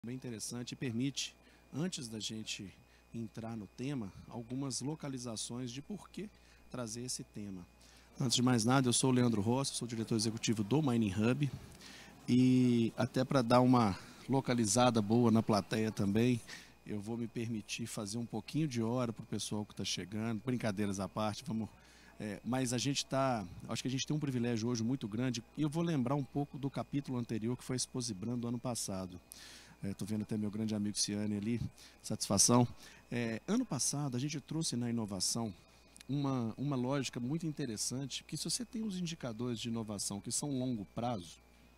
Bem interessante e permite, antes da gente entrar no tema, algumas localizações de por que trazer esse tema. Antes de mais nada, eu sou o Leandro Rossi, sou diretor executivo do Mining Hub e até para dar uma localizada boa na plateia também, eu vou me permitir fazer um pouquinho de hora para o pessoal que está chegando, brincadeiras à parte, vamos. Mas a gente está, acho que a gente tem um privilégio hoje muito grande e eu vou lembrar um pouco do capítulo anterior que foi a Exposibrando do ano passado. Estou vendo até meu grande amigo Ciane ali, satisfação. Ano passado a gente trouxe na inovação uma lógica muito interessante, porque se você tem os indicadores de inovação que são longo prazo,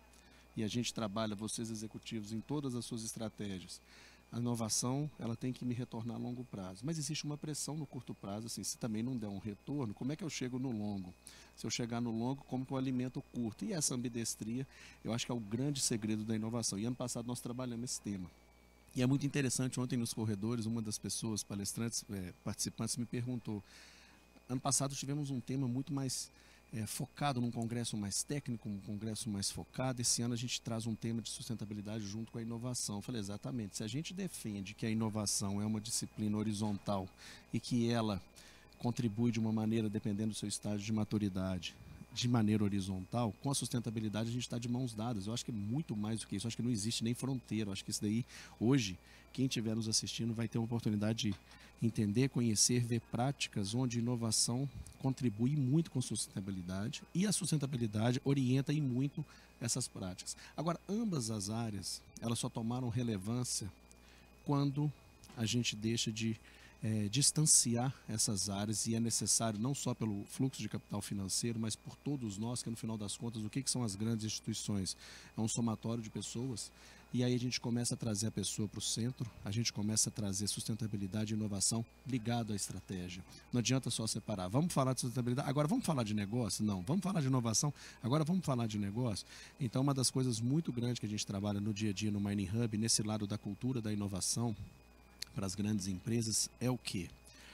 e a gente trabalha, vocês executivos, em todas as suas estratégias, a inovação ela tem que me retornar a longo prazo. Mas existe uma pressão no curto prazo, assim, se também não der um retorno, como é que eu chego no longo? Se eu chegar no longo, como que eu alimento o curto? E essa ambidestria, eu acho que é o grande segredo da inovação. E ano passado nós trabalhamos esse tema. E é muito interessante, ontem nos corredores, uma das pessoas, palestrantes, participantes, me perguntou, ano passado tivemos um tema muito mais focado num congresso mais técnico, um congresso mais focado. Esse ano a gente traz um tema de sustentabilidade junto com a inovação. Eu falei, exatamente, se a gente defende que a inovação é uma disciplina horizontal e que ela contribui de uma maneira, dependendo do seu estágio de maturidade, de maneira horizontal, com a sustentabilidade a gente está de mãos dadas. Eu acho que é muito mais do que isso. Eu acho que não existe nem fronteira. Eu acho que isso daí, hoje, quem estiver nos assistindo vai ter uma oportunidade de entender, conhecer, ver práticas onde inovação contribui muito com a sustentabilidade e a sustentabilidade orienta e muito essas práticas. Agora, ambas as áreas, elas só tomaram relevância quando a gente deixa de distanciar essas áreas e é necessário não só pelo fluxo de capital financeiro, mas por todos nós, que no final das contas, o que são as grandes instituições? É um somatório de pessoas e aí a gente começa a trazer a pessoa para o centro, a gente começa a trazer sustentabilidade e inovação ligado à estratégia. Não adianta só separar. Vamos falar de sustentabilidade, agora vamos falar de negócio? Não. Vamos falar de inovação, agora vamos falar de negócio? Então, uma das coisas muito grandes que a gente trabalha no dia a dia no Mining Hub, nesse lado da cultura da inovação, para as grandes empresas é o quê?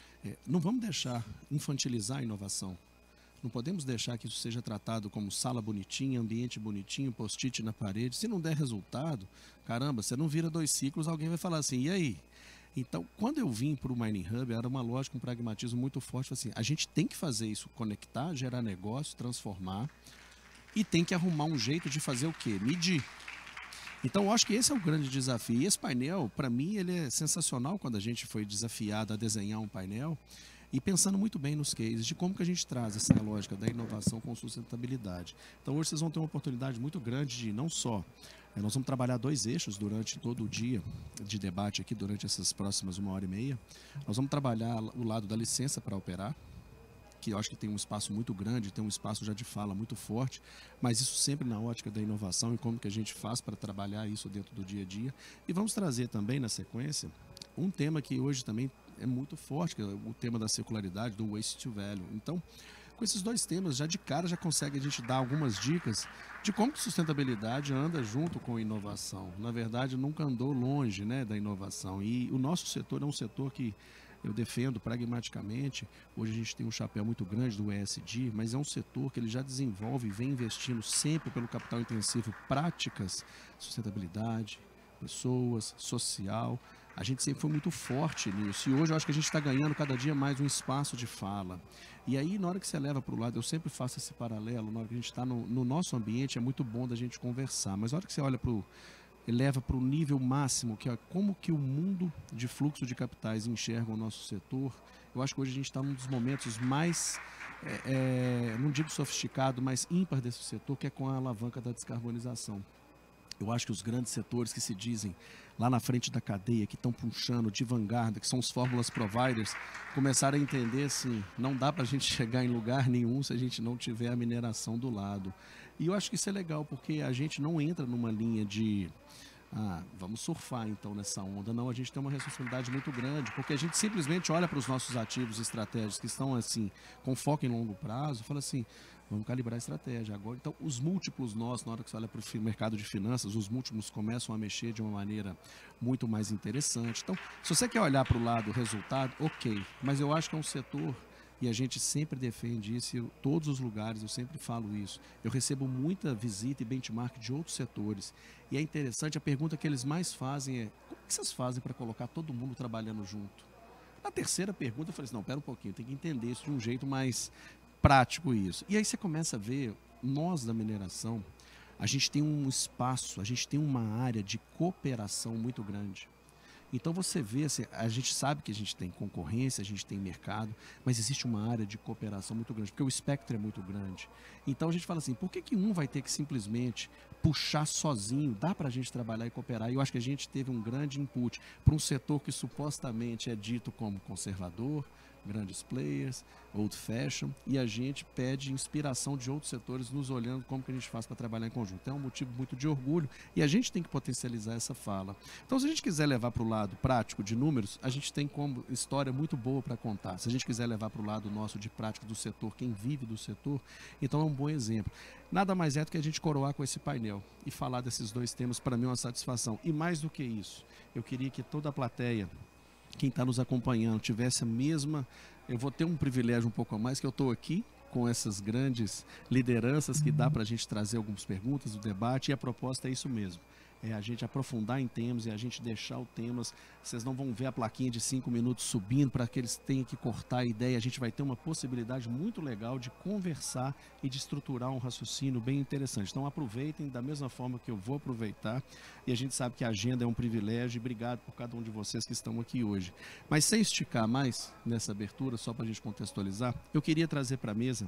Não vamos deixar infantilizar a inovação. Não podemos deixar que isso seja tratado como sala bonitinha, ambiente bonitinho, post-it na parede. Se não der resultado, caramba, você não vira 2 ciclos, alguém vai falar assim, e aí? Então, quando eu vim para o Mining Hub, era uma lógica, um pragmatismo muito forte. Assim, a gente tem que fazer isso, conectar, gerar negócio, transformar, e tem que arrumar um jeito de fazer o quê? Medir. Então, eu acho que esse é o grande desafio. E esse painel, para mim, ele é sensacional quando a gente foi desafiado a desenhar um painel e pensando muito bem nos cases de como que a gente traz essa lógica da inovação com sustentabilidade. Então, hoje vocês vão ter uma oportunidade muito grande de não só... nós vamos trabalhar 2 eixos durante todo o dia de debate aqui, durante essas próximas 1h30. Nós vamos trabalhar o lado da licença para operar, que eu acho que tem um espaço muito grande, tem um espaço já de fala muito forte, mas isso sempre na ótica da inovação e como que a gente faz para trabalhar isso dentro do dia a dia. E vamos trazer também, na sequência, um tema que hoje também é muito forte, que é o tema da circularidade, do waste to value. Então, com esses 2 temas, já de cara já consegue a gente dar algumas dicas de como que sustentabilidade anda junto com inovação. Na verdade, nunca andou longe, né, da inovação. E o nosso setor é um setor que eu defendo pragmaticamente. Hoje a gente tem um chapéu muito grande do ESG, mas é um setor que ele já desenvolve e vem investindo sempre pelo capital intensivo práticas, sustentabilidade, pessoas, social. A gente sempre foi muito forte nisso e hoje eu acho que a gente está ganhando cada dia mais um espaço de fala. E aí, na hora que você leva para o lado, eu sempre faço esse paralelo, na hora que a gente está no nosso ambiente, é muito bom da gente conversar, mas na hora que você olha para o leva para o nível máximo, que é como que o mundo de fluxo de capitais enxerga o nosso setor. Eu acho que hoje a gente está num dos momentos mais, não digo sofisticado, mas ímpar desse setor, que é com a alavanca da descarbonização. Eu acho que os grandes setores que se dizem lá na frente da cadeia, que estão puxando de vanguarda, que são os fórmulas providers, começaram a entender assim, não dá para a gente chegar em lugar nenhum se a gente não tiver a mineração do lado. E eu acho que isso é legal, porque a gente não entra numa linha de vamos surfar então nessa onda. Não, a gente tem uma responsabilidade muito grande, porque a gente simplesmente olha para os nossos ativos estratégicos que estão assim, com foco em longo prazo, e fala assim, vamos calibrar a estratégia agora. Então, os múltiplos nossos, na hora que você olha para o mercado de finanças, os múltiplos começam a mexer de uma maneira muito mais interessante. Então, se você quer olhar para o lado resultado, ok, mas eu acho que é um setor E a gente sempre defende isso, em todos os lugares eu sempre falo isso. Eu recebo muita visita e benchmark de outros setores. E é interessante, a pergunta que eles mais fazem é: como que vocês fazem para colocar todo mundo trabalhando junto? Na terceira pergunta eu falei assim: não, pera um pouquinho, tem que entender isso de um jeito mais prático isso. E aí você começa a ver, nós da mineração, a gente tem um espaço, a gente tem uma área de cooperação muito grande. Então você vê, assim, a gente sabe que a gente tem concorrência, a gente tem mercado, mas existe uma área de cooperação muito grande, porque o espectro é muito grande. Então a gente fala assim: por que que um vai ter que simplesmente puxar sozinho? Dá para a gente trabalhar e cooperar. E eu acho que a gente teve um grande input para um setor que supostamente é dito como conservador, grandes players, old fashion, e a gente pede inspiração de outros setores nos olhando como que a gente faz para trabalhar em conjunto. É um motivo muito de orgulho e a gente tem que potencializar essa fala. Então, se a gente quiser levar para o lado prático de números, a gente tem como história muito boa para contar. Se a gente quiser levar para o lado nosso de prática do setor, quem vive do setor, então é um bom exemplo. Nada mais é do que a gente coroar com esse painel e falar desses dois temas. Para mim é uma satisfação. E mais do que isso, eu queria que toda a plateia, quem está nos acompanhando, tivesse a mesma... Eu vou ter um privilégio um pouco a mais, que eu estou aqui com essas grandes lideranças que dá para a gente trazer algumas perguntas, o debate, e a proposta é isso mesmo. É a gente aprofundar em temas e a gente deixar os temas. Vocês não vão ver a plaquinha de 5 minutos subindo para que eles tenham que cortar a ideia. A gente vai ter uma possibilidade muito legal de conversar e de estruturar um raciocínio bem interessante. Então aproveitem da mesma forma que eu vou aproveitar. E a gente sabe que a agenda é um privilégio. E obrigado por cada um de vocês que estão aqui hoje. Mas sem esticar mais nessa abertura, só para a gente contextualizar, eu queria trazer para a mesa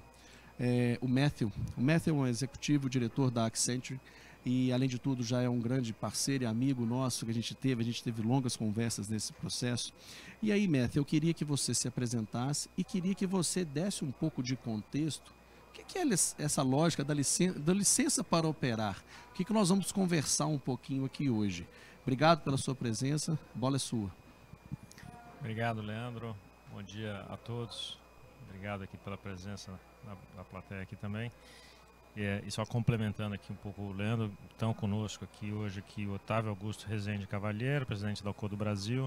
o Matthew. O Matthew é um executivo, diretor da Accenture. E, além de tudo, já é um grande parceiro e amigo nosso que a gente teve longas conversas nesse processo. E aí, Matthew, eu queria que você se apresentasse e queria que você desse um pouco de contexto. O que é essa lógica da licença para operar? O que nós vamos conversar um pouquinho aqui hoje? Obrigado pela sua presença, a bola é sua. Obrigado, Leandro. Bom dia a todos. Obrigado aqui pela presença na plateia aqui também. E só complementando aqui um pouco o Leandro, estão conosco aqui hoje aqui o Otávio Augusto Rezende Cavalheiro, presidente da Alcoa do Brasil,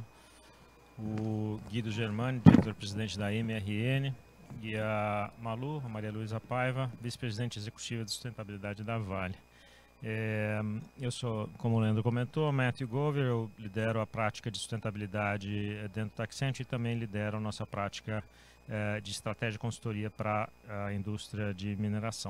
o Guido Germani, diretor-presidente da MRN, e a Malu, a Maria Luísa Paiva, vice-presidente executiva de sustentabilidade da Vale. Eu sou, como o Leandro comentou, Matthew Gover, eu lidero a prática de sustentabilidade dentro da Accenture e também lidero a nossa prática de estratégia de consultoria para a indústria de mineração.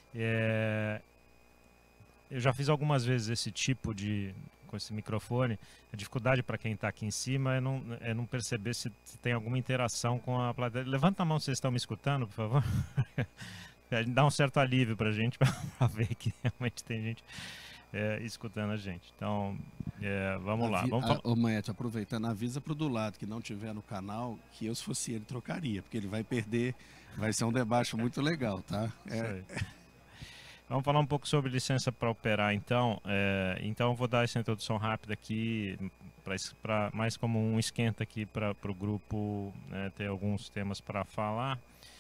Eu já fiz algumas vezes esse tipo com esse microfone. A dificuldade para quem está aqui em cima é não perceber se tem alguma interação com a plateia. Levanta a mão se vocês estão me escutando, por favor. Dá um certo alívio para a gente, para ver que realmente tem gente escutando a gente. Então, vamos lá. Ô, Maete, aproveitando, avisa para o do lado que não tiver no canal, que eu, se fosse ele, trocaria, porque ele vai perder, vai ser um debate muito legal, tá? Isso aí. Vamos falar um pouco sobre licença para operar, então. Então, eu vou dar essa introdução rápida aqui, mais como um esquenta aqui para o grupo ter alguns temas para falar.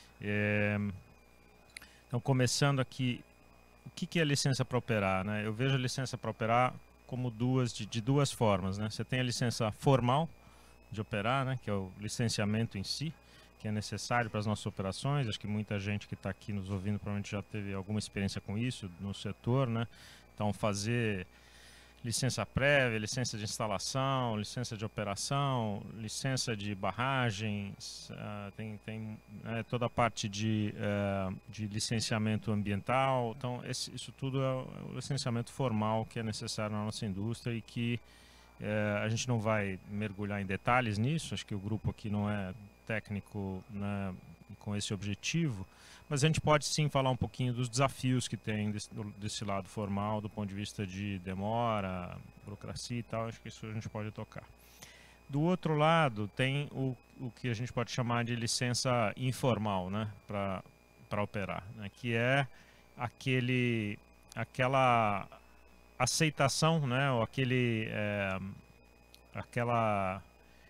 Então, começando aqui, o que é licença para operar, né? Eu vejo a licença para operar como de duas formas, né? Você tem a licença formal de operar, né? Que é o licenciamento em si, que é necessário para as nossas operações. Acho que muita gente que está aqui nos ouvindo provavelmente já teve alguma experiência com isso no setor, né? Então, fazer licença prévia, licença de instalação, licença de operação, licença de barragens, tem toda a parte de licenciamento ambiental. Então, isso tudo é o licenciamento formal que é necessário na nossa indústria e que a gente não vai mergulhar em detalhes nisso. Acho que o grupo aqui não é técnico, né, com esse objetivo, mas a gente pode sim falar um pouquinho dos desafios que tem desse lado formal, do ponto de vista de demora, burocracia e tal. Acho que isso a gente pode tocar. Do outro lado, tem o que a gente pode chamar de licença informal, né, para operar, né, que é aquela aceitação, né, ou aquela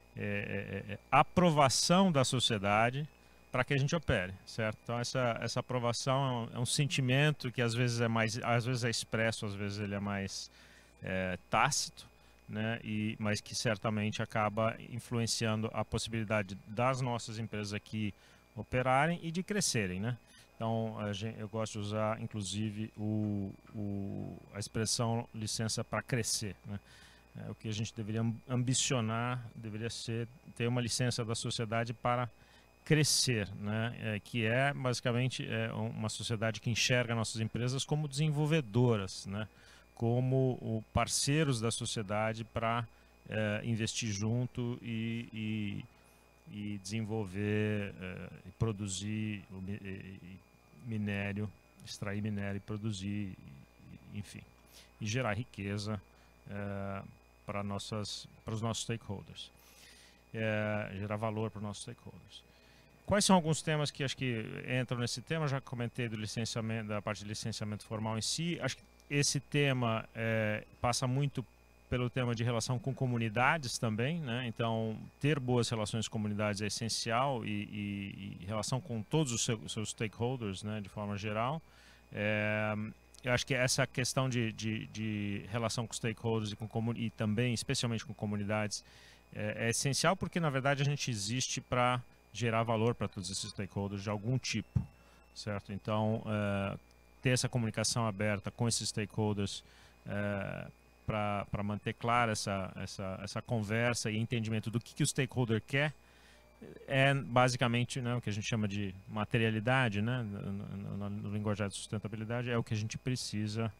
aprovação da sociedade para que a gente opere, certo? Então essa aprovação é um sentimento que às vezes é expresso, às vezes ele é mais tácito, né? Mas que certamente acaba influenciando a possibilidade das nossas empresas aqui operarem e de crescerem, né? Então, eu gosto de usar, inclusive, a expressão licença para crescer, né? O que a gente deveria ambicionar deveria ser ter uma licença da sociedade para crescer, né? Que é basicamente uma sociedade que enxerga nossas empresas como desenvolvedoras, né? Como parceiros da sociedade para investir junto e desenvolver e produzir minério, extrair minério e produzir, enfim, e gerar riqueza para os nossos stakeholders, gerar valor para os nossos stakeholders. Quais são alguns temas que acho que entram nesse tema? Já comentei do licenciamento, da parte de licenciamento formal em si. Acho que esse tema passa muito pelo tema de relação com comunidades também, né? Então, ter boas relações com comunidades é essencial e relação com todos os seus stakeholders, né, de forma geral. Eu acho que essa questão de relação com stakeholders e também, especialmente com comunidades, é essencial porque, na verdade, a gente existe para gerar valor para todos esses stakeholders de algum tipo, certo? Então, ter essa comunicação aberta com esses stakeholders para manter clara essa conversa e entendimento do que o stakeholder quer é basicamente, né, o que a gente chama de materialidade, né, no linguajar de sustentabilidade, é o que a gente precisa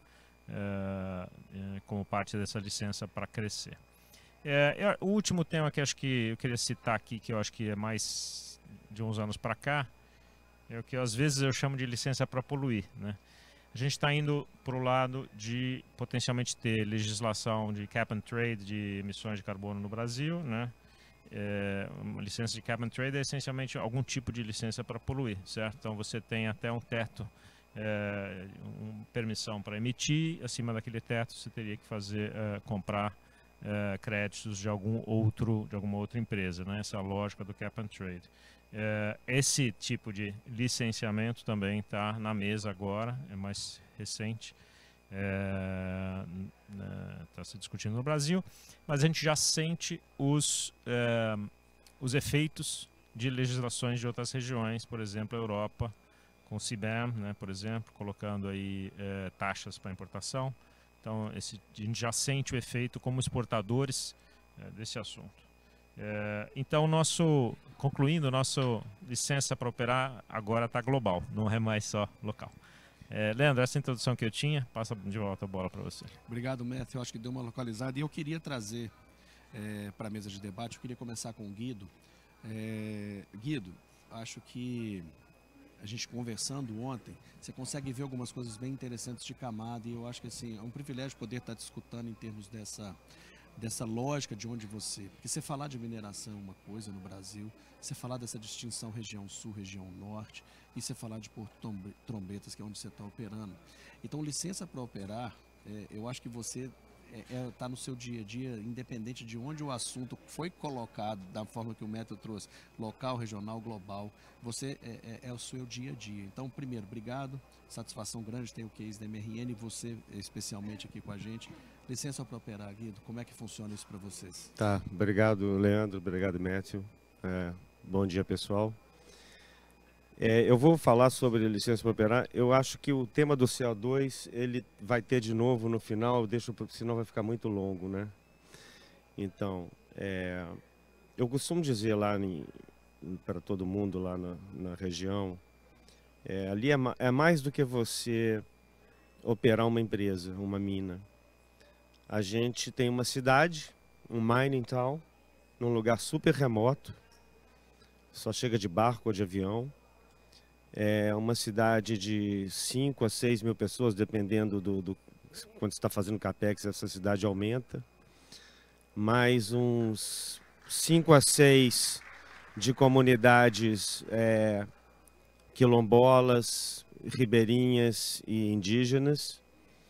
como parte dessa licença para crescer. O último tema que acho que eu queria citar aqui, que eu acho que é mais de uns anos para cá, é o que às vezes eu chamo de licença para poluir, né? A gente está indo para o lado de potencialmente ter legislação de cap and trade de emissões de carbono no Brasil, né? Uma licença de cap and trade é essencialmente algum tipo de licença para poluir, certo? Então você tem até um teto, permissão para emitir. Acima daquele teto você teria que comprar créditos de alguma outra empresa, né? Essa é a lógica do cap and trade. Esse tipo de licenciamento também está na mesa agora, é mais recente, está se discutindo no Brasil, mas a gente já sente os efeitos de legislações de outras regiões, por exemplo, a Europa, com o CBAM, né, por exemplo, colocando aí taxas para importação. Então, a gente já sente o efeito como exportadores desse assunto. Então, concluindo, nossa licença para operar agora está global, não é mais só local. Leandro, essa introdução que eu tinha, passa de volta a bola para você. Obrigado, Matthew. Eu acho que deu uma localizada. E eu queria trazer para a mesa de debate, eu queria começar com o Guido. Guido, acho que a gente conversando ontem, você consegue ver algumas coisas bem interessantes de camada, e eu acho que assim, é um privilégio poder estar discutindo em termos dessa lógica de onde porque você falar de mineração é uma coisa no Brasil, você falar dessa distinção região sul, região norte, e você falar de Porto Trombetas, que é onde você está operando. Então, licença para operar, eu acho que você está no seu dia a dia, independente de onde o assunto foi colocado, da forma que o Matthew trouxe, local, regional, global, você é o seu dia a dia. Então, primeiro, obrigado, satisfação grande ter o case da MRN e você especialmente aqui com a gente. Licença para operar, Guido, como é que funciona isso para vocês? Tá, obrigado, Leandro, obrigado, Matthew. Bom dia, pessoal. Eu vou falar sobre licença para operar. Eu acho que o tema do CO2, ele vai ter de novo no final, senão vai ficar muito longo, né? Então, eu costumo dizer lá para todo mundo lá na região, ali é mais do que você operar uma empresa, uma mina. A gente tem uma cidade, um mining town, num lugar super remoto, só chega de barco ou de avião. É uma cidade de 5 a 6 mil pessoas, dependendo quando você está fazendo capex, essa cidade aumenta. Mais uns 5 a 6 de comunidades quilombolas, ribeirinhas e indígenas.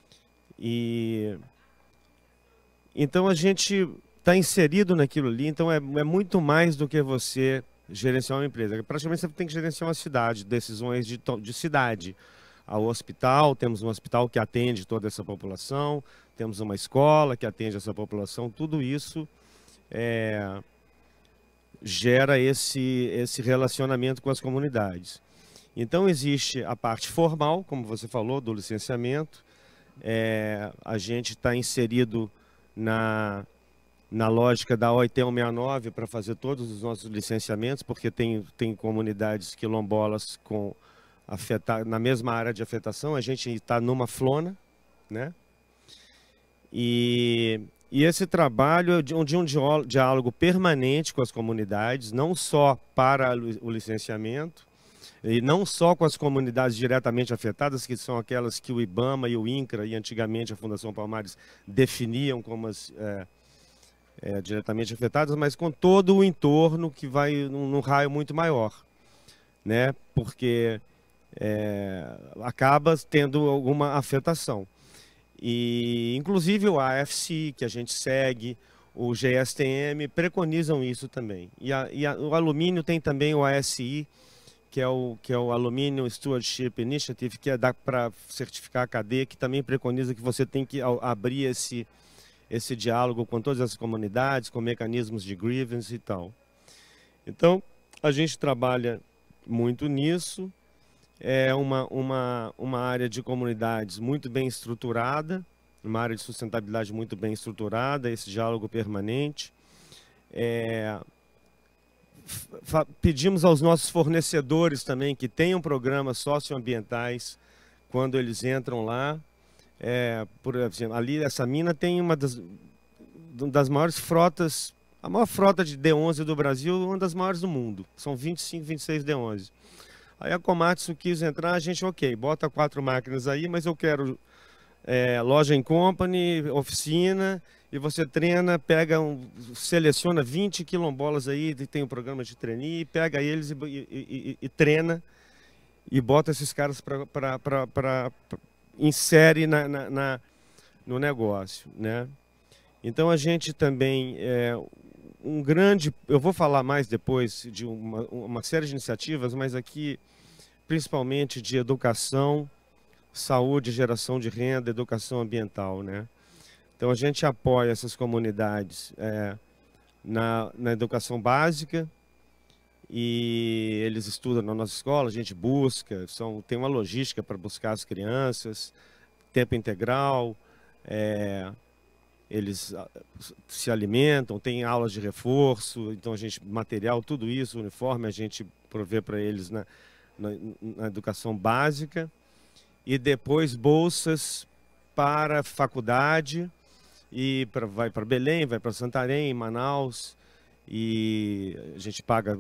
Então a gente está inserido naquilo ali, então é muito mais do que você gerenciar uma empresa. Praticamente você tem que gerenciar uma cidade, decisões de cidade. Ao hospital, temos um hospital que atende toda essa população, temos uma escola que atende essa população, tudo isso gera esse relacionamento com as comunidades. Então existe a parte formal, como você falou, do licenciamento. A gente está inserido na lógica da OIT 169 para fazer todos os nossos licenciamentos, porque tem comunidades quilombolas na mesma área de afetação. A gente está numa flona, né? E esse trabalho é de um diálogo permanente com as comunidades, não só para o licenciamento, e não só com as comunidades diretamente afetadas, que são aquelas que o IBAMA e o INCRA, e antigamente a Fundação Palmares, definiam como as diretamente afetadas, mas com todo o entorno que vai num raio muito maior, né? Porque acaba tendo alguma afetação. E, inclusive, o AFC, que a gente segue, o GSTM, preconizam isso também. E o alumínio tem também o ASI, que é o Aluminium Stewardship Initiative, que dá para certificar a cadeia, que também preconiza que você tem que abrir esse diálogo com todas as comunidades, com mecanismos de grievance e tal. Então, a gente trabalha muito nisso. É uma área de comunidades muito bem estruturada, uma área de sustentabilidade muito bem estruturada, esse diálogo permanente. Pedimos aos nossos fornecedores também que tenham programas socioambientais quando eles entram lá. Por exemplo, ali essa mina tem uma das maiores frotas, a maior frota de D11 do Brasil, uma das maiores do mundo. São 25, 26 D11. Aí a Komatsu quis entrar, a gente, ok, bota 4 máquinas aí, mas eu quero loja em company, oficina, e você treina, seleciona 20 quilombolas aí, tem um programa de trainee, pega eles e treina, e bota esses caras para insere no negócio, né? Então a gente também eu vou falar mais depois de uma série de iniciativas, mas aqui principalmente de educação, saúde, geração de renda, educação ambiental, né? Então a gente apoia essas comunidades na educação básica, e eles estudam na nossa escola, a gente busca, tem uma logística para buscar as crianças, tempo integral, eles se alimentam, tem aulas de reforço, então material, tudo isso, uniforme, a gente provê para eles na educação básica, e depois bolsas para faculdade, e vai para Belém, vai para Santarém, Manaus, e a gente paga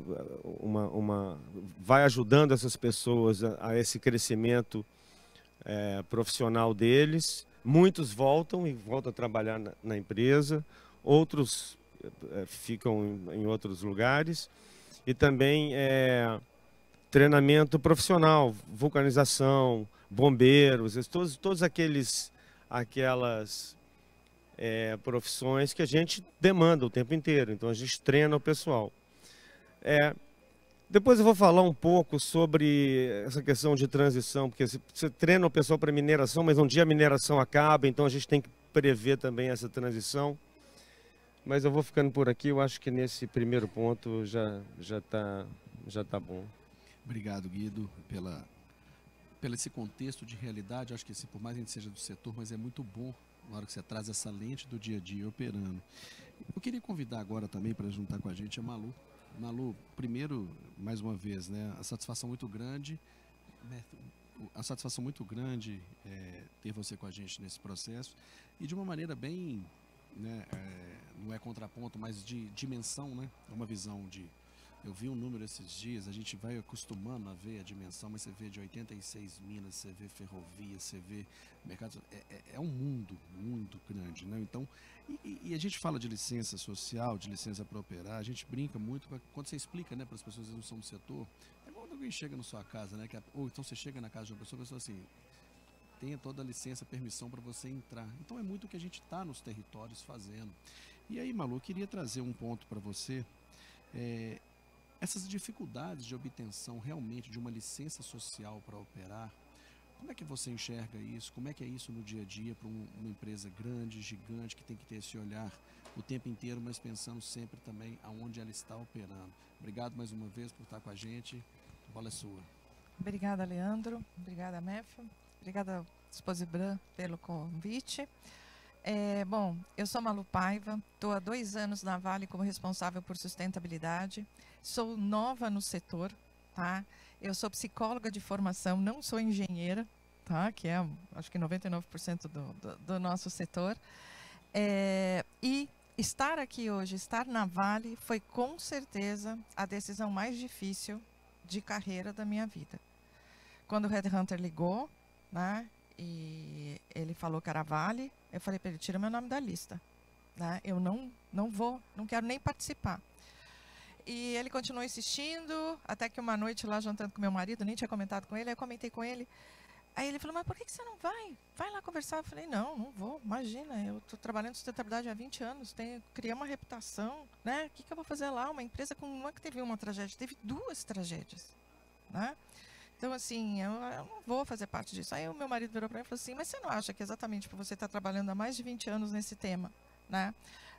vai ajudando essas pessoas a esse crescimento profissional deles. Muitos voltam a trabalhar na empresa, outros ficam em outros lugares, e também treinamento profissional, vulcanização, bombeiros, todos aquelas profissões que a gente demanda o tempo inteiro. Então a gente treina o pessoal. Depois eu vou falar um pouco sobre essa questão de transição, porque você treina o pessoal para mineração, mas um dia a mineração acaba, então a gente tem que prever também essa transição. Mas eu vou ficando por aqui, eu acho que nesse primeiro ponto já tá bom. Obrigado, Guido, pelo esse contexto de realidade. Acho que por mais que a gente seja do setor, mas é muito bom na hora que você traz essa lente do dia a dia operando. Eu queria convidar agora também para juntar com a gente a Malu. Malu, primeiro, mais uma vez, né, a satisfação muito grande, ter você com a gente nesse processo, e de uma maneira bem, né, não é contraponto, mas de dimensão, né, uma visão de... Eu vi um número esses dias, a gente vai acostumando a ver a dimensão, mas você vê de 86 minas, você vê ferrovia, você vê mercado, é um mundo muito grande, né? Então, e a gente fala de licença social, de licença para operar, a gente brinca muito quando você explica, né, para as pessoas que não são do setor. É quando alguém chega na sua casa, né? Ou então você chega na casa de uma pessoa, a pessoa assim, tenha toda a licença, permissão para você entrar. Então é muito o que a gente está nos territórios fazendo. E aí, Malu, eu queria trazer um ponto para você. Essas dificuldades de obtenção realmente de uma licença social para operar, como é que você enxerga isso? Como é que é isso no dia a dia para uma empresa grande, gigante, que tem que ter esse olhar o tempo inteiro, mas pensando sempre também aonde ela está operando. Obrigado mais uma vez por estar com a gente. A bola é sua. Obrigada, Leandro. Obrigada, Mefa. Obrigada, Exposibran, pelo convite. Bom, eu sou Malu Paiva, estou há 2 anos na Vale como responsável por sustentabilidade. Sou nova no setor, tá? Eu sou psicóloga de formação, não sou engenheira, tá? Que é, acho que 99% do nosso setor. E estar aqui hoje, estar na Vale, foi com certeza a decisão mais difícil de carreira da minha vida. Quando o Headhunter ligou, né? E ele falou que era Vale, eu falei para ele, tira meu nome da lista, né? Eu não vou, não quero nem participar. E ele continuou insistindo, até que uma noite lá jantando com meu marido, nem tinha comentado com ele, aí eu comentei com ele. Aí ele falou, mas por que você não vai? Vai lá conversar. Eu falei, não vou, imagina, eu estou trabalhando em sustentabilidade há 20 anos, criei uma reputação, né? O que eu vou fazer lá? Uma empresa com não é que teve uma tragédia, teve 2 tragédias, né? Então, assim, eu não vou fazer parte disso. Aí o meu marido virou para mim e falou assim, mas você não acha que exatamente por você estar trabalhando há mais de 20 anos nesse tema, né?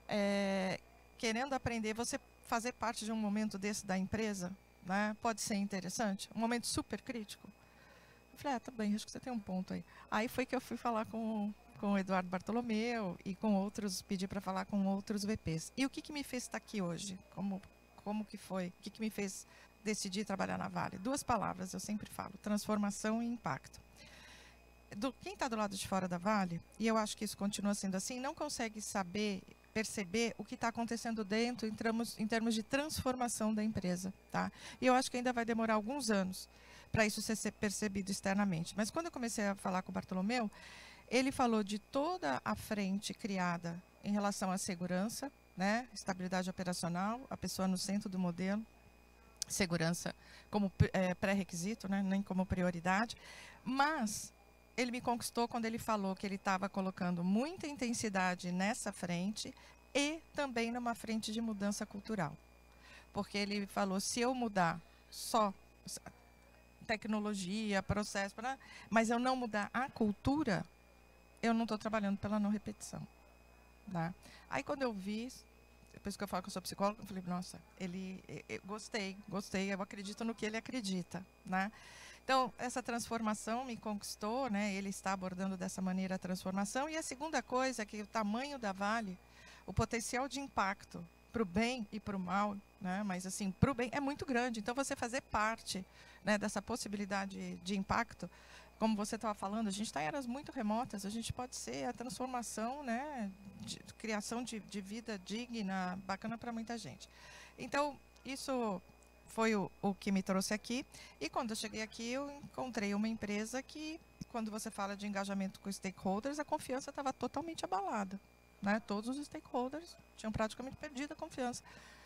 Querendo aprender, você fazer parte de um momento desse da empresa, né? Pode ser interessante? Um momento super crítico? Eu falei, tá bem, acho que você tem um ponto aí. Aí foi que eu fui falar com o Eduardo Bartolomeu e com outros, pedi para falar com outros VPs. E o que me fez estar aqui hoje? Como que foi? O que me fez decidir trabalhar na Vale? 2 palavras, eu sempre falo, transformação e impacto. Quem está do lado de fora da Vale, e eu acho que isso continua sendo assim, não consegue perceber o que está acontecendo dentro em termos de transformação da empresa, tá? E eu acho que ainda vai demorar alguns anos para isso ser percebido externamente. Mas quando eu comecei a falar com o Bartolomeu, ele falou de toda a frente criada em relação à segurança, né? Estabilidade operacional, a pessoa no centro do modelo, segurança como pré-requisito, né? Nem como prioridade, mas ele me conquistou quando ele falou que ele estava colocando muita intensidade nessa frente e também numa frente de mudança cultural. Porque ele falou, se eu mudar só tecnologia, processo, mas eu não mudar a cultura, eu não estou trabalhando pela não repetição. Tá? Aí quando eu vi, depois que eu falo que eu sou psicóloga, eu falei, nossa, gostei, eu acredito no que ele acredita, né? Então, essa transformação me conquistou, né? Ele está abordando dessa maneira a transformação. E a segunda coisa é que o tamanho da Vale, o potencial de impacto para o bem e para o mal, né? Mas assim, para o bem é muito grande. Então, você fazer parte, né, dessa possibilidade de impacto, como você estava falando, a gente está em áreas muito remotas, a gente pode ser a transformação, né, de criação de vida digna, bacana para muita gente. Então, isso foi o que me trouxe aqui. E quando eu cheguei aqui, eu encontrei uma empresa que, quando você fala de engajamento com stakeholders, a confiança estava totalmente abalada, né? Todos os stakeholders tinham praticamente perdido a confiança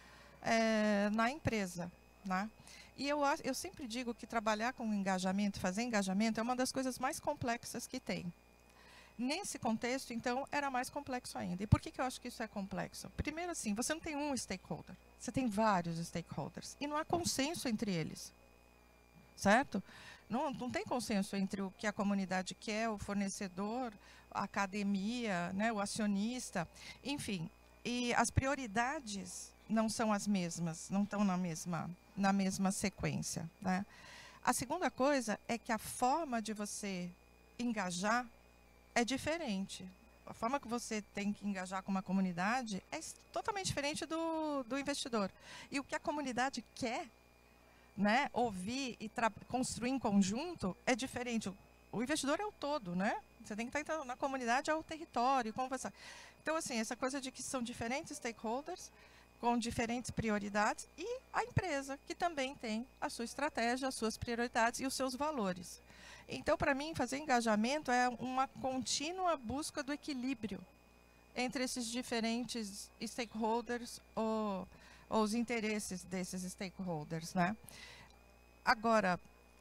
na empresa, né? E eu sempre digo que trabalhar com engajamento, fazer engajamento, é uma das coisas mais complexas que tem. Nesse contexto, então, era mais complexo ainda. E por que eu acho que isso é complexo? Primeiro, assim, você não tem um stakeholder, você tem vários stakeholders. E não há consenso entre eles, certo? Não tem consenso entre o que a comunidade quer, o fornecedor, a academia, né, o acionista, enfim. E as prioridades não são as mesmas, não estão na mesma sequência, né? A segunda coisa é que a forma de você engajar é diferente. A forma que você tem que engajar com uma comunidade é totalmente diferente do investidor. E o que a comunidade quer, né, ouvir e construir em conjunto é diferente. O investidor é o todo, né? Você tem que estar na comunidade, é o território, conversar. Então, assim, essa coisa de que são diferentes stakeholders, com diferentes prioridades, e a empresa, que também tem a sua estratégia, as suas prioridades e os seus valores. Então, para mim, fazer engajamento é uma contínua busca do equilíbrio entre esses diferentes stakeholders ou os interesses desses stakeholders, né? Agora,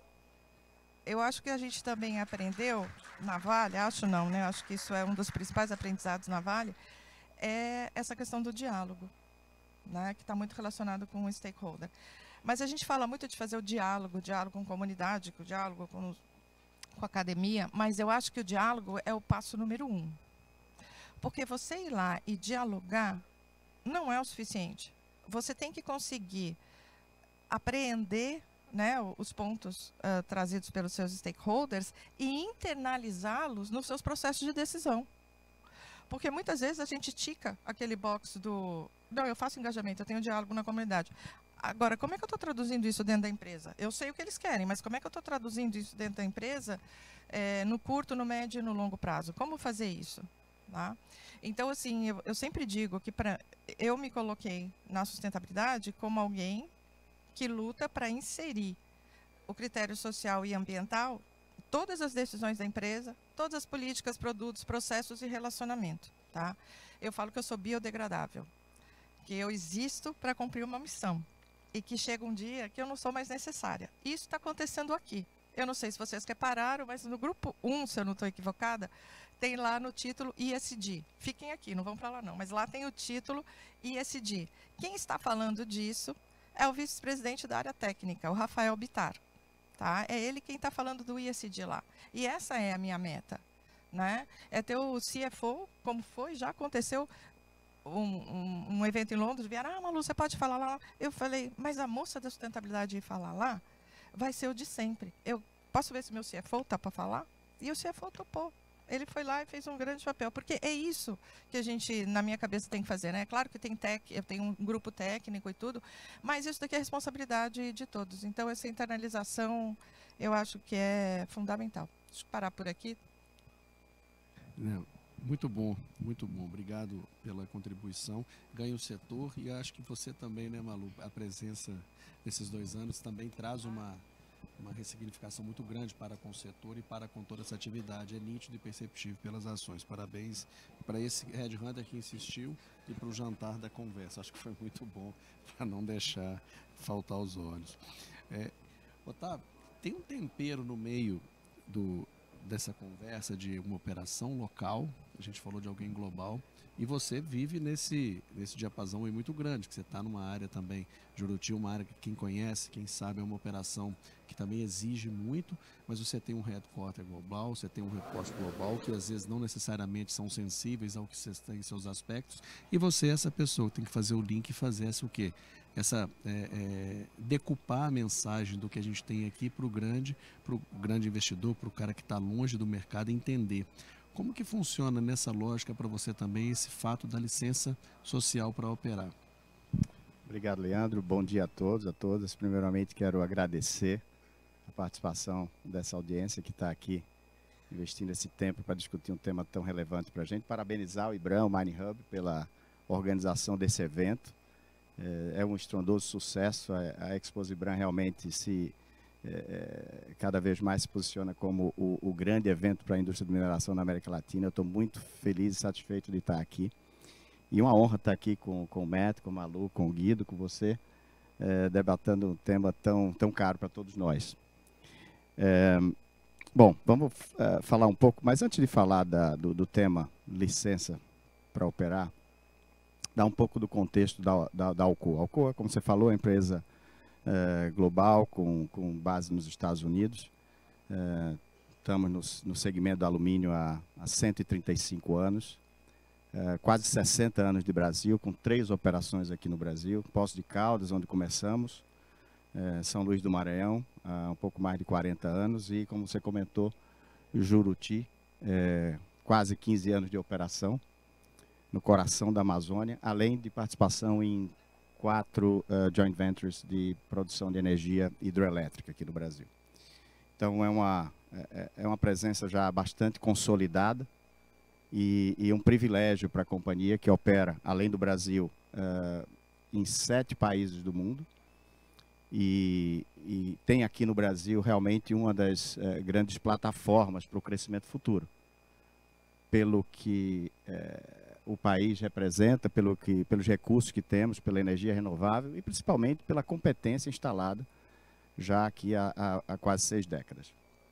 eu acho que a gente também aprendeu na Vale, acho não, né? Acho que isso é um dos principais aprendizados na Vale, é essa questão do diálogo, né? Que está muito relacionado com o stakeholder. Mas a gente fala muito de fazer o diálogo com a comunidade, o diálogo com a academia, mas eu acho que o diálogo é o passo número 1. Porque você ir lá e dialogar não é o suficiente. Você tem que conseguir apreender, né, os pontos trazidos pelos seus stakeholders e internalizá-los nos seus processos de decisão. Porque muitas vezes a gente tica aquele box do... Não, eu faço engajamento, eu tenho diálogo na comunidade. Agora, como é que eu estou traduzindo isso dentro da empresa? Eu sei o que eles querem, mas como é que eu estou traduzindo isso dentro da empresa no curto, no médio e no longo prazo? Como fazer isso? Tá? Então, assim, eu sempre digo que eu me coloquei na sustentabilidade como alguém que luta para inserir o critério social e ambiental em todas as decisões da empresa, todas as políticas, produtos, processos e relacionamento. Tá? Eu falo que eu sou biodegradável, que eu existo para cumprir uma missão e que chega um dia que eu não sou mais necessária. Isso está acontecendo aqui. Eu não sei se vocês repararam, mas no grupo 1, se eu não estou equivocada, tem lá no título ESG. Fiquem aqui, não vão para lá não, mas lá tem o título ESG. Quem está falando disso é o vice-presidente da área técnica, o Rafael Bittar. Tá? É ele quem está falando do ESG lá. E essa é a minha meta. Né? É ter o CFO, como foi, já aconteceu um evento em Londres, vieram, Malu, você pode falar lá? Eu falei, mas a moça da sustentabilidade ir falar lá vai ser o de sempre. Eu posso ver se meu CFO está para falar? E o CFO topou. Ele foi lá e fez um grande papel, porque é isso que a gente, na minha cabeça, tem que fazer, né? Claro que eu tenho um grupo técnico e tudo, mas isso daqui é responsabilidade de todos. Então, essa internalização, eu acho que é fundamental. Deixa eu parar por aqui. Não, muito bom, muito bom. Obrigado pela contribuição. Ganha o setor e acho que você também, né, Malu? A presença nesses 2 anos também traz uma ressignificação muito grande para com o setor e para com toda essa atividade. É nítido e perceptível pelas ações. Parabéns para esse Headhunter que insistiu e para o jantar da conversa. Acho que foi muito bom para não deixar faltar aos olhos. Otávio, tem um tempero no meio dessa conversa de uma operação local, a gente falou de alguém global, e você vive nesse diapasão aí muito grande, que você está numa área também, Juruti, uma área que quem conhece, quem sabe, é uma operação que também exige muito, mas você tem um headquarter global, você tem um reporte global, que às vezes não necessariamente são sensíveis ao que você tem em seus aspectos, e você é essa pessoa que tem que fazer o link e fazer o quê? Decupar a mensagem do que a gente tem aqui para o grande investidor, para o cara que está longe do mercado entender. Como que funciona nessa lógica para você também esse fato da licença social para operar? Obrigado, Leandro. Bom dia a todos, a todas. Primeiramente, quero agradecer a participação dessa audiência que está aqui investindo esse tempo para discutir um tema tão relevante para a gente. Parabenizar o IBRAM, o Mining Hub, pela organização desse evento. É um estrondoso sucesso. A Expo IBRAM realmente cada vez mais se posiciona como o grande evento para a indústria de mineração na América Latina. Eu estou muito feliz e satisfeito de estar aqui. E uma honra estar aqui com o Matt, com o Malu, com o Guido, com você, debatendo um tema tão caro para todos nós. Bom, vamos falar um pouco, mas antes de falar do tema licença para operar, dar um pouco do contexto da Alcoa. A Alcoa, como você falou, é uma empresa global, com base nos Estados Unidos. Estamos no segmento do alumínio há 135 anos, quase 60 anos de Brasil, com 3 operações aqui no Brasil. Poços de Caldas, onde começamos, São Luís do Maranhão, há um pouco mais de 40 anos, e, como você comentou, Juruti, quase 15 anos de operação, no coração da Amazônia, além de participação em 4 joint ventures de produção de energia hidroelétrica aqui no Brasil. Então, é uma presença já bastante consolidada e um privilégio para a companhia, que opera, além do Brasil, em 7 países do mundo, e tem aqui no Brasil realmente uma das grandes plataformas para o crescimento futuro, pelo que o país representa, pelos recursos que temos, pela energia renovável e principalmente pela competência instalada já aqui há quase 6 décadas.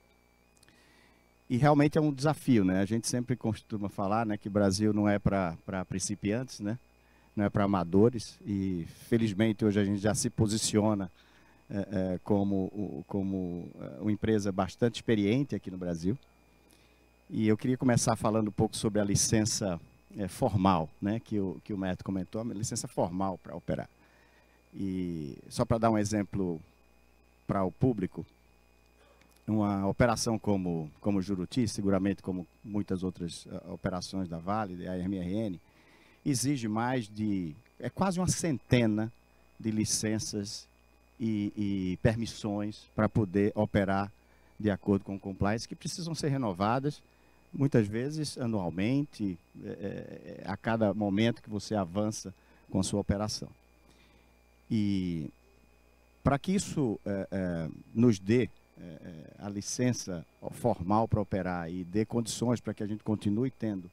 E realmente é um desafio, né? A gente sempre costuma falar, né, que o Brasil não é para principiantes, né? Não é para amadores, e felizmente hoje a gente já se posiciona como uma empresa bastante experiente aqui no Brasil. E eu queria começar falando um pouco sobre a licença formal, né, que o Método comentou, a licença formal para operar. E só para dar um exemplo para o público, uma operação como Juruti, seguramente como muitas outras operações da Vale, da MRN, exige é quase uma centena de licenças e permissões para poder operar de acordo com o compliance, que precisam ser renovadas, muitas vezes anualmente, a cada momento que você avança com a sua operação. E para que isso nos dê a licença formal para operar e dê condições para que a gente continue tendo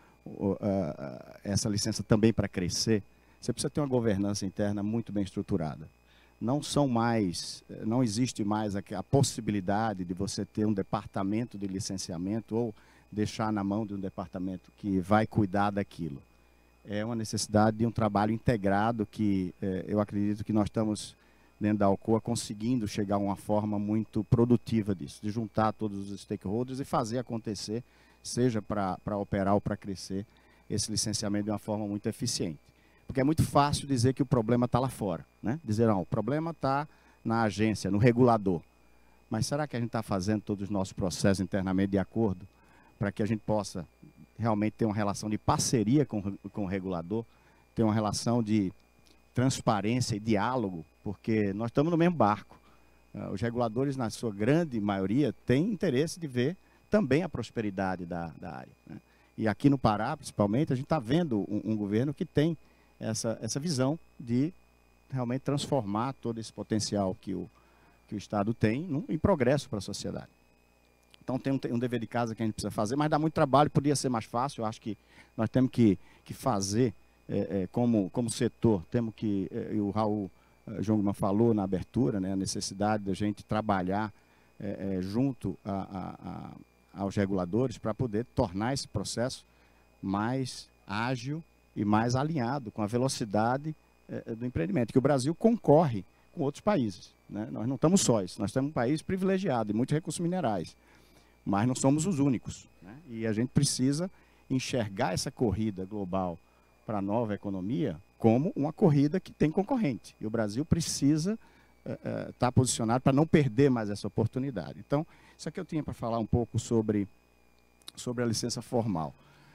essa licença também para crescer, você precisa ter uma governança interna muito bem estruturada. Não existe mais a possibilidade de você ter um departamento de licenciamento ou deixar na mão de um departamento que vai cuidar daquilo. É uma necessidade de um trabalho integrado que eu acredito que nós estamos, dentro da Alcoa, conseguindo chegar a uma forma muito produtiva disso, de juntar todos os stakeholders e fazer acontecer, seja para operar ou para crescer, esse licenciamento de uma forma muito eficiente. Porque é muito fácil dizer que o problema está lá fora, né? Dizer, não, o problema está na agência, no regulador. Mas será que a gente está fazendo todos os nossos processos internamente de acordo para que a gente possa realmente ter uma relação de parceria com o regulador, ter uma relação de transparência e diálogo, porque nós estamos no mesmo barco. Os reguladores, na sua grande maioria, têm interesse de ver também a prosperidade da área, né? E aqui no Pará, principalmente, a gente está vendo um governo que tem essa visão de realmente transformar todo esse potencial que o Estado tem em progresso para a sociedade. Então tem um dever de casa que a gente precisa fazer, mas dá muito trabalho, podia ser mais fácil. Eu acho que nós temos que fazer como setor, temos que, e o Raul João Guimarães falou na abertura, né, a necessidade da gente trabalhar junto aos reguladores para poder tornar esse processo mais ágil e mais alinhado com a velocidade do empreendimento, que o Brasil concorre com outros países, né? Nós não estamos sós, nós temos um país privilegiado e muitos recursos minerais, mas não somos os únicos, né? E a gente precisa enxergar essa corrida global para a nova economia como uma corrida que tem concorrente, e o Brasil precisa estar posicionado para não perder mais essa oportunidade. Então, isso aqui eu tinha para falar um pouco sobre a licença formal,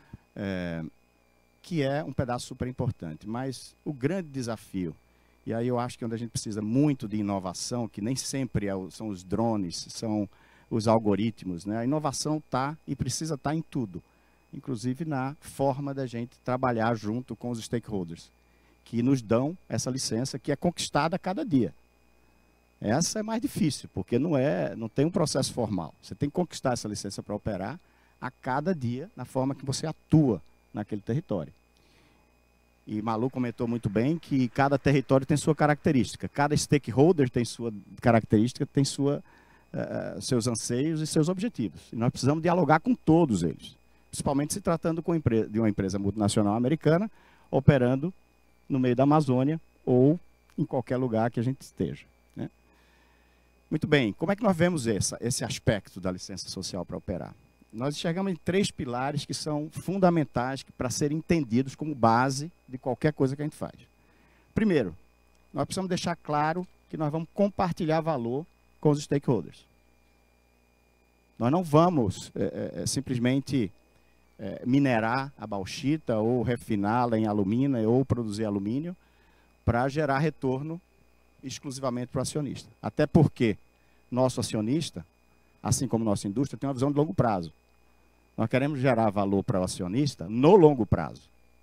que é um pedaço super importante, mas o grande desafio, e aí eu acho que onde a gente precisa muito de inovação, que nem sempre são os drones, são os algoritmos, né? A inovação está e precisa estar em tudo, inclusive na forma da gente trabalhar junto com os stakeholders, que nos dão essa licença que é conquistada a cada dia. Essa é mais difícil, porque não tem um processo formal. Você tem que conquistar essa licença para operar a cada dia, na forma que você atua naquele território. E Malu comentou muito bem que cada território tem sua característica, cada stakeholder tem sua característica, tem seus anseios e seus objetivos. E nós precisamos dialogar com todos eles, principalmente se tratando de uma empresa multinacional americana operando no meio da Amazônia ou em qualquer lugar que a gente esteja, né? Muito bem, como é que nós vemos esse aspecto da licença social para operar? Nós enxergamos em 3 pilares que são fundamentais para serem entendidos como base de qualquer coisa que a gente faz. Primeiro, nós precisamos deixar claro que nós vamos compartilhar valor com os stakeholders. Nós não vamos simplesmente minerar a bauxita ou refiná-la em alumínio ou produzir alumínio para gerar retorno exclusivamente para o acionista. Até porque nosso acionista, assim como nossa indústria, tem uma visão de longo prazo. Nós queremos gerar valor para o acionista no longo prazo.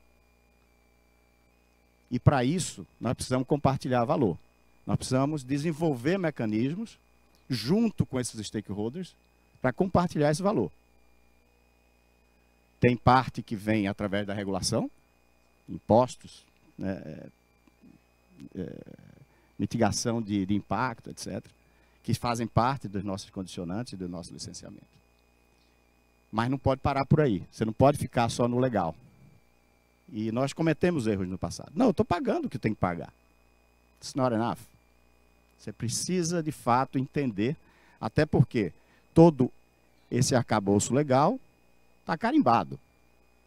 E para isso, nós precisamos compartilhar valor. Nós precisamos desenvolver mecanismos junto com esses stakeholders para compartilhar esse valor. Tem parte que vem através da regulação, impostos, né, mitigação de impacto, etc., que fazem parte dos nossos condicionantes e do nosso licenciamento. Mas não pode parar por aí. Você não pode ficar só no legal. E nós cometemos erros no passado. Não, eu estou pagando o que eu tenho que pagar. It's not enough. Você precisa, de fato, entender, até porque todo esse arcabouço legal está carimbado.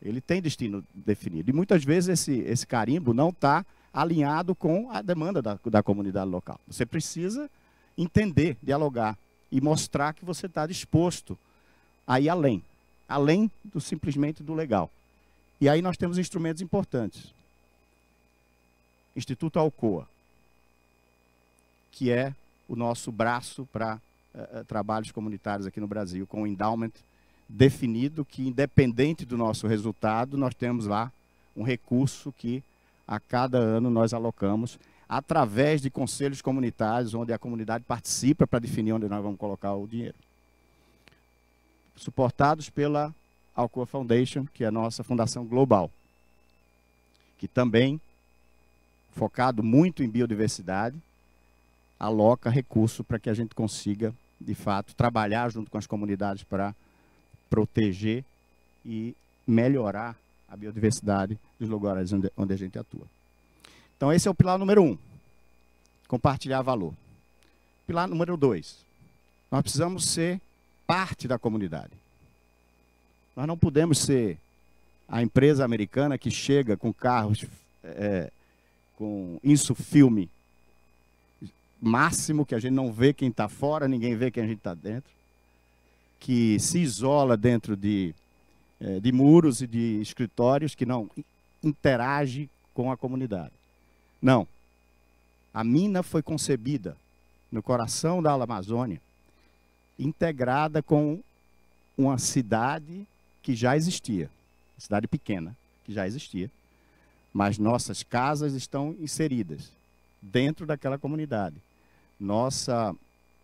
Ele tem destino definido. E muitas vezes esse carimbo não está alinhado com a demanda da comunidade local. Você precisa entender, dialogar e mostrar que você está disposto a ir além do simplesmente do legal. E aí nós temos instrumentos importantes. Instituto Alcoa, que é o nosso braço para trabalhos comunitários aqui no Brasil, com um endowment definido que, independente do nosso resultado, nós temos lá um recurso que a cada ano nós alocamos através de conselhos comunitários, onde a comunidade participa para definir onde nós vamos colocar o dinheiro. Suportados pela Alcoa Foundation, que é a nossa fundação global, que também, focado muito em biodiversidade, aloca recurso para que a gente consiga, de fato, trabalhar junto com as comunidades para proteger e melhorar a biodiversidade dos lugares onde a gente atua. Então, esse é o pilar número 1, compartilhar valor. Pilar número 2, nós precisamos ser parte da comunidade. Nós não podemos ser a empresa americana que chega com carros com insufilme máximo, que a gente não vê quem está fora, ninguém vê quem a gente está dentro, que se isola dentro de muros e de escritórios, que não interage com a comunidade. Não. A mina foi concebida no coração da Amazônia, integrada com uma cidade que já existia, cidade pequena, que já existia, mas nossas casas estão inseridas dentro daquela comunidade. Nossa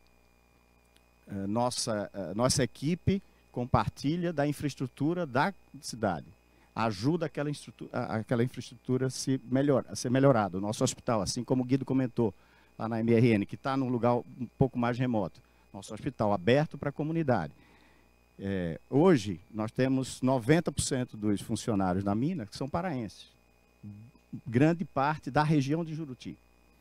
equipe compartilha da infraestrutura da cidade, ajuda aquela infraestrutura a ser melhorada. O nosso hospital, assim como o Guido comentou lá na MRN, que está num lugar um pouco mais remoto, nosso hospital aberto para a comunidade. Hoje, nós temos 90% dos funcionários da mina que são paraenses. Grande parte da região de Juruti.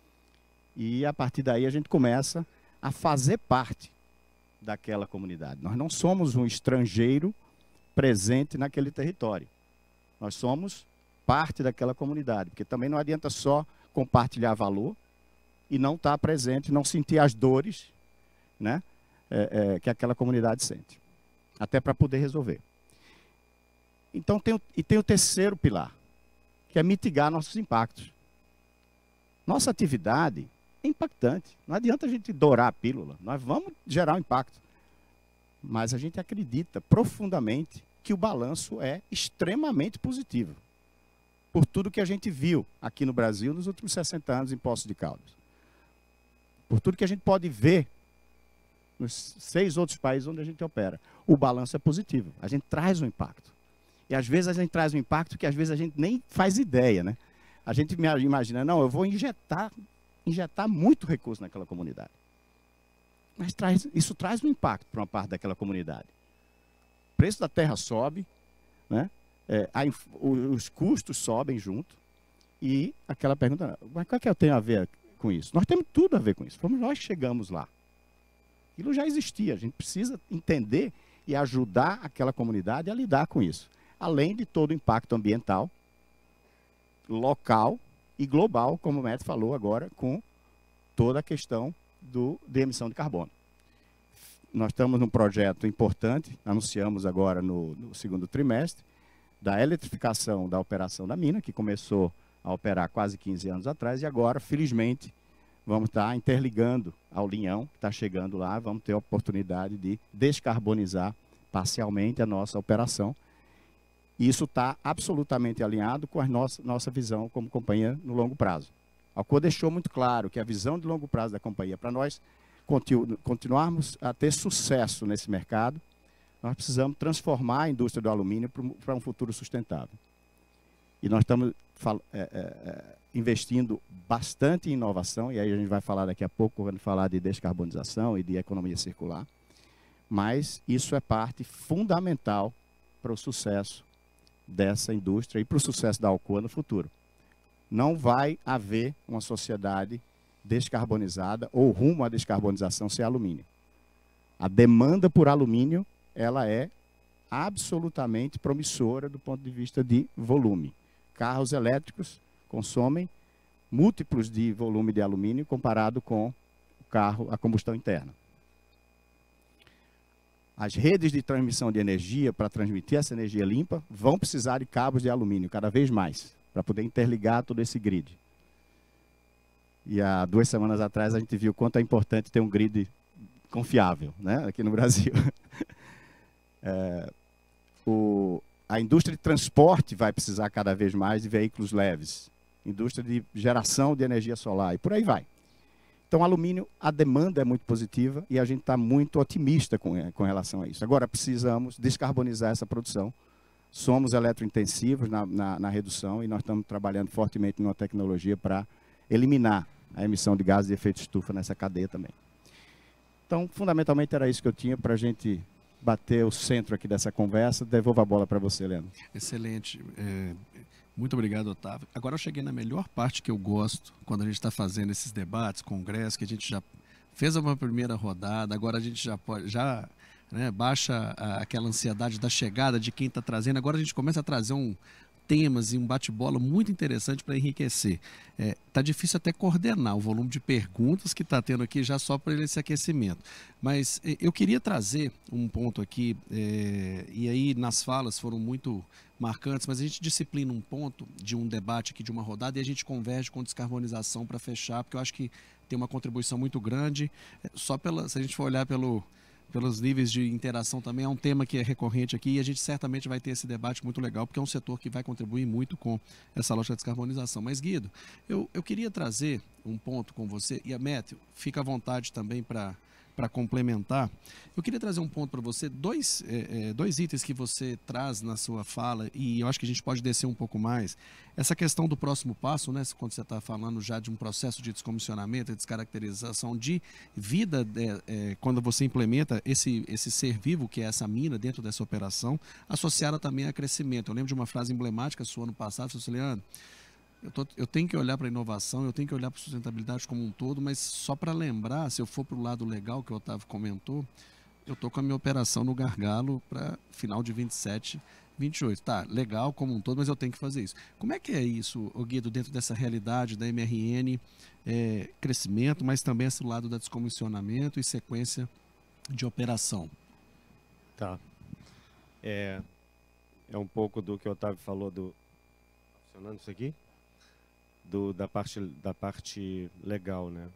E, a partir daí, a gente começa a fazer parte daquela comunidade. Nós não somos um estrangeiro presente naquele território. Nós somos parte daquela comunidade, porque também não adianta só compartilhar valor e não estar presente, não sentir as dores, né, que aquela comunidade sente, até para poder resolver. Então, tem o terceiro pilar, que é mitigar nossos impactos. Nossa atividade é impactante. Não adianta a gente dourar a pílula. Nós vamos gerar um impacto. Mas a gente acredita profundamente que o balanço é extremamente positivo. Por tudo que a gente viu aqui no Brasil nos últimos 60 anos em Poços de Caldas. Por tudo que a gente pode ver nos 6 outros países onde a gente opera. O balanço é positivo. A gente traz um impacto. E às vezes a gente traz um impacto que às vezes a gente nem faz ideia, né? A gente imagina, não, eu vou injetar muito recurso naquela comunidade. Mas isso traz um impacto para uma parte daquela comunidade. O preço da terra sobe, né? Os custos sobem junto. E aquela pergunta, mas qual é que eu tenho a ver com isso? Nós temos tudo a ver com isso. Fomos nós que chegamos lá. Aquilo já existia. A gente precisa entender e ajudar aquela comunidade a lidar com isso. Além de todo o impacto ambiental, local e global, como o Matt falou agora, com toda a questão de emissão de carbono. Nós estamos num projeto importante, anunciamos agora no segundo trimestre, da eletrificação da operação da mina, que começou a operar quase 15 anos atrás, e agora, felizmente, vamos estar interligando ao Linhão, que está chegando lá, vamos ter a oportunidade de descarbonizar parcialmente a nossa operação. E isso está absolutamente alinhado com a nossa visão como companhia no longo prazo. A Alcoa deixou muito claro que a visão de longo prazo da companhia, para nós continuarmos a ter sucesso nesse mercado, nós precisamos transformar a indústria do alumínio para um futuro sustentável. E nós estamos investindo bastante em inovação, e aí a gente vai falar daqui a pouco, quando falar de descarbonização e de economia circular, mas isso é parte fundamental para o sucesso dessa indústria e para o sucesso da Alcoa no futuro. Não vai haver uma sociedade descarbonizada ou rumo à descarbonização sem alumínio. A demanda por alumínio, ela é absolutamente promissora do ponto de vista de volume. Carros elétricos consomem múltiplos de volume de alumínio comparado com o carro a combustão interna. As redes de transmissão de energia, para transmitir essa energia limpa, vão precisar de cabos de alumínio cada vez mais, para poder interligar todo esse grid. E há 2 semanas atrás a gente viu quanto é importante ter um grid confiável, né, aqui no Brasil. A indústria de transporte vai precisar cada vez mais de veículos leves, indústria de geração de energia solar e por aí vai. Então, alumínio, a demanda é muito positiva e a gente está muito otimista com relação a isso. Agora, precisamos descarbonizar essa produção. Somos eletrointensivos na redução e nós estamos trabalhando fortemente numa tecnologia para eliminar a emissão de gases de efeito estufa nessa cadeia também. Então, fundamentalmente, era isso que eu tinha para a gente bater o centro aqui dessa conversa. Devolvo a bola para você, Leandro. Excelente. Muito obrigado, Otávio. Agora eu cheguei na melhor parte que eu gosto, quando a gente está fazendo esses debates, congressos, que a gente já fez uma primeira rodada, agora a gente já pode, né, baixa aquela ansiedade da chegada de quem está trazendo, agora a gente começa a trazer temas e um bate-bola muito interessante para enriquecer. Tá difícil até coordenar o volume de perguntas que está tendo aqui já só para esse aquecimento. Mas eu queria trazer um ponto aqui, e aí nas falas foram muito marcantes, mas a gente disciplina um ponto de um debate aqui, de uma rodada, e a gente converge com descarbonização para fechar, porque eu acho que tem uma contribuição muito grande. Se a gente for olhar pelos níveis de interação também, é um tema que é recorrente aqui e a gente certamente vai ter esse debate muito legal, porque é um setor que vai contribuir muito com essa lógica de descarbonização. Mas, Guido, eu queria trazer um ponto com você, e a Matthew, fica à vontade também para complementar. Eu queria trazer um ponto para você, dois itens que você traz na sua fala, e eu acho que a gente pode descer um pouco mais. Essa questão do próximo passo, né, quando você está falando já de um processo de descomissionamento, de descaracterização de vida, quando você implementa esse ser vivo, que é essa mina dentro dessa operação, associada também a crescimento. Eu lembro de uma frase emblemática sua ano passado, você falou, Leandro, eu tenho que olhar para a inovação, eu tenho que olhar para a sustentabilidade como um todo, mas só para lembrar, se eu for para o lado legal que o Otávio comentou, eu estou com a minha operação no gargalo para final de 27, 28. Tá, legal como um todo, mas eu tenho que fazer isso. Como é que é isso, Guido, dentro dessa realidade da MRN, crescimento, mas também esse lado da descomissionamento e sequência de operação? Tá. É um pouco do que o Otávio falou do... Funcionando isso aqui? Da parte legal, né?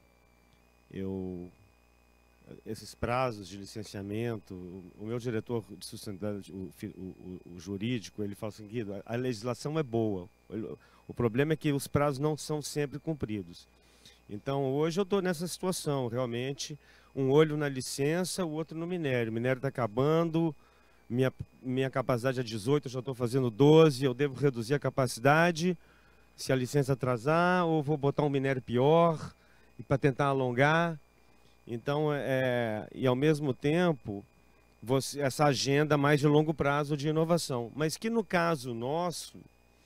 Esses prazos de licenciamento, o meu diretor de sustentabilidade, o jurídico, ele fala assim, Guido, a legislação é boa, o problema é que os prazos não são sempre cumpridos. Então, hoje eu estou nessa situação, realmente, um olho na licença, o outro no minério. O minério está acabando, minha capacidade é 18, eu já estou fazendo 12, eu devo reduzir a capacidade, se a licença atrasar, ou vou botar um minério pior para tentar alongar. Então, e ao mesmo tempo, essa agenda mais de longo prazo de inovação. Mas que no caso nosso,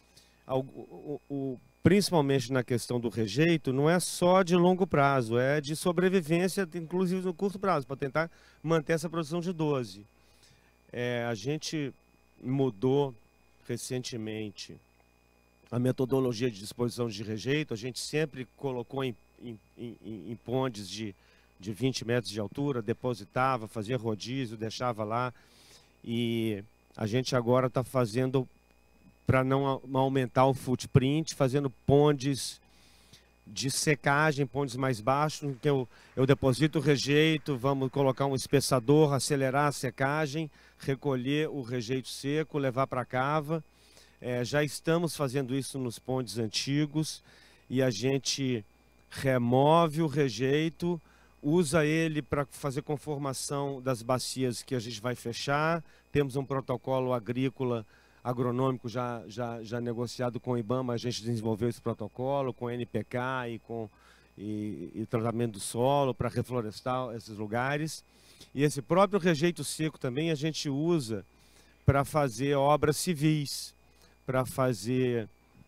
principalmente na questão do rejeito, não é só de longo prazo, é de sobrevivência, inclusive no curto prazo, para tentar manter essa produção de 12. A gente mudou recentemente a metodologia de disposição de rejeito. A gente sempre colocou em pontes de 20 metros de altura, depositava, fazia rodízio, deixava lá. E a gente agora está fazendo, para não aumentar o footprint, fazendo pontes de secagem, pontes mais baixos, que eu deposito o rejeito, vamos colocar um espessador, acelerar a secagem, recolher o rejeito seco, levar para a cava. Já estamos fazendo isso nos pontes antigos e a gente remove o rejeito, usa ele para fazer conformação das bacias que a gente vai fechar. Temos um protocolo agrícola, agronômico já negociado com o IBAMA, a gente desenvolveu esse protocolo com NPK e tratamento do solo para reflorestar esses lugares. E esse próprio rejeito seco também a gente usa para fazer obras civis, para fazer...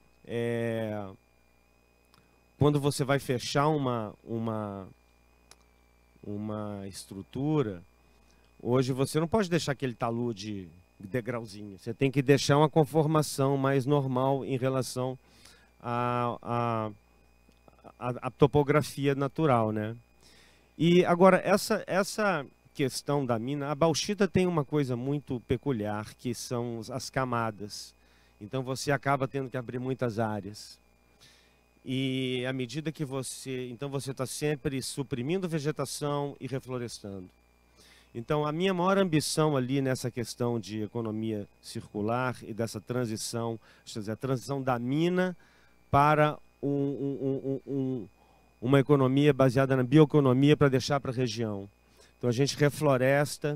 quando você vai fechar uma estrutura, hoje você não pode deixar aquele talude degrauzinho. Você tem que deixar uma conformação mais normal em relação à topografia natural, né? E agora, essa questão da mina, a bauxita tem uma coisa muito peculiar, que são as camadas. Então você acaba tendo que abrir muitas áreas. E à medida que você está sempre suprimindo vegetação e reflorestando. Então a minha maior ambição ali nessa questão de economia circular e dessa transição, quer dizer, a transição da mina para uma economia baseada na bioeconomia para deixar para a região. Então a gente refloresta,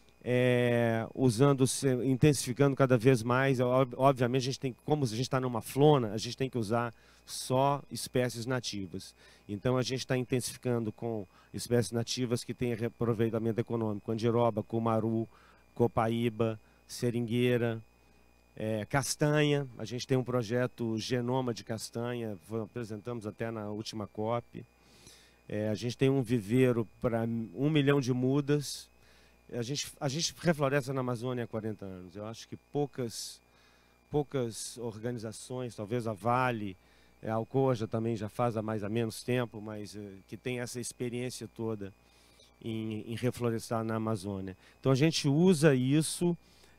intensificando cada vez mais. Obviamente, a gente tem, como a gente está numa flona, a gente tem que usar só espécies nativas. Então a gente está intensificando com espécies nativas que têm aproveitamento econômico: andiroba, cumaru, copaíba, seringueira, castanha. A gente tem um projeto Genoma de Castanha, apresentamos até na última COP. A gente tem um viveiro para 1 milhão de mudas. A gente refloresta na Amazônia há 40 anos. Eu acho que poucas organizações, talvez a Vale, a Alcoja também já faz há mais ou menos tempo, mas que tem essa experiência toda em reflorestar na Amazônia. Então a gente usa isso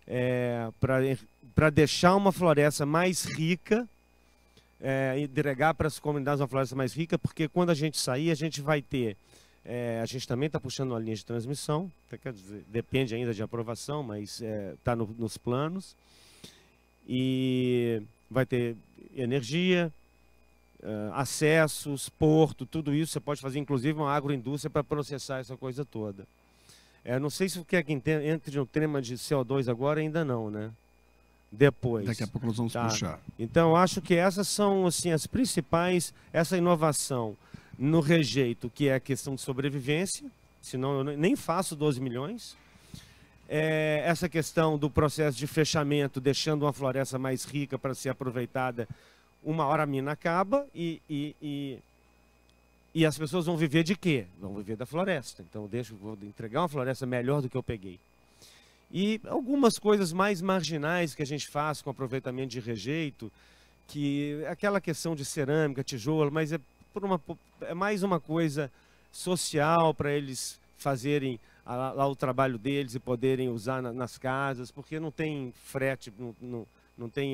para deixar uma floresta mais rica, e entregar para as comunidades uma floresta mais rica, porque quando a gente sair, a gente vai ter... a gente também está puxando uma linha de transmissão, quer dizer, depende ainda de aprovação, mas está nos planos. E vai ter energia, acessos, porto, tudo isso. Você pode fazer inclusive uma agroindústria para processar essa coisa toda. Não sei se quer que entre no tema de CO2 agora, ainda não, né? Depois. Daqui a pouco nós vamos puxar. Então, eu acho que essas são assim, as principais, essa inovação no rejeito, que é a questão de sobrevivência, senão eu nem faço 12 milhões. Essa questão do processo de fechamento, deixando uma floresta mais rica para ser aproveitada. Uma hora a mina acaba e as pessoas vão viver de quê? Vão viver da floresta. Então vou entregar uma floresta melhor do que eu peguei. E algumas coisas mais marginais que a gente faz com aproveitamento de rejeito, que é aquela questão de cerâmica, tijolo, mas é mais uma coisa social para eles fazerem lá o trabalho deles e poderem usar nas casas, porque não tem frete, não tem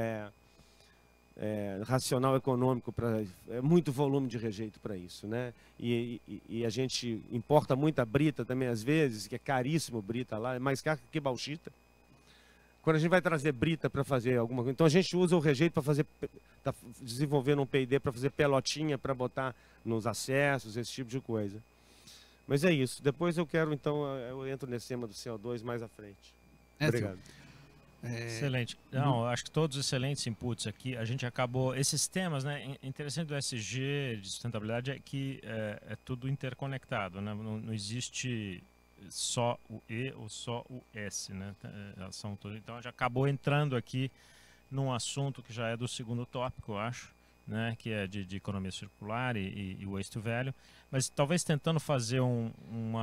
racional econômico, muito volume de rejeito para isso, né? E a gente importa muita brita também às vezes, que é caríssimo brita lá, é mais caro que bauxita. Quando a gente vai trazer brita para fazer alguma coisa, então a gente usa o rejeito para fazer, tá desenvolvendo um P&D para fazer pelotinha para botar nos acessos, esse tipo de coisa. Mas é isso. Depois eu entro nesse tema do CO2 mais à frente. Obrigado. Excelente. Não, acho que todos excelentes inputs aqui. A gente acabou... Esses temas, né? Interessante do SG, de sustentabilidade, é que é tudo interconectado, né? Não existe só o E ou só o S, né? São todos. Então, a gente acabou entrando aqui num assunto que já é do segundo tópico, eu acho, né? Que é de economia circular e waste to value. Mas talvez tentando fazer um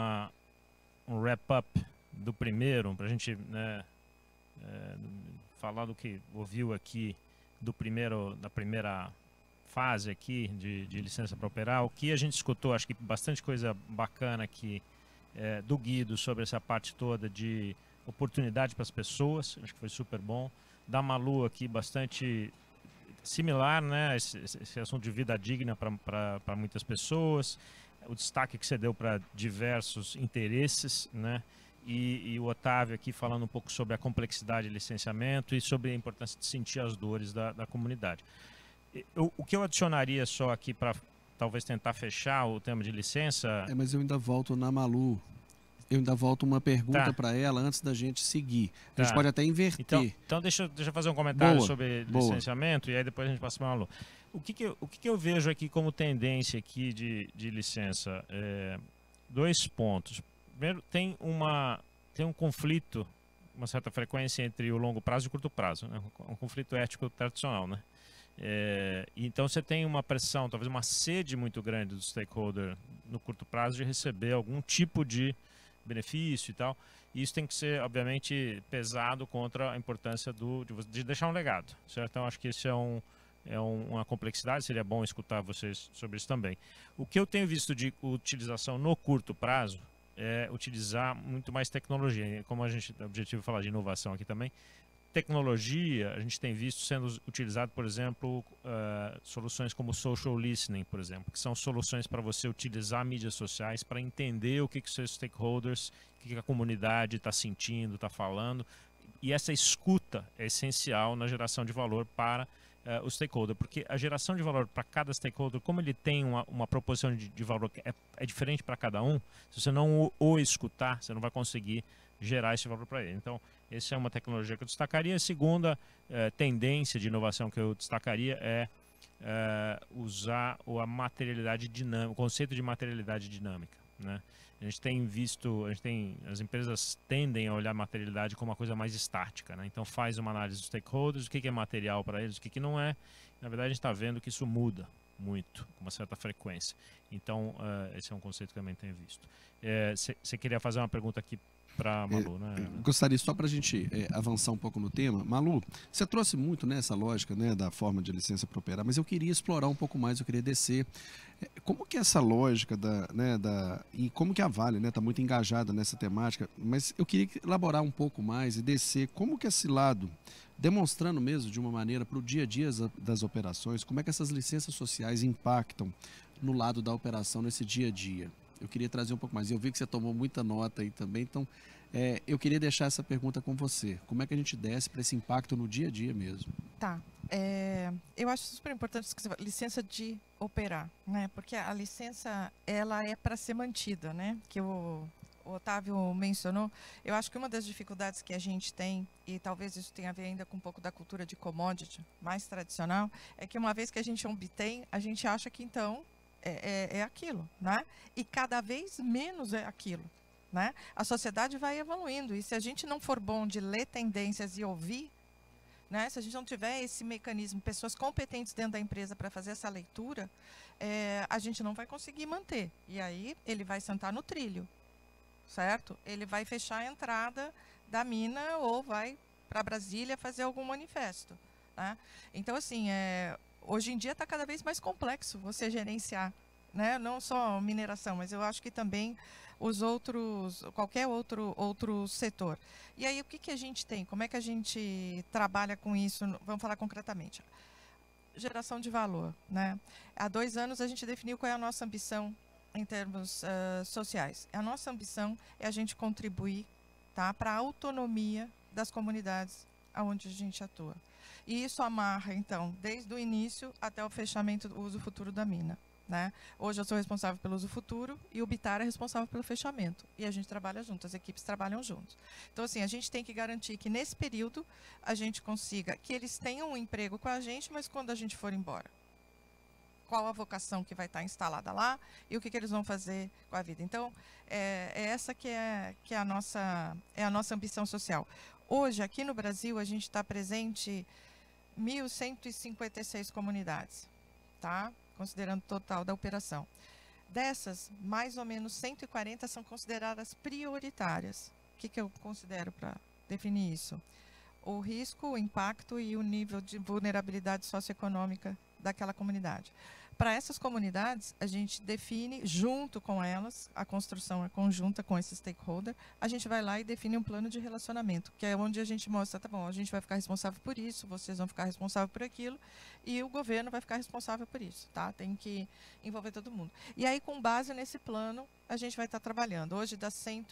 wrap-up do primeiro, para a gente, né, falar do que ouviu aqui da primeira fase aqui de licença para operar. O que a gente escutou, acho que bastante coisa bacana aqui do Guido sobre essa parte toda de oportunidade para as pessoas, acho que foi super bom. Da Malu aqui, bastante similar, né, esse assunto de vida digna para muitas pessoas, o destaque que você deu para diversos interesses, né? E o Otávio aqui falando um pouco sobre a complexidade de licenciamento e sobre a importância de sentir as dores da comunidade. O que eu adicionaria só aqui para talvez tentar fechar o tema de licença... mas eu ainda volto na Malu. Eu ainda volto uma pergunta para ela antes da gente seguir. A gente pode até inverter. Então deixa eu fazer um comentário sobre licenciamento e aí depois a gente passa para a Malu. O que eu vejo aqui como tendência aqui de licença? 2 pontos. Primeiro, tem um conflito, uma certa frequência entre o longo prazo e o curto prazo, né? Um conflito ético tradicional, né? Então você tem uma pressão, talvez uma sede muito grande do stakeholder no curto prazo de receber algum tipo de benefício e tal. E isso tem que ser, obviamente, pesado contra a importância de deixar um legado, certo? Então, acho que isso é uma complexidade, seria bom escutar vocês sobre isso também. O que eu tenho visto de utilização no curto prazo é utilizar muito mais tecnologia. Como a gente, o objetivo é falar de inovação aqui também, tecnologia, a gente tem visto sendo utilizado, por exemplo, soluções como social listening, por exemplo, que são soluções para você utilizar mídias sociais para entender o que os seus stakeholders, o que a comunidade está sentindo, está falando. E essa escuta é essencial na geração de valor para o stakeholder, porque a geração de valor para cada stakeholder, como ele tem uma proposição de valor que é diferente para cada um, se você não o escutar, você não vai conseguir gerar esse valor para ele. Então, essa é uma tecnologia que eu destacaria. A segunda tendência de inovação que eu destacaria é usar a materialidade dinâmica, o conceito de materialidade dinâmica, né? A gente tem visto, as empresas tendem a olhar a materialidade como uma coisa mais estática, né? Então faz uma análise dos stakeholders, o que é material para eles, o que não é. Na verdade, a gente está vendo que isso muda muito, com uma certa frequência. Então, esse é um conceito que eu também tenho visto. Você queria fazer uma pergunta aqui para a Malu, né? Gostaria, só para a gente avançar um pouco no tema. Malu, você trouxe muito, né, essa lógica, né, da forma de licença para operar, mas eu queria explorar um pouco mais, eu queria descer. Como que essa lógica e como que a Vale está muito engajada nessa temática, mas eu queria elaborar um pouco mais e descer como que esse lado, demonstrando mesmo de uma maneira para o dia a dia das operações, como é que essas licenças sociais impactam no lado da operação nesse dia a dia. Eu queria trazer um pouco mais. Eu vi que você tomou muita nota aí também, então eu queria deixar essa pergunta com você. Como é que a gente desce para esse impacto no dia a dia mesmo? Tá. Eu acho super importante que licença de operar, né? Porque a licença ela é para ser mantida, né? Que o Otávio mencionou. Eu acho que uma das dificuldades que a gente tem, e talvez isso tenha a ver ainda com um pouco da cultura de commodity mais tradicional, é que uma vez que a gente obtém, a gente acha que então é aquilo, né? E cada vez menos é aquilo, né? A sociedade vai evoluindo e se a gente não for bom de ler tendências e ouvir, né? Se a gente não tiver esse mecanismo, pessoas competentes dentro da empresa para fazer essa leitura, a gente não vai conseguir manter. E aí ele vai sentar no trilho, certo? Ele vai fechar a entrada da mina ou vai para Brasília fazer algum manifesto, né? Então, assim, hoje em dia está cada vez mais complexo você gerenciar, né? Não só mineração, mas eu acho que também qualquer outro setor. E aí o que a gente tem? Como é que a gente trabalha com isso? Vamos falar concretamente. Geração de valor, né? Há 2 anos a gente definiu qual é a nossa ambição em termos sociais. A nossa ambição é a gente contribuir, tá, para a autonomia das comunidades onde a gente atua. E isso amarra, então, desde o início até o fechamento do uso futuro da mina, né? Hoje eu sou responsável pelo uso futuro e o Bitar é responsável pelo fechamento. E a gente trabalha junto, as equipes trabalham juntos. Então, assim, a gente tem que garantir que nesse período a gente consiga que eles tenham um emprego com a gente, mas quando a gente for embora, qual a vocação que vai estar instalada lá e o que eles vão fazer com a vida. Então, essa que é a nossa ambição social. Hoje, aqui no Brasil, a gente está presente em 1.156 comunidades, tá? Considerando o total da operação. Dessas, mais ou menos 140 são consideradas prioritárias. O que eu considero para definir isso? O risco, o impacto e o nível de vulnerabilidade socioeconômica daquela comunidade. Para essas comunidades, a gente define, junto com elas, a construção é conjunta com esse stakeholder, a gente vai lá e define um plano de relacionamento, que é onde a gente mostra, tá bom, a gente vai ficar responsável por isso, vocês vão ficar responsáveis por aquilo, e o governo vai ficar responsável por isso, tá? Tem que envolver todo mundo. E aí, com base nesse plano, a gente vai estar trabalhando. Hoje, das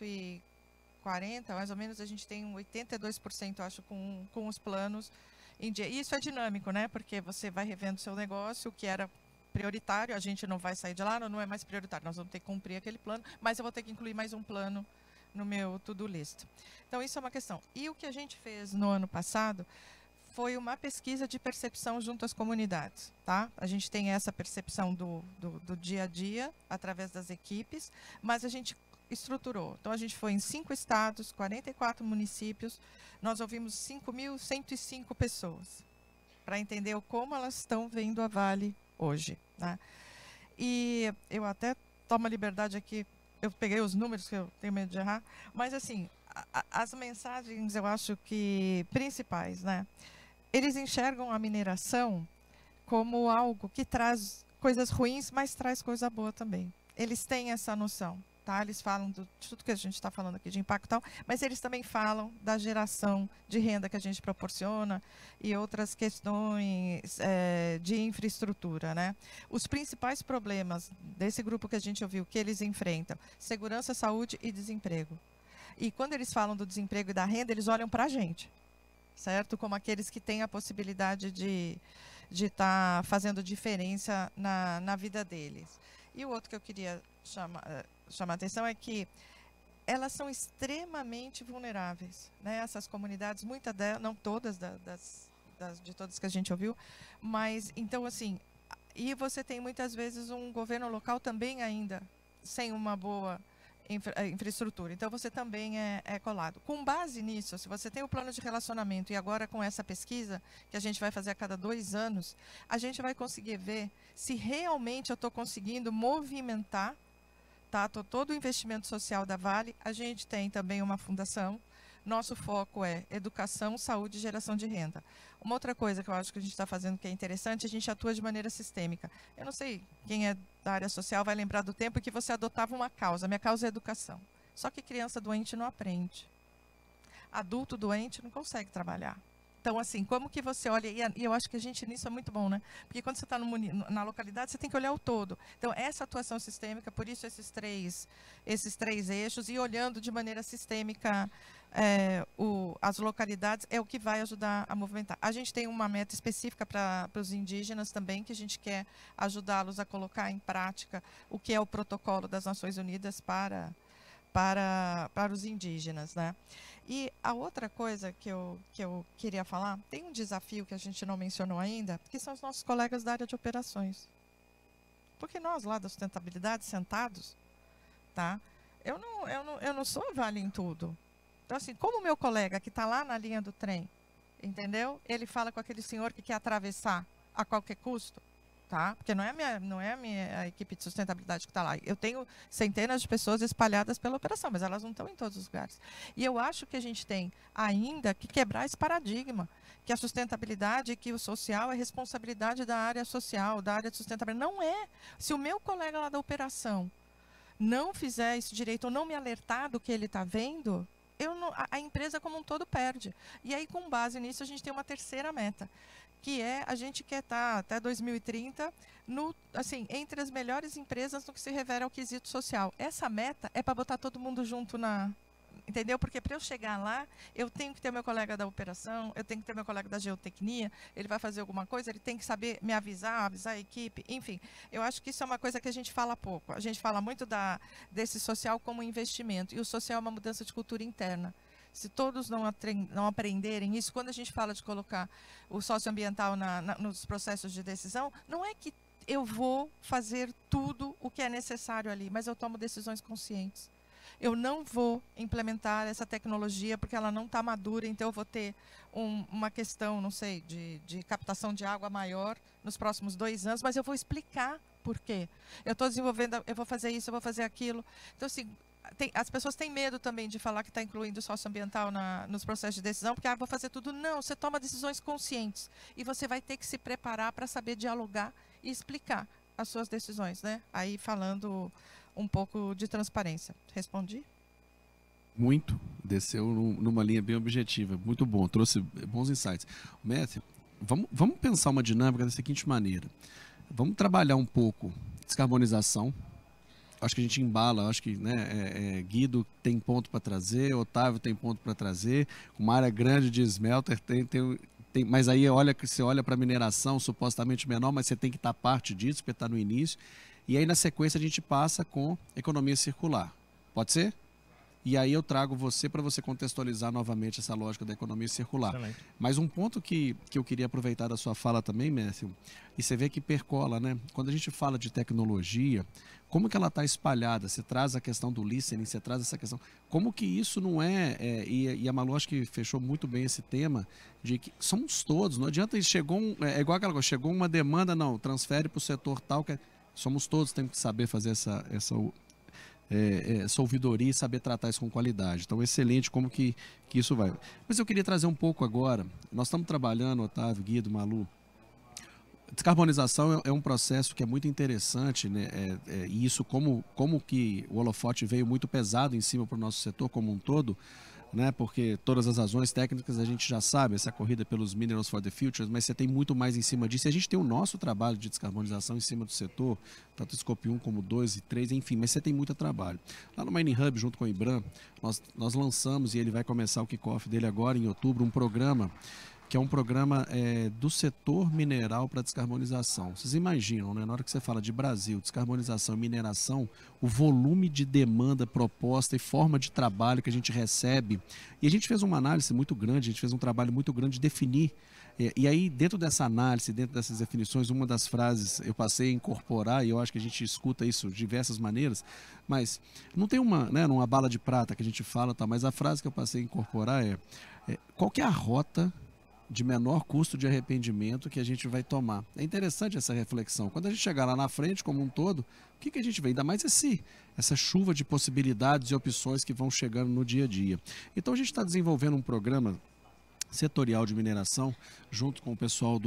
140, mais ou menos, a gente tem 82%, acho, com os planos em dia. E isso é dinâmico, né? Porque você vai revendo o seu negócio, o que era prioritário, a gente não vai sair de lá, não é mais prioritário, nós vamos ter que cumprir aquele plano, mas eu vou ter que incluir mais um plano no meu to-do list. Então, isso é uma questão. E o que a gente fez no ano passado foi uma pesquisa de percepção junto às comunidades, tá? A gente tem essa percepção do dia a dia, através das equipes, mas a gente estruturou. Então, a gente foi em 5 estados, 44 municípios, nós ouvimos 5.105 pessoas, para entender como elas estão vendo a Vale hoje, né? E eu até tomo a liberdade aqui eu peguei os números, que eu tenho medo de errar, mas assim, as mensagens, eu acho que principais, né? Eles enxergam a mineração como algo que traz coisas ruins, mas traz coisa boa também. Eles têm essa noção, tá? Eles falam de tudo que a gente está falando aqui de impacto e tal, mas eles também falam da geração de renda que a gente proporciona e outras questões de infraestrutura, né? Os principais problemas desse grupo que a gente ouviu, que eles enfrentam, segurança, saúde e desemprego. E quando eles falam do desemprego e da renda, eles olham para a gente, certo? Como aqueles que têm a possibilidade de estar fazendo diferença na vida deles. E o outro que eu queria chamar a atenção é que elas são extremamente vulneráveis, né? Essas comunidades, muitas delas, não todas de todas que a gente ouviu, mas então assim, e você tem muitas vezes um governo local também ainda sem uma boa infraestrutura, então você também é colado. Com base nisso, se você tem o plano de relacionamento e agora com essa pesquisa, que a gente vai fazer a cada 2 anos, a gente vai conseguir ver se realmente eu estou conseguindo movimentar, tá, todo o investimento social da Vale. A gente tem também uma fundação, nosso foco é educação, saúde e geração de renda. Uma outra coisa que eu acho que a gente está fazendo que é interessante, a gente atua de maneira sistêmica. Eu não sei quem é da área social vai lembrar do tempo em que você adotava uma causa. Minha causa é educação. Só que criança doente não aprende. Adulto doente não consegue trabalhar. Então, assim, como que você olha, e eu acho que a gente nisso é muito bom, né? Porque quando você está na localidade, você tem que olhar o todo. Então, essa atuação sistêmica, por isso esses três eixos, e olhando de maneira sistêmica as localidades, é o que vai ajudar a movimentar. A gente tem uma meta específica para os indígenas também, que a gente quer ajudá-los a colocar em prática o que é o protocolo das Nações Unidas para os indígenas, né? E a outra coisa que eu queria falar, tem um desafio que a gente não mencionou ainda, que são os nossos colegas da área de operações. Porque nós lá da sustentabilidade, sentados, tá? Eu não sou a Vale em tudo. Então, assim, como o meu colega que está lá na linha do trem, entendeu? Ele fala com aquele senhor que quer atravessar a qualquer custo, tá? Porque não é a minha equipe de sustentabilidade que está lá. Eu tenho centenas de pessoas espalhadas pela operação, mas elas não estão em todos os lugares. E eu acho que a gente tem ainda que quebrar esse paradigma, que a sustentabilidade, que o social é responsabilidade da área social, da área de sustentabilidade. Não é. Se o meu colega lá da operação não fizer isso direito ou não me alertar do que ele está vendo, a empresa como um todo perde. E aí, com base nisso, a gente tem uma terceira meta, que é a gente quer estar até 2030 assim, entre as melhores empresas no que se refere ao quesito social. Essa meta é para botar todo mundo junto entendeu? Porque para eu chegar lá, eu tenho que ter meu colega da operação, eu tenho que ter meu colega da geotecnia, ele vai fazer alguma coisa, ele tem que saber me avisar a equipe, enfim. Eu acho que isso é uma coisa que a gente fala pouco. A gente fala muito desse social como investimento, e o social é uma mudança de cultura interna. Se todos não aprenderem isso, quando a gente fala de colocar o socioambiental nos processos de decisão, não é que eu vou fazer tudo o que é necessário ali, mas eu tomo decisões conscientes. Eu não vou implementar essa tecnologia porque ela não está madura, então eu vou ter uma questão, não sei, de captação de água maior nos próximos 2 anos, mas eu vou explicar por quê. Eu estou desenvolvendo, eu vou fazer isso, eu vou fazer aquilo. Então, assim, as pessoas têm medo também de falar que está incluindo o socioambiental nos processos de decisão, porque vou fazer tudo. Não, você toma decisões conscientes e você vai ter que se preparar para saber dialogar e explicar as suas decisões, né? Aí falando um pouco de transparência. Respondi? Muito. Desceu numa linha bem objetiva. Muito bom. Trouxe bons insights. Matthew, vamos pensar uma dinâmica da seguinte maneira. Vamos trabalhar um pouco descarbonização. Acho que a gente embala, acho que, né, Guido tem ponto para trazer, Otávio tem ponto para trazer, uma área grande de smelter tem, mas aí você olha para a mineração supostamente menor, mas você tem que estar parte disso, porque está no início. E aí, na sequência, a gente passa com economia circular. Pode ser? E aí eu trago você para você contextualizar novamente essa lógica da economia circular. Excelente. Mas um ponto que eu queria aproveitar da sua fala também, Matthew, e você vê que percola, né? Quando a gente fala de tecnologia, como que ela está espalhada? Você traz a questão do listening, você traz essa questão... Como que isso não e a Malu acho que fechou muito bem esse tema, de que somos todos, não adianta, é igual aquela coisa, chegou uma demanda, não, transfere para o setor tal, somos todos, temos que saber fazer essa ouvidoria e saber tratar isso com qualidade. Então, excelente como que isso vai. Mas eu queria trazer um pouco agora, nós estamos trabalhando, Otávio, Guido, Malu, descarbonização é um processo que é muito interessante, né? E isso como que o holofote veio muito pesado em cima para o nosso setor como um todo, né? Porque todas as razões técnicas a gente já sabe, essa corrida pelos Minerals for the Future, mas você tem muito mais em cima disso. E a gente tem o nosso trabalho de descarbonização em cima do setor, tanto o Scope 1 como 2 e 3, enfim, mas você tem muito trabalho. Lá no Mining Hub, junto com o IBRAM, nós lançamos, e ele vai começar o kickoff dele agora em outubro, um programa que é um programa do setor mineral para descarbonização. Vocês imaginam, né? Na hora que você fala de Brasil, descarbonização e mineração, o volume de demanda, proposta e forma de trabalho que a gente recebe. E a gente fez uma análise muito grande, a gente fez um trabalho muito grande de definir. E aí, dentro dessa análise, dentro dessas definições, uma das frases eu passei a incorporar, e eu acho que a gente escuta isso de diversas maneiras, mas não tem uma bala de prata que a gente fala, tá? Mas a frase que eu passei a incorporar qual que é a rota de menor custo de arrependimento que a gente vai tomar. É interessante essa reflexão. Quando a gente chegar lá na frente, como um todo, o que a gente vê? Ainda mais essa chuva de possibilidades e opções que vão chegando no dia a dia. Então a gente está desenvolvendo um programa setorial de mineração, junto com o pessoal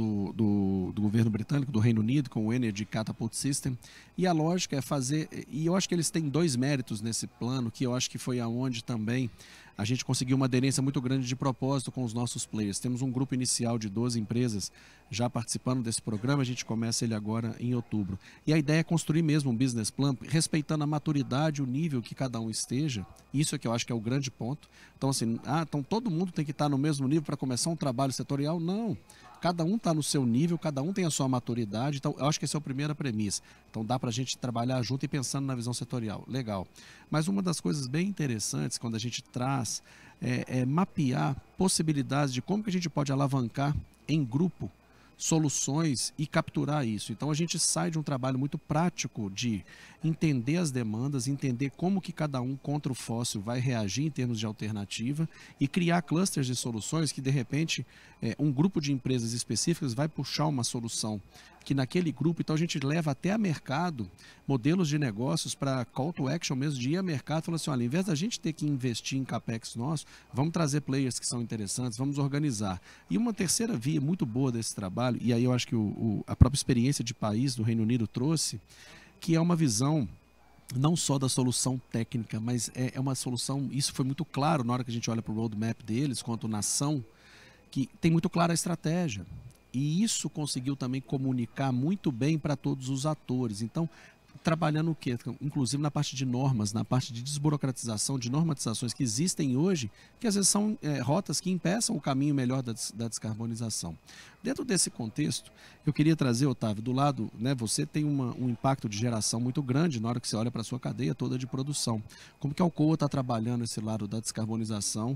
do governo britânico, do Reino Unido, com o Energy Catapult System, e a lógica é fazer, e eu acho que eles têm dois méritos nesse plano, que eu acho que foi aonde também a gente conseguiu uma aderência muito grande de propósito com os nossos players. Temos um grupo inicial de 12 empresas já participando desse programa, a gente começa ele agora em outubro. E a ideia é construir mesmo um business plan, respeitando a maturidade, o nível que cada um esteja. Isso é que eu acho que é o grande ponto. Então, assim, então todo mundo tem que estar no mesmo nível para começar um trabalho setorial? Não. Cada um está no seu nível, cada um tem a sua maturidade. Então, eu acho que essa é a primeira premissa. Então, dá para a gente trabalhar junto e pensando na visão setorial. Legal. Mas uma das coisas bem interessantes quando a gente traz é mapear possibilidades de como que a gente pode alavancar em grupo soluções e capturar isso. Então a gente sai de um trabalho muito prático de entender as demandas, entender como que cada um contra o fóssil vai reagir em termos de alternativa e criar clusters de soluções que de repente um grupo de empresas específicas vai puxar uma solução que naquele grupo, então a gente leva até a mercado modelos de negócios para call to action mesmo, de ir a mercado e falar assim, olha, ao invés da gente ter que investir em capex nosso, vamos trazer players que são interessantes, vamos organizar. E uma terceira via muito boa desse trabalho, e aí eu acho que a própria experiência de país do Reino Unido trouxe, que é uma visão não só da solução técnica, mas é uma solução, isso foi muito claro na hora que a gente olha para o roadmap deles, quanto nação, que tem muito clara a estratégia. E isso conseguiu também comunicar muito bem para todos os atores. Então, trabalhando o quê? Inclusive na parte de normas, na parte de desburocratização, de normatizações que existem hoje, que às vezes são rotas que impeçam o caminho melhor da descarbonização. Dentro desse contexto, eu queria trazer, Otávio, do lado, né, você tem um impacto de geração muito grande na hora que você olha para a sua cadeia toda de produção. Como que a Alcoa está trabalhando esse lado da descarbonização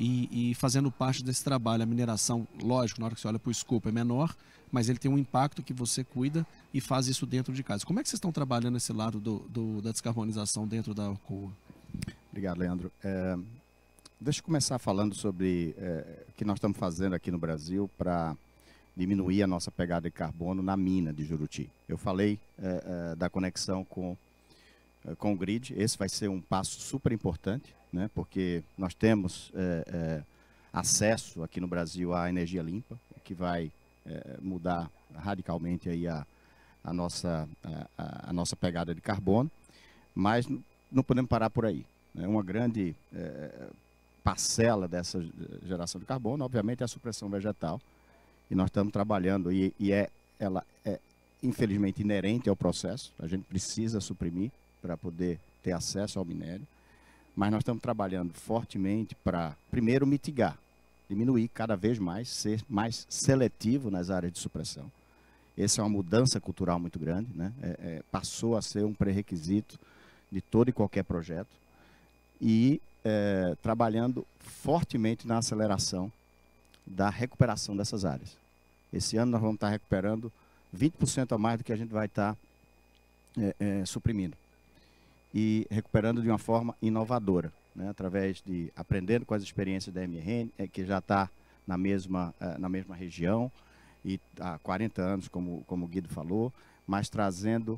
e fazendo parte desse trabalho? A mineração, lógico, na hora que você olha para o escopo é menor, mas ele tem um impacto que você cuida e faz isso dentro de casa. Como é que vocês estão trabalhando esse lado da descarbonização dentro da Alcoa? Obrigado, Leandro. Deixa eu começar falando sobre o que nós estamos fazendo aqui no Brasil para diminuir a nossa pegada de carbono na mina de Juruti. Eu falei da conexão com o grid. Esse vai ser um passo super importante, né, porque nós temos acesso aqui no Brasil à energia limpa, o que vai mudar radicalmente aí a nossa pegada de carbono, mas não podemos parar por aí, né? Uma grande parcela dessa geração de carbono, obviamente, é a supressão vegetal, e nós estamos trabalhando, ela é infelizmente inerente ao processo, a gente precisa suprimir para poder ter acesso ao minério, mas nós estamos trabalhando fortemente para, primeiro, mitigar, diminuir cada vez mais, ser mais seletivo nas áreas de supressão. Essa é uma mudança cultural muito grande, né? Passou a ser um pré-requisito de todo e qualquer projeto e trabalhando fortemente na aceleração da recuperação dessas áreas. Esse ano nós vamos estar recuperando 20% a mais do que a gente vai estar suprimindo e recuperando de uma forma inovadora, né, através de aprendendo com as experiências da MRN, que já está na mesma região e há 40 anos, como o Guido falou, mas trazendo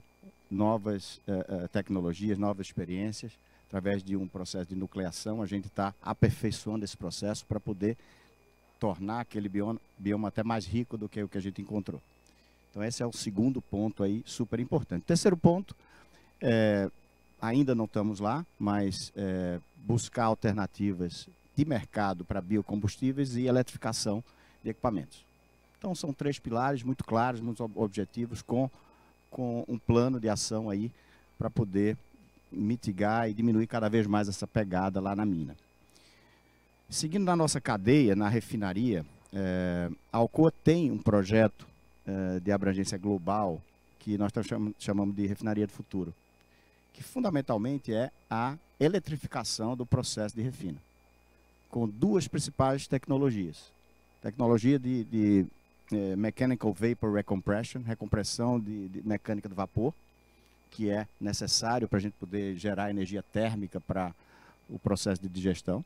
novas tecnologias, novas experiências. Através de um processo de nucleação, a gente está aperfeiçoando esse processo para poder tornar aquele bioma até mais rico do que o que a gente encontrou. Então, esse é o segundo ponto aí, super importante. Terceiro ponto, ainda não estamos lá, mas buscar alternativas de mercado para biocombustíveis e eletrificação de equipamentos. Então, são 3 pilares muito claros, muito objetivos, com um plano de ação aí para poder mitigar e diminuir cada vez mais essa pegada lá na mina. Seguindo na nossa cadeia, na refinaria, a Alcoa tem um projeto de abrangência global que nós chamamos de refinaria do futuro, que fundamentalmente é a eletrificação do processo de refino, com 2 principais tecnologias. Tecnologia de Mechanical Vapor Recompression, recompressão de mecânica do vapor, que é necessário para a gente poder gerar energia térmica para o processo de digestão.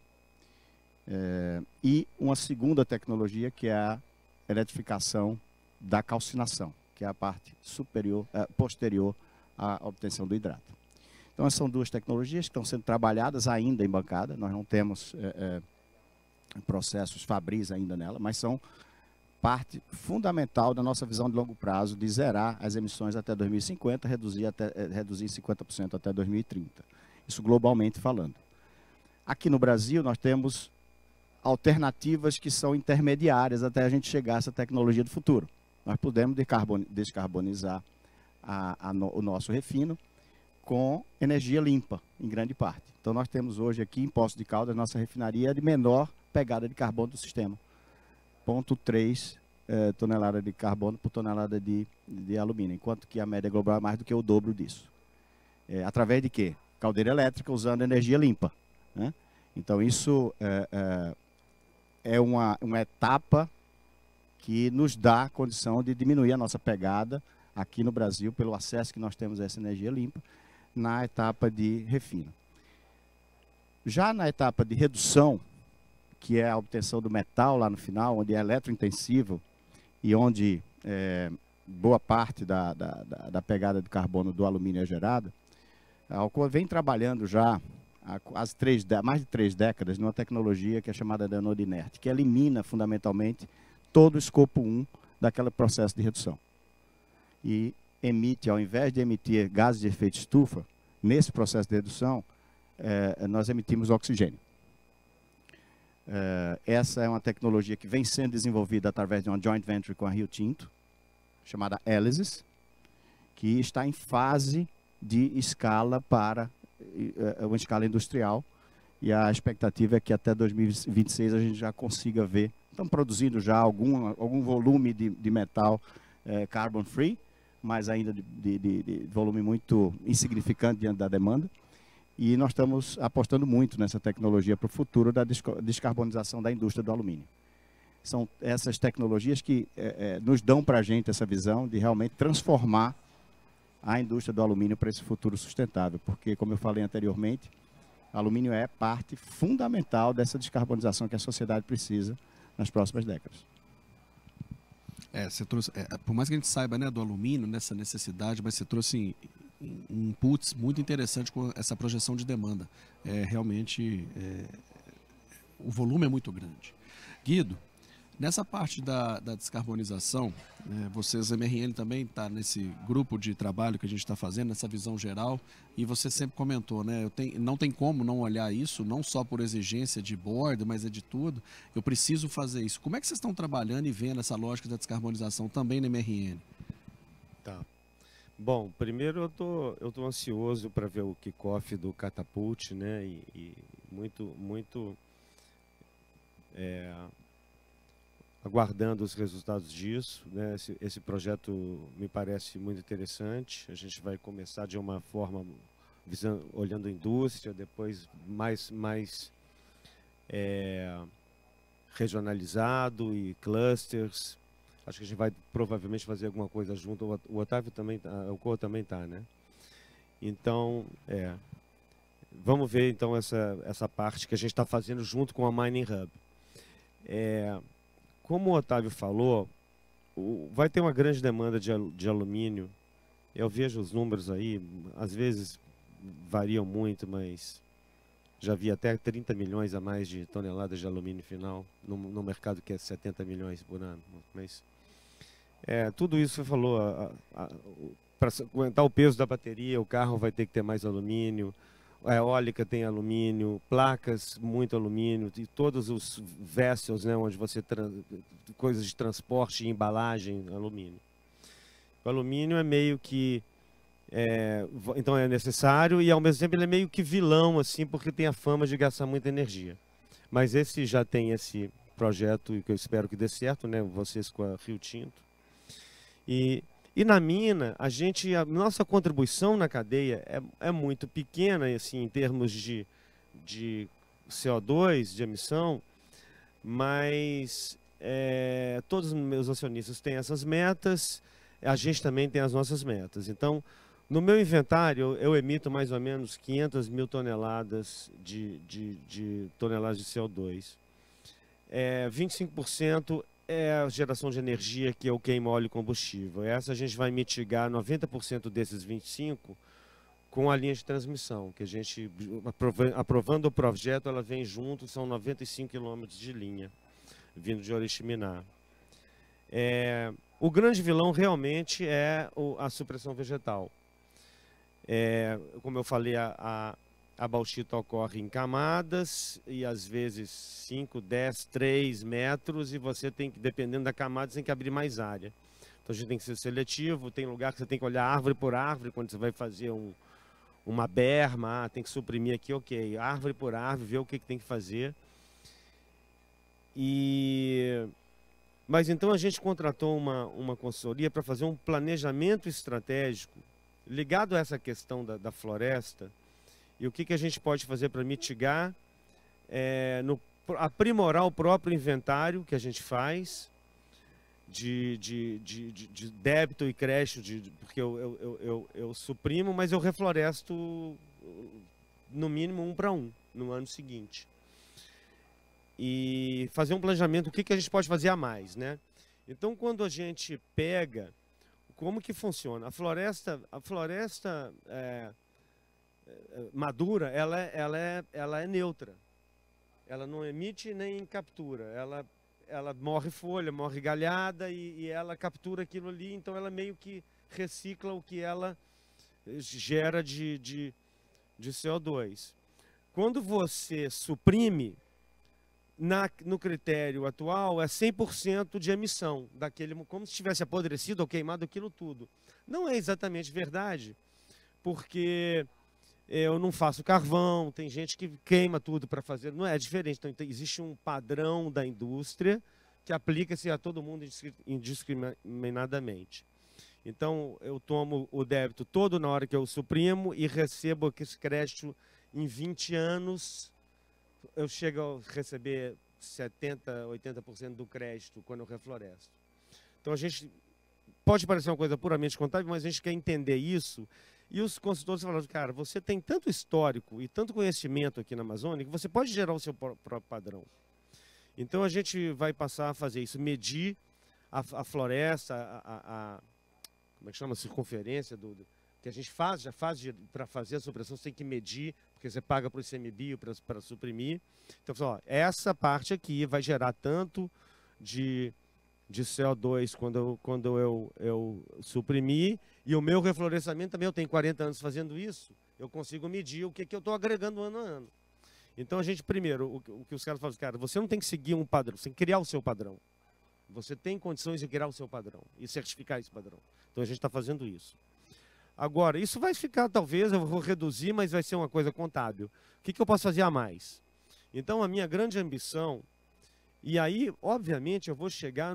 E uma segunda tecnologia, que é a eletrificação da calcinação, que é a parte posterior à obtenção do hidrato. Então, essas são 2 tecnologias que estão sendo trabalhadas ainda em bancada. Nós não temos processos fabris ainda nela, mas são parte fundamental da nossa visão de longo prazo de zerar as emissões até 2050, reduzir em 50% até 2030. Isso globalmente falando. Aqui no Brasil, nós temos alternativas que são intermediárias até a gente chegar a essa tecnologia do futuro. Nós podemos descarbonizar o nosso refino com energia limpa, em grande parte. Então, nós temos hoje aqui em Poços de Caldas, nossa refinaria de menor pegada de carbono do sistema. 0,3 tonelada de carbono por tonelada de alumínio, enquanto que a média global é mais do que o dobro disso. Através de quê? Caldeira elétrica usando energia limpa, né? Então, isso é uma etapa que nos dá a condição de diminuir a nossa pegada aqui no Brasil, pelo acesso que nós temos a essa energia limpa, na etapa de refino. Já na etapa de redução, que é a obtenção do metal lá no final, onde é eletrointensivo e onde boa parte da pegada de carbono do alumínio é gerada, a Alcoa vem trabalhando já há mais de 3 décadas numa tecnologia que é chamada de anodo inerte, que elimina fundamentalmente todo o escopo 1 daquele processo de redução. E emite, ao invés de emitir gases de efeito estufa, nesse processo de redução, nós emitimos oxigênio. Essa é uma tecnologia que vem sendo desenvolvida através de uma joint venture com a Rio Tinto, chamada Elysis, que está em fase de escala para uma escala industrial, e a expectativa é que até 2026 a gente já consiga ver. Estamos produzindo já algum volume de metal carbon free, mas ainda de volume muito insignificante diante da demanda. E nós estamos apostando muito nessa tecnologia para o futuro da descarbonização da indústria do alumínio. São essas tecnologias que nos dão para a gente essa visão de realmente transformar a indústria do alumínio para esse futuro sustentável. Porque, como eu falei anteriormente, alumínio é parte fundamental dessa descarbonização que a sociedade precisa nas próximas décadas. Você trouxe, por mais que a gente saiba, né, do alumínio, nessa necessidade, mas você trouxe um inputs muito interessante com essa projeção de demanda. Realmente, o volume é muito grande. Guido, nessa parte da descarbonização, vocês, a MRN também está nesse grupo de trabalho que a gente está fazendo, nessa visão geral, e você sempre comentou, né, não tem como não olhar isso, não só por exigência de board, mas é de tudo, eu preciso fazer isso. Como é que vocês estão trabalhando e vendo essa lógica da descarbonização também na MRN? Tá. Bom, primeiro eu tô ansioso para ver o kickoff do Catapult, né, e muito aguardando os resultados disso, né? Esse projeto me parece muito interessante. A gente vai começar de uma forma olhando a indústria, depois mais regionalizado e clusters. Acho que a gente vai provavelmente fazer alguma coisa junto. O Otávio também tá, o Alcoa também está, né? Então, vamos ver então essa parte que a gente está fazendo junto com a Mining Hub. Como o Otávio falou, vai ter uma grande demanda de alumínio Eu vejo os números aí, às vezes variam muito, mas já vi até 30 milhões a mais de toneladas de alumínio final, no mercado que é 70 milhões por ano. Mas tudo isso você falou, para aguentar o peso da bateria, o carro vai ter que ter mais alumínio, a eólica tem alumínio, placas, muito alumínio, e todos os vessels, né, onde você coisas de transporte e embalagem, alumínio. O alumínio é meio que então é necessário e ao mesmo tempo ele é meio que vilão, assim, porque tem a fama de gastar muita energia. Mas esse já tem esse projeto que eu espero que dê certo, né, vocês com a Rio Tinto. E na mina, a nossa contribuição na cadeia é muito pequena, assim, em termos de CO2, de emissão, mas todos os meus acionistas têm essas metas, a gente também tem as nossas metas. Então, no meu inventário, eu emito mais ou menos 500 mil toneladas de toneladas de CO2. 25% é a geração de energia, que eu queimo óleo e combustível. Essa a gente vai mitigar 90% desses 25% com a linha de transmissão, que a gente, aprovando o projeto, ela vem junto, são 95 quilômetros de linha, vindo de Oriximiná. O grande vilão realmente é a supressão vegetal. Como eu falei, a bauxita ocorre em camadas e às vezes 5, 10, 3 metros, e você tem que, dependendo da camada, você tem que abrir mais área. Então a gente tem que ser seletivo, tem lugar que você tem que olhar árvore por árvore quando você vai fazer uma berma, tem que suprimir aqui, ok, árvore por árvore, ver o que tem que fazer. Mas então a gente contratou uma consultoria para fazer um planejamento estratégico ligado a essa questão da floresta. E o que a gente pode fazer para mitigar, aprimorar o próprio inventário que a gente faz, de débito e crédito, porque eu suprimo, mas eu refloresto no mínimo 1 para 1 no ano seguinte. E fazer um planejamento, o que a gente pode fazer a mais, né? Então, quando a gente pega, como que funciona? A floresta madura, ela é neutra. Ela não emite nem captura. Ela morre folha, morre galhada e ela captura aquilo ali. Então ela meio que recicla o que ela gera de CO2. Quando você suprime, no critério atual, é 100% de emissão, como se tivesse apodrecido ou queimado aquilo tudo. Não é exatamente verdade, porque eu não faço carvão, tem gente que queima tudo para fazer, não é diferente. Então existe um padrão da indústria que aplica-se a todo mundo indiscriminadamente. Então eu tomo o débito todo na hora que eu suprimo e recebo esse crédito em 20 anos. Eu chego a receber 70%, 80% do crédito quando eu refloresto. Então a gente pode parecer uma coisa puramente contábil, mas a gente quer entender isso. E os consultores falaram, cara, você tem tanto histórico e tanto conhecimento aqui na Amazônia que você pode gerar o seu próprio padrão. Então a gente vai passar a fazer isso, medir a floresta, como é que chama, a circunferência que a gente já faz para fazer a supressão, você tem que medir, porque você paga para o ICMBio para suprimir. Então, essa parte aqui vai gerar tanto de CO2 quando eu suprimir, e o meu reflorestamento também, eu tenho 40 anos fazendo isso, eu consigo medir o que eu estou agregando ano a ano. Então a gente, primeiro, o que os caras falam, cara, você não tem que seguir um padrão, você tem que criar o seu padrão. Você tem condições de criar o seu padrão e certificar esse padrão. Então a gente está fazendo isso. Agora, isso vai ficar, talvez, eu vou reduzir, mas vai ser uma coisa contábil. O que eu posso fazer a mais? Então, a minha grande ambição, e aí, obviamente, eu vou chegar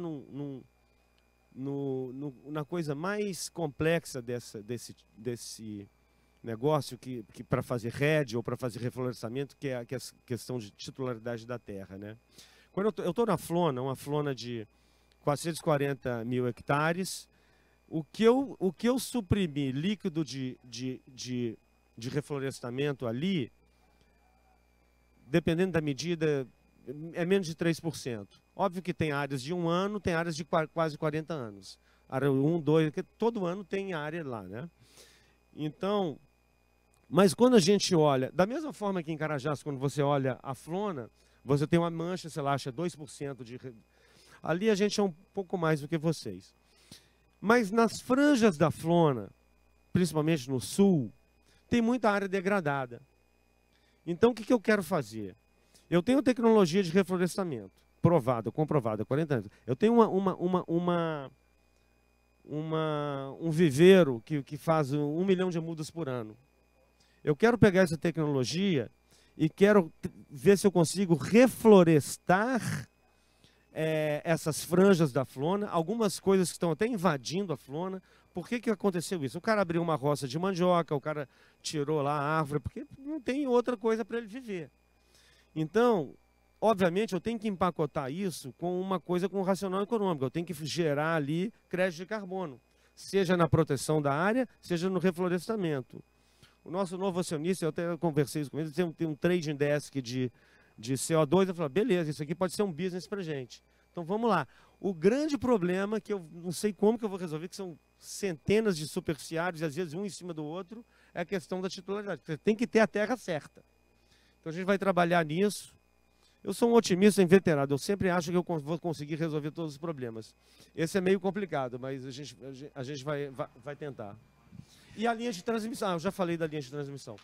na coisa mais complexa desse negócio, que para fazer RED ou para fazer reflorestamento, que é a questão de titularidade da terra, né? Quando eu estou na Flona, uma Flona de 440 mil hectares, o que eu suprimi líquido de reflorestamento ali, dependendo da medida, é menos de 3%. Óbvio que tem áreas de 1 ano, tem áreas de quase 40 anos. área 1, 2, todo ano tem área lá, né? Então, mas quando a gente olha, da mesma forma que em Carajás, quando você olha a Flona, você tem uma mancha, sei lá, acha 2% de... Ali a gente é um pouco mais do que vocês. Mas nas franjas da Flona, principalmente no sul, tem muita área degradada. Então, o que eu quero fazer? Eu tenho tecnologia de reflorestamento, provada, comprovada, 40 anos. Eu tenho um viveiro que faz 1 milhão de mudas por ano. Eu quero pegar essa tecnologia e quero ver se eu consigo reflorestar essas franjas da Flona, algumas coisas que estão até invadindo a Flona. Por que aconteceu isso? O cara abriu uma roça de mandioca, o cara tirou lá a árvore, porque não tem outra coisa para ele viver. Então, obviamente, eu tenho que empacotar isso com uma coisa com racional econômico. Eu tenho que gerar ali crédito de carbono, seja na proteção da área, seja no reflorestamento. O nosso novo acionista, eu até conversei isso com ele, tem um trading desk de CO2, eu falei, beleza, isso aqui pode ser um business para gente. Então vamos lá. O grande problema, que eu não sei como que eu vou resolver, que são centenas de superficiários, às vezes um em cima do outro, é a questão da titularidade. Você tem que ter a terra certa. Então a gente vai trabalhar nisso. Eu sou um otimista inveterado, eu sempre acho que eu vou conseguir resolver todos os problemas. Esse é meio complicado, mas a gente vai tentar. E a linha de transmissão, eu já falei da linha de transmissão.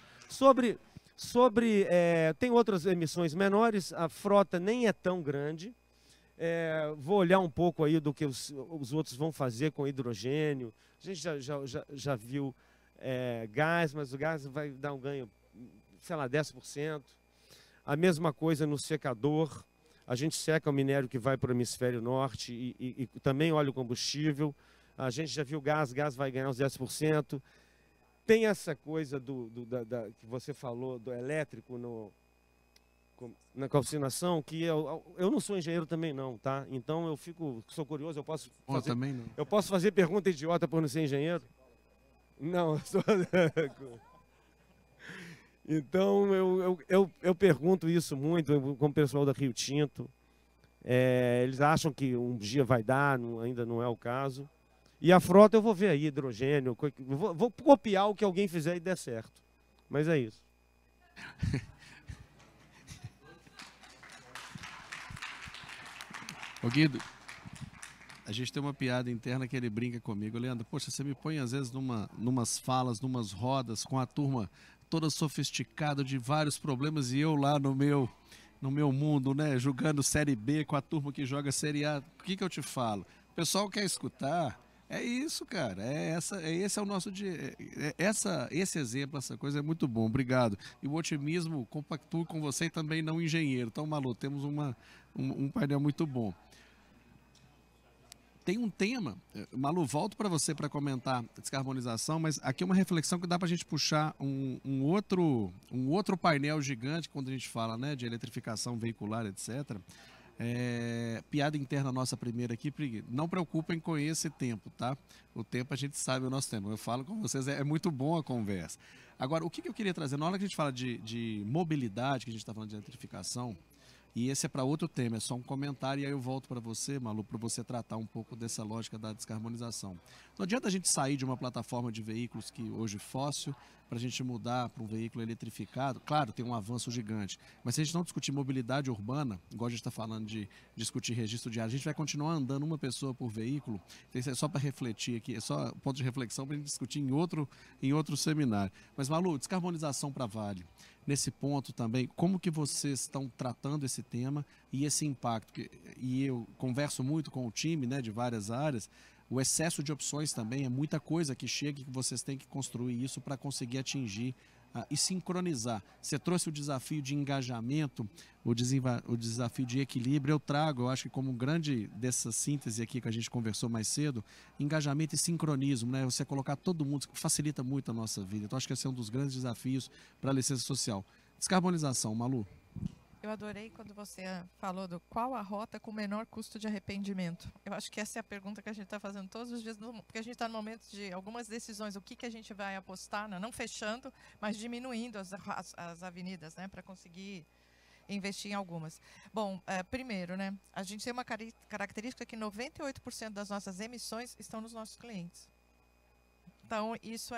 Tem outras emissões menores, a frota nem é tão grande. Vou olhar um pouco aí do que os outros vão fazer com hidrogênio. A gente já viu gás, mas o gás vai dar um ganho, sei lá, 10%. A mesma coisa no secador. A gente seca o minério que vai para o hemisfério norte e também óleo combustível. A gente já viu gás vai ganhar uns 10%. Tem essa coisa que você falou do elétrico na calcinação, que eu não sou engenheiro também não, tá? Então eu sou curioso, também não. Eu posso fazer pergunta idiota por não ser engenheiro? Não, eu sou... Então eu pergunto isso muito com o pessoal da Rio Tinto. Eles acham que um dia vai dar, ainda não é o caso. E a frota eu vou ver aí, hidrogênio, vou copiar o que alguém fizer e der certo. Mas é isso. Ô Guido, a gente tem uma piada interna que ele brinca comigo. Leandro, poxa, você me põe às vezes numas falas, numas rodas, com a turma toda sofisticada de vários problemas e eu lá no meu mundo, né, jogando Série B com a turma que joga Série A. O que eu te falo? O pessoal quer escutar. É isso, cara. Esse é o nosso dia. Esse exemplo, essa coisa é muito bom. Obrigado. E o otimismo compactua com você e também não engenheiro. Então, Malu, temos um painel muito bom. Tem um tema, Malu, volto para você para comentar a descarbonização, mas aqui é uma reflexão que dá para a gente puxar um outro painel gigante quando a gente fala, né, de eletrificação veicular, etc. Piada interna nossa primeira aqui, não preocupem com esse tempo, tá? O tempo a gente sabe o nosso tempo. Eu falo com vocês, é muito bom a conversa. Agora, o que eu queria trazer, na hora que a gente fala de mobilidade, que a gente está falando de eletrificação, e esse é para outro tema, é só um comentário e aí eu volto para você, Malu, para você tratar um pouco dessa lógica da descarbonização. Não adianta a gente sair de uma plataforma de veículos que hoje fóssil para a gente mudar para um veículo eletrificado. Claro, tem um avanço gigante, mas se a gente não discutir mobilidade urbana, igual a gente está falando de discutir registro de área, a gente vai continuar andando uma pessoa por veículo. Então, isso é só para refletir aqui, é só ponto de reflexão para a gente discutir em outro seminário. Mas, Malu, descarbonização para Vale. Nesse ponto também, como que vocês estão tratando esse tema e esse impacto? E eu converso muito com o time, né, de várias áreas. O excesso de opções também é muita coisa que chega e que vocês têm que construir isso para conseguir atingir e sincronizar. Você trouxe o desafio de engajamento, o desafio de equilíbrio. Eu trago, eu acho que como um grande dessa síntese aqui que a gente conversou mais cedo, engajamento e sincronismo, né? Você colocar todo mundo, facilita muito a nossa vida. Então acho que esse é um dos grandes desafios para a licença social. Descarbonização, Malu. Eu adorei quando você falou do qual a rota com o menor custo de arrependimento. Eu acho que essa é a pergunta que a gente está fazendo todos os dias, porque a gente está no momento de algumas decisões, o que a gente vai apostar, não fechando, mas diminuindo as avenidas, né, para conseguir investir em algumas. Bom, primeiro, né, a gente tem uma característica que 98% das nossas emissões estão nos nossos clientes. Então,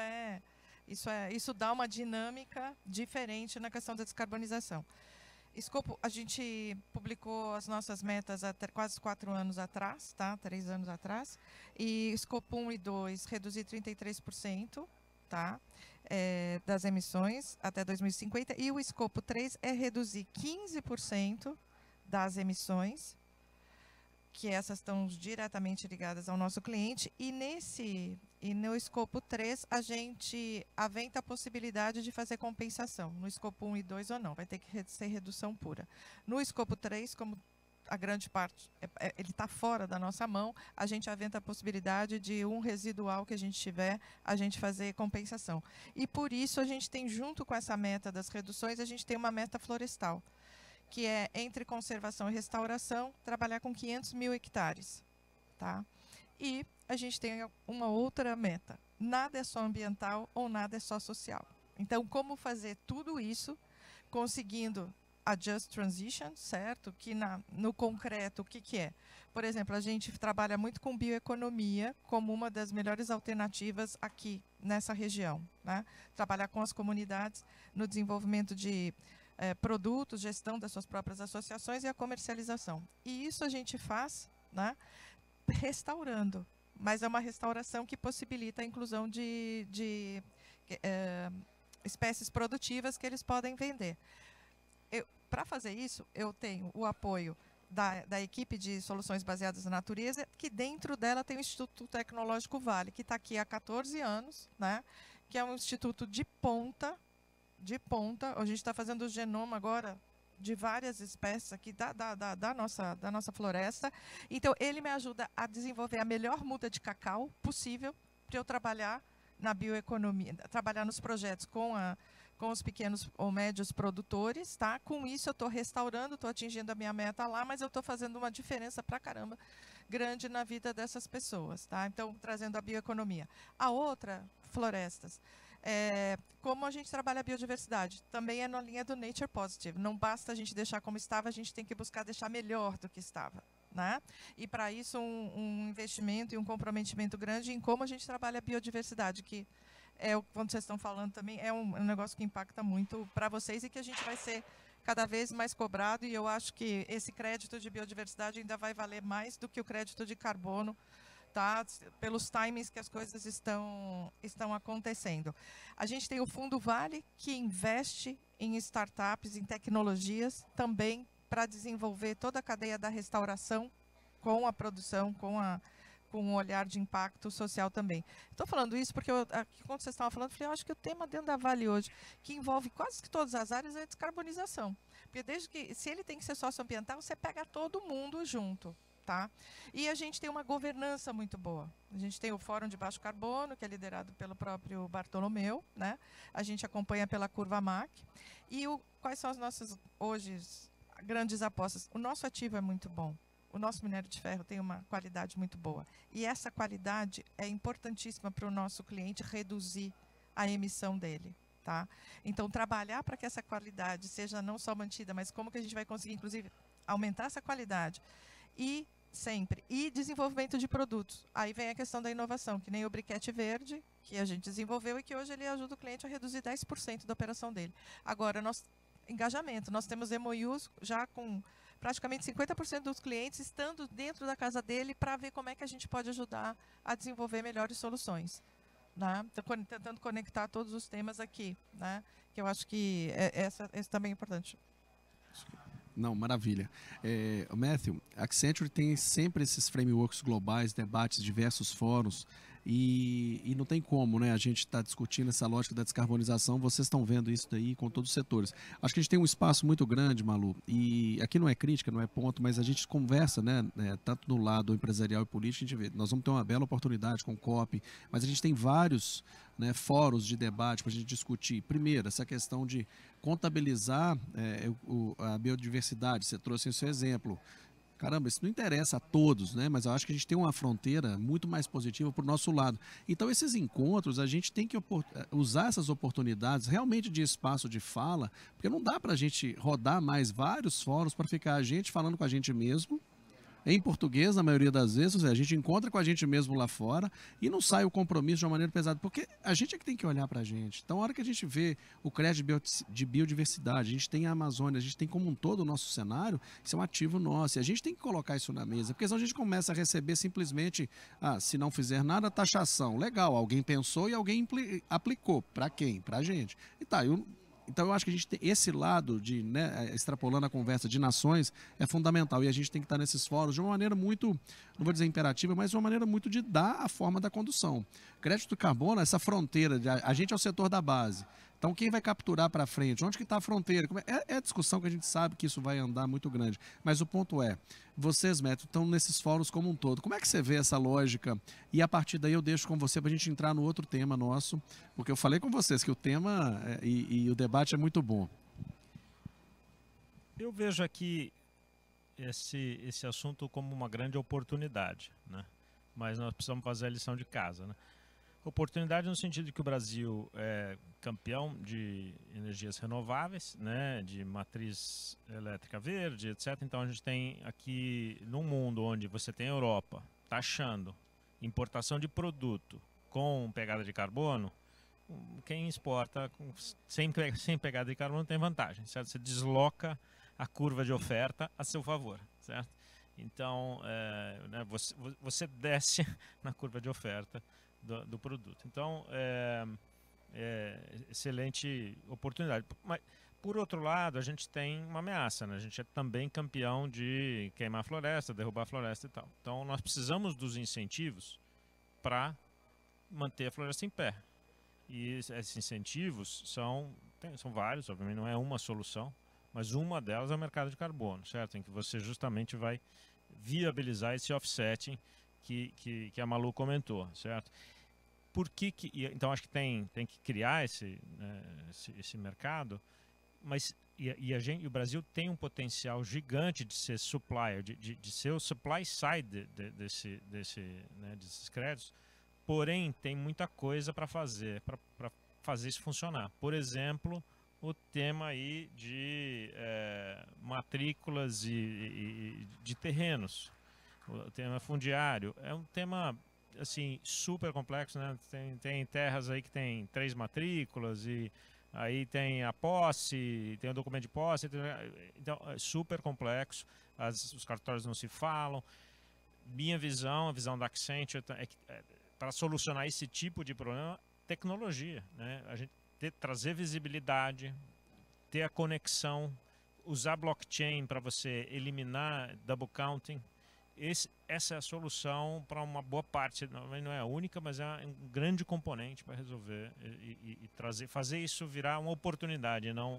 isso dá uma dinâmica diferente na questão da descarbonização. Escopo, a gente publicou as nossas metas há quase 4 anos atrás, tá? 3 anos atrás. E escopo 1 e 2, reduzir 33%, tá? Das emissões até 2050. E o escopo 3 é reduzir 15% das emissões, que essas estão diretamente ligadas ao nosso cliente. E no escopo 3, a gente aventa a possibilidade de fazer compensação. No escopo 1 e 2 ou não, vai ter que ser redução pura. No escopo 3, como a grande parte, ele está fora da nossa mão, a gente aventa a possibilidade de um residual que a gente tiver, a gente fazer compensação. E por isso a gente tem, junto com essa meta das reduções, a gente tem uma meta florestal, que é, entre conservação e restauração, trabalhar com 500 mil hectares. Tá? E a gente tem uma outra meta. Nada é só ambiental ou nada é só social. Então, como fazer tudo isso, conseguindo a Just Transition, certo? Que no concreto, o que é? Por exemplo, a gente trabalha muito com bioeconomia como uma das melhores alternativas aqui nessa região. Né? Trabalhar com as comunidades no desenvolvimento de produtos, gestão das suas próprias associações e a comercialização. E isso a gente faz, né, restaurando, mas é uma restauração que possibilita a inclusão de espécies produtivas que eles podem vender. Para fazer isso, eu tenho o apoio da equipe de soluções baseadas na natureza, que dentro dela tem o Instituto Tecnológico Vale, que está aqui há 14 anos, né, que é um instituto de ponta. A gente está fazendo o genoma agora de várias espécies aqui da nossa floresta. Então, ele me ajuda a desenvolver a melhor muda de cacau possível para eu trabalhar na bioeconomia, trabalhar nos projetos com os pequenos ou médios produtores. Tá? Com isso, eu estou restaurando, estou atingindo a minha meta lá, mas eu estou fazendo uma diferença para caramba grande na vida dessas pessoas. Tá? Então, trazendo a bioeconomia. A outra, florestas. Como a gente trabalha a biodiversidade, também é na linha do Nature Positive. Não basta a gente deixar como estava, a gente tem que buscar deixar melhor do que estava. Né? E para isso um investimento e um comprometimento grande em como a gente trabalha a biodiversidade, que quando vocês estão falando também, é um negócio que impacta muito para vocês e que a gente vai ser cada vez mais cobrado, e eu acho que esse crédito de biodiversidade ainda vai valer mais do que o crédito de carbono, tá? Pelos timings que as coisas estão acontecendo. A gente tem o Fundo Vale, que investe em startups, em tecnologias, também para desenvolver toda a cadeia da restauração com a produção, com um olhar de impacto social também. Estou falando isso porque, quando vocês estavam falando, eu acho que o tema dentro da Vale hoje, que envolve quase que todas as áreas, é a descarbonização. Porque se ele tem que ser socioambiental, você pega todo mundo junto. Tá? E a gente tem uma governança muito boa. A gente tem o Fórum de Baixo Carbono, que é liderado pelo próprio Bartolomeu, né? A gente acompanha pela Curva MAC. E quais são as nossas, hoje, grandes apostas? O nosso ativo é muito bom. O nosso minério de ferro tem uma qualidade muito boa. E essa qualidade é importantíssima para o nosso cliente reduzir a emissão dele. Tá? Então, trabalhar para que essa qualidade seja não só mantida, mas como que a gente vai conseguir, inclusive, aumentar essa qualidade. E desenvolvimento de produtos. Aí vem a questão da inovação, que nem o briquete verde, que a gente desenvolveu e que hoje ele ajuda o cliente a reduzir 10% da operação dele. Agora, engajamento, nós temos MOUs já com praticamente 50% dos clientes estando dentro da casa dele para ver como é que a gente pode ajudar a desenvolver melhores soluções. Né? Tentando conectar todos os temas aqui, né? Que eu acho que esse também é importante. Não, maravilha. Matthew, a Accenture tem sempre esses frameworks globais, debates, diversos fóruns, e não tem como, né? A gente está discutindo essa lógica da descarbonização, vocês estão vendo isso daí com todos os setores. Acho que a gente tem um espaço muito grande, Malu, e aqui não é crítica, não é ponto, mas a gente conversa, né? Tanto do lado empresarial e político, a gente vê, nós vamos ter uma bela oportunidade com o COP, mas a gente tem vários, né, fóruns de debate para a gente discutir. Primeiro, essa questão de contabilizar a biodiversidade, você trouxe esse exemplo. caramba, isso não interessa a todos, né? Mas eu acho que a gente tem uma fronteira muito mais positiva para o nosso lado. Então, esses encontros, a gente tem que usar essas oportunidades realmente de espaço de fala, porque não dá para a gente rodar mais vários fóruns para ficar a gente falando com a gente mesmo, em português, na maioria das vezes, ou seja, a gente encontra com a gente mesmo lá fora e não sai o compromisso de uma maneira pesada, porque a gente é que tem que olhar para a gente. Então, a hora que a gente vê o crédito de biodiversidade, a gente tem a Amazônia, a gente tem como um todo o nosso cenário, isso é um ativo nosso, e a gente tem que colocar isso na mesa, porque senão a gente começa a receber simplesmente, se não fizer nada, taxação. Legal, alguém pensou e alguém aplicou. Para quem? Para a gente. E tá, então eu acho que a gente tem esse lado de, né, extrapolando a conversa de nações, é fundamental. E a gente tem que estar nesses fóruns de uma maneira muito, não vou dizer imperativa, mas de uma maneira muito de dar a forma da condução. Crédito de carbono, essa fronteira, a gente é o setor da base. Então quem vai capturar para frente? Onde que está a fronteira? É a discussão que a gente sabe que isso vai andar muito grande. Mas o ponto é, vocês, Método, estão nesses fóruns como um todo. Como é que você vê essa lógica? E a partir daí eu deixo com você para a gente entrar no outro tema nosso, porque eu falei com vocês que o tema e o debate é muito bom. Eu vejo aqui esse assunto como uma grande oportunidade, né? Mas nós precisamos fazer a lição de casa, né? Oportunidade no sentido de que o Brasil é campeão de energias renováveis, né, de matriz elétrica verde, etc. Então a gente tem aqui, num mundo onde você tem a Europa taxando importação de produto com pegada de carbono, quem exporta sem pegada de carbono tem vantagem, certo? Você desloca a curva de oferta a seu favor, certo? Então, né, você desce na curva de oferta do produto. Então, excelente oportunidade. Mas, por outro lado, a gente tem uma ameaça, né? A gente é também campeão de queimar a floresta, derrubar a floresta e tal. Então, nós precisamos dos incentivos para manter a floresta em pé. E esses incentivos são vários, obviamente não é uma solução, mas uma delas é o mercado de carbono, certo? Em que você justamente vai viabilizar esse offsetting que a Malu comentou, certo? Então acho que tem que criar esse mercado, mas o Brasil tem um potencial gigante de ser supplier, de ser o supply side desses créditos, porém tem muita coisa para fazer isso funcionar. Por exemplo, o tema aí de matrículas e de terrenos, o tema fundiário, é um tema assim super complexo, né? Tem terras aí que tem 3 matrículas e aí tem a posse, tem o documento de posse, então é super complexo, os cartórios não se falam. Minha visão, a visão da Accenture é que para solucionar esse tipo de problema, tecnologia, né? A gente trazer visibilidade, ter a conexão, usar blockchain para você eliminar double counting. Essa é a solução para uma boa parte, não é a única, mas é um grande componente para resolver e fazer isso virar uma oportunidade, não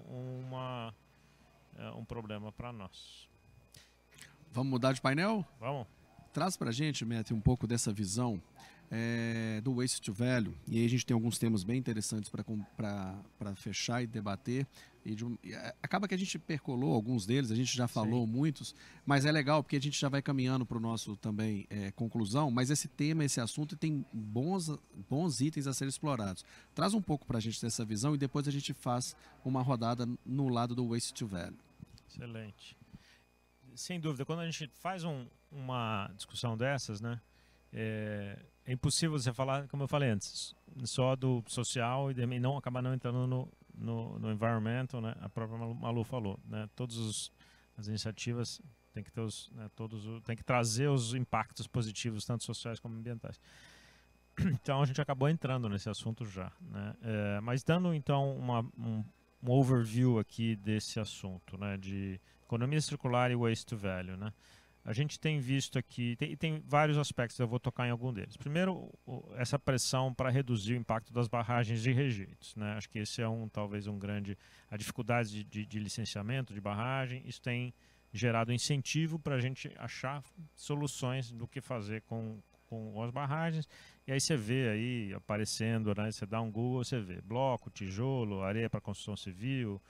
um problema para nós. Vamos mudar de painel? Vamos. Traz para a gente, Matt, um pouco dessa visão do Waste to Value. E aí a gente tem alguns temas bem interessantes para fechar e debater. Acaba que a gente percolou alguns deles, a gente já falou muitos, mas é legal porque a gente já vai caminhando para o nosso também conclusão, mas esse tema, esse assunto tem bons itens a serem explorados. Traz um pouco para a gente dessa visão e depois a gente faz uma rodada no lado do Waste to Value. Excelente. Sem dúvida, quando a gente faz uma discussão dessas, né, é impossível você falar, como eu falei antes, só do social e não acabar não entrando no environmental, né? A própria Malu falou, né? Todas as iniciativas tem que ter tem que trazer os impactos positivos, tanto sociais como ambientais. Então a gente acabou entrando nesse assunto já, né? Mas dando então um overview aqui desse assunto, né? De economia circular e waste to value, né? A gente tem visto aqui, tem vários aspectos, eu vou tocar em algum deles. Primeiro, essa pressão para reduzir o impacto das barragens de rejeitos, né? Acho que esse é talvez um grande, a dificuldade de licenciamento de barragem, isso tem gerado incentivo para a gente achar soluções do que fazer com as barragens. E aí você vê aí aparecendo, né? Você dá um Google, você vê bloco, tijolo, areia para construção civil,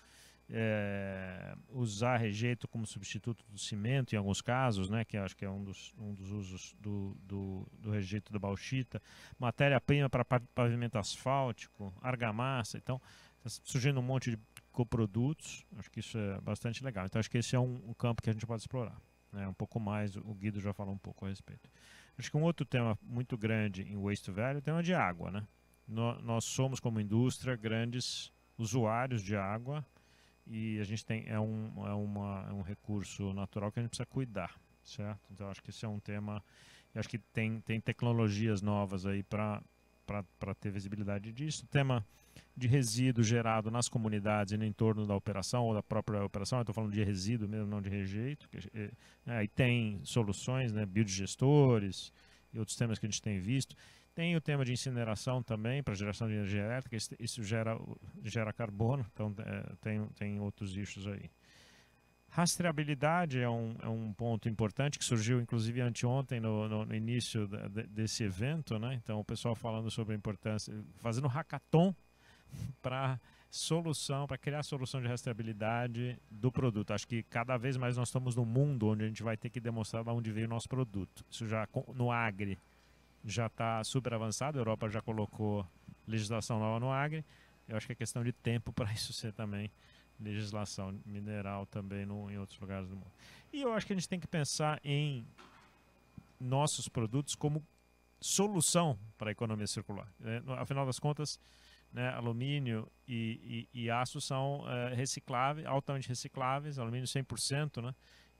usar rejeito como substituto do cimento em alguns casos, né, que acho que é um dos usos do rejeito da bauxita, matéria-prima para pavimento asfáltico, argamassa. Então, está surgindo um monte de coprodutos, acho que isso é bastante legal. Então, acho que esse é um campo que a gente pode explorar, né, um pouco mais, o Guido já falou um pouco a respeito. Acho que um outro tema muito grande em Waste to Value é o tema de água, né? Nós somos, como indústria, grandes usuários de água, e a gente tem um recurso natural que a gente precisa cuidar, certo? Então acho que esse é um tema, e acho que tem tecnologias novas aí para ter visibilidade disso. O tema de resíduo gerado nas comunidades e no entorno da operação ou da própria operação, eu estou falando de resíduo mesmo, não de rejeito. Aí tem soluções, né, biodigestores e outros temas que a gente tem visto. Tem o tema de incineração também, para geração de energia elétrica, isso gera carbono, então tem outros issues aí. Rastreabilidade é um ponto importante que surgiu inclusive anteontem no início desse evento, né? Então o pessoal falando sobre a importância, fazendo hackathon para criar solução de rastreabilidade do produto. Acho que cada vez mais nós estamos num mundo onde a gente vai ter que demonstrar de onde veio o nosso produto. Isso já no agri já está super avançado, a Europa já colocou legislação nova no agri. Eu acho que é questão de tempo para isso ser também legislação mineral também em outros lugares do mundo. E eu acho que a gente tem que pensar em nossos produtos como solução para a economia circular. Afinal das contas, né, alumínio e aço são recicláveis, altamente recicláveis, alumínio 100%, né?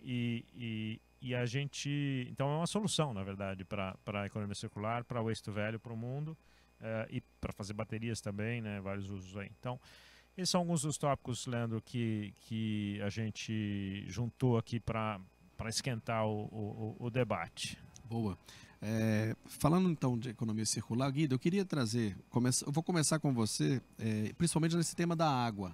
E a gente, então é uma solução, na verdade, para a economia circular, para o waste to value, para o mundo, e para fazer baterias também, né, vários usos aí. Então, esses são alguns dos tópicos, Leandro, que a gente juntou aqui para esquentar o debate. Boa. Falando então de economia circular, Guido, eu queria trazer, eu vou começar com você, principalmente nesse tema da água.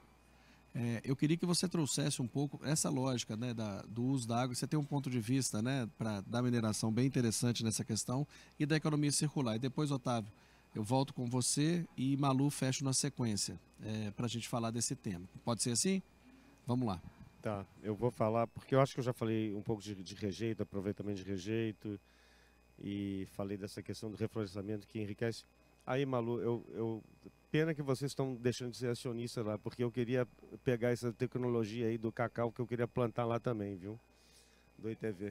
Eu queria que você trouxesse um pouco essa lógica, né, do uso da água. Você tem um ponto de vista, né, da mineração bem interessante nessa questão e da economia circular. E depois, Otávio, eu volto com você e Malu fecho na sequência para a gente falar desse tema. Pode ser assim? Vamos lá. Tá, eu vou falar, porque eu acho que eu já falei um pouco de rejeito, aproveitamento de rejeito, e falei dessa questão do reflorestamento que enriquece. Aí, Malu, pena que vocês estão deixando de ser acionistas lá, porque eu queria pegar essa tecnologia aí do cacau que eu queria plantar lá também, viu? Do ITV.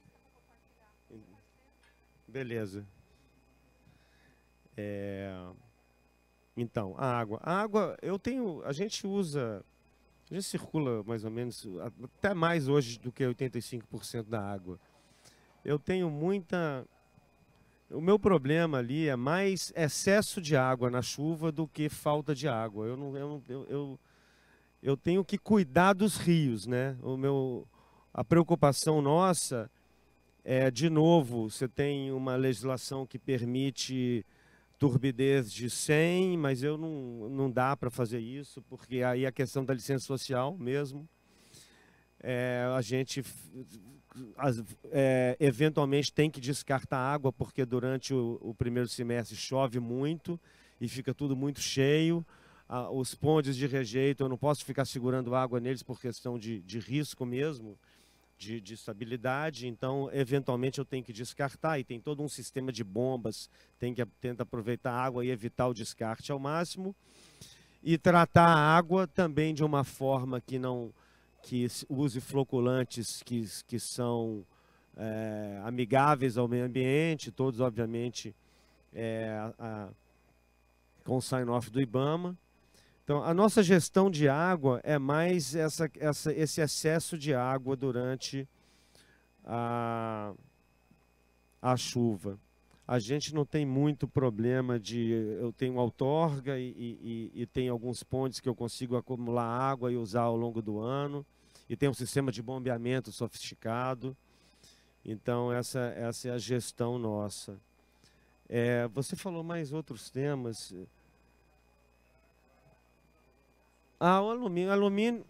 Beleza. Então, a água. A água, a gente circula mais ou menos, até mais hoje do que 85% da água. Eu tenho o meu problema ali é mais excesso de água na chuva do que falta de água. Eu tenho que cuidar dos rios, né? A preocupação nossa é, de novo, você tem uma legislação que permite turbidez de 100, mas não dá para fazer isso, porque aí a questão da licença social mesmo, a gente eventualmente tem que descartar água, porque durante o primeiro semestre chove muito e fica tudo muito cheio. Os pontes de rejeito, eu não posso ficar segurando água neles por questão de risco mesmo, de estabilidade, então eventualmente eu tenho que descartar, e tem todo um sistema de bombas, tenta aproveitar a água e evitar o descarte ao máximo, e tratar a água também de uma forma que use floculantes que são amigáveis ao meio ambiente, todos obviamente com o sign-off do IBAMA. Então, a nossa gestão de água é mais esse excesso de água durante a chuva. A gente não tem muito problema eu tenho outorga e tem alguns pontes que eu consigo acumular água e usar ao longo do ano. E tem um sistema de bombeamento sofisticado. Então, essa é a gestão nossa. Você falou mais outros temas. O alumínio.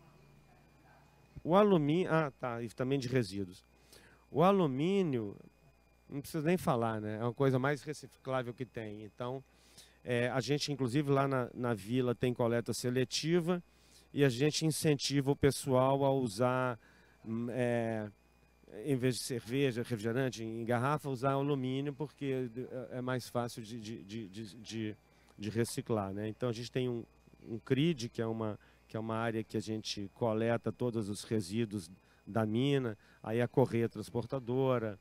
E também de resíduos. O alumínio, não precisa nem falar, né? É uma coisa mais reciclável que tem. Então, a gente, inclusive, lá na vila tem coleta seletiva, e a gente incentiva o pessoal a usar, em vez de cerveja, refrigerante em garrafa, usar alumínio, porque é mais fácil de reciclar, né? Então a gente tem um CRID, que é uma área que a gente coleta todos os resíduos da mina, aí a correia transportadora,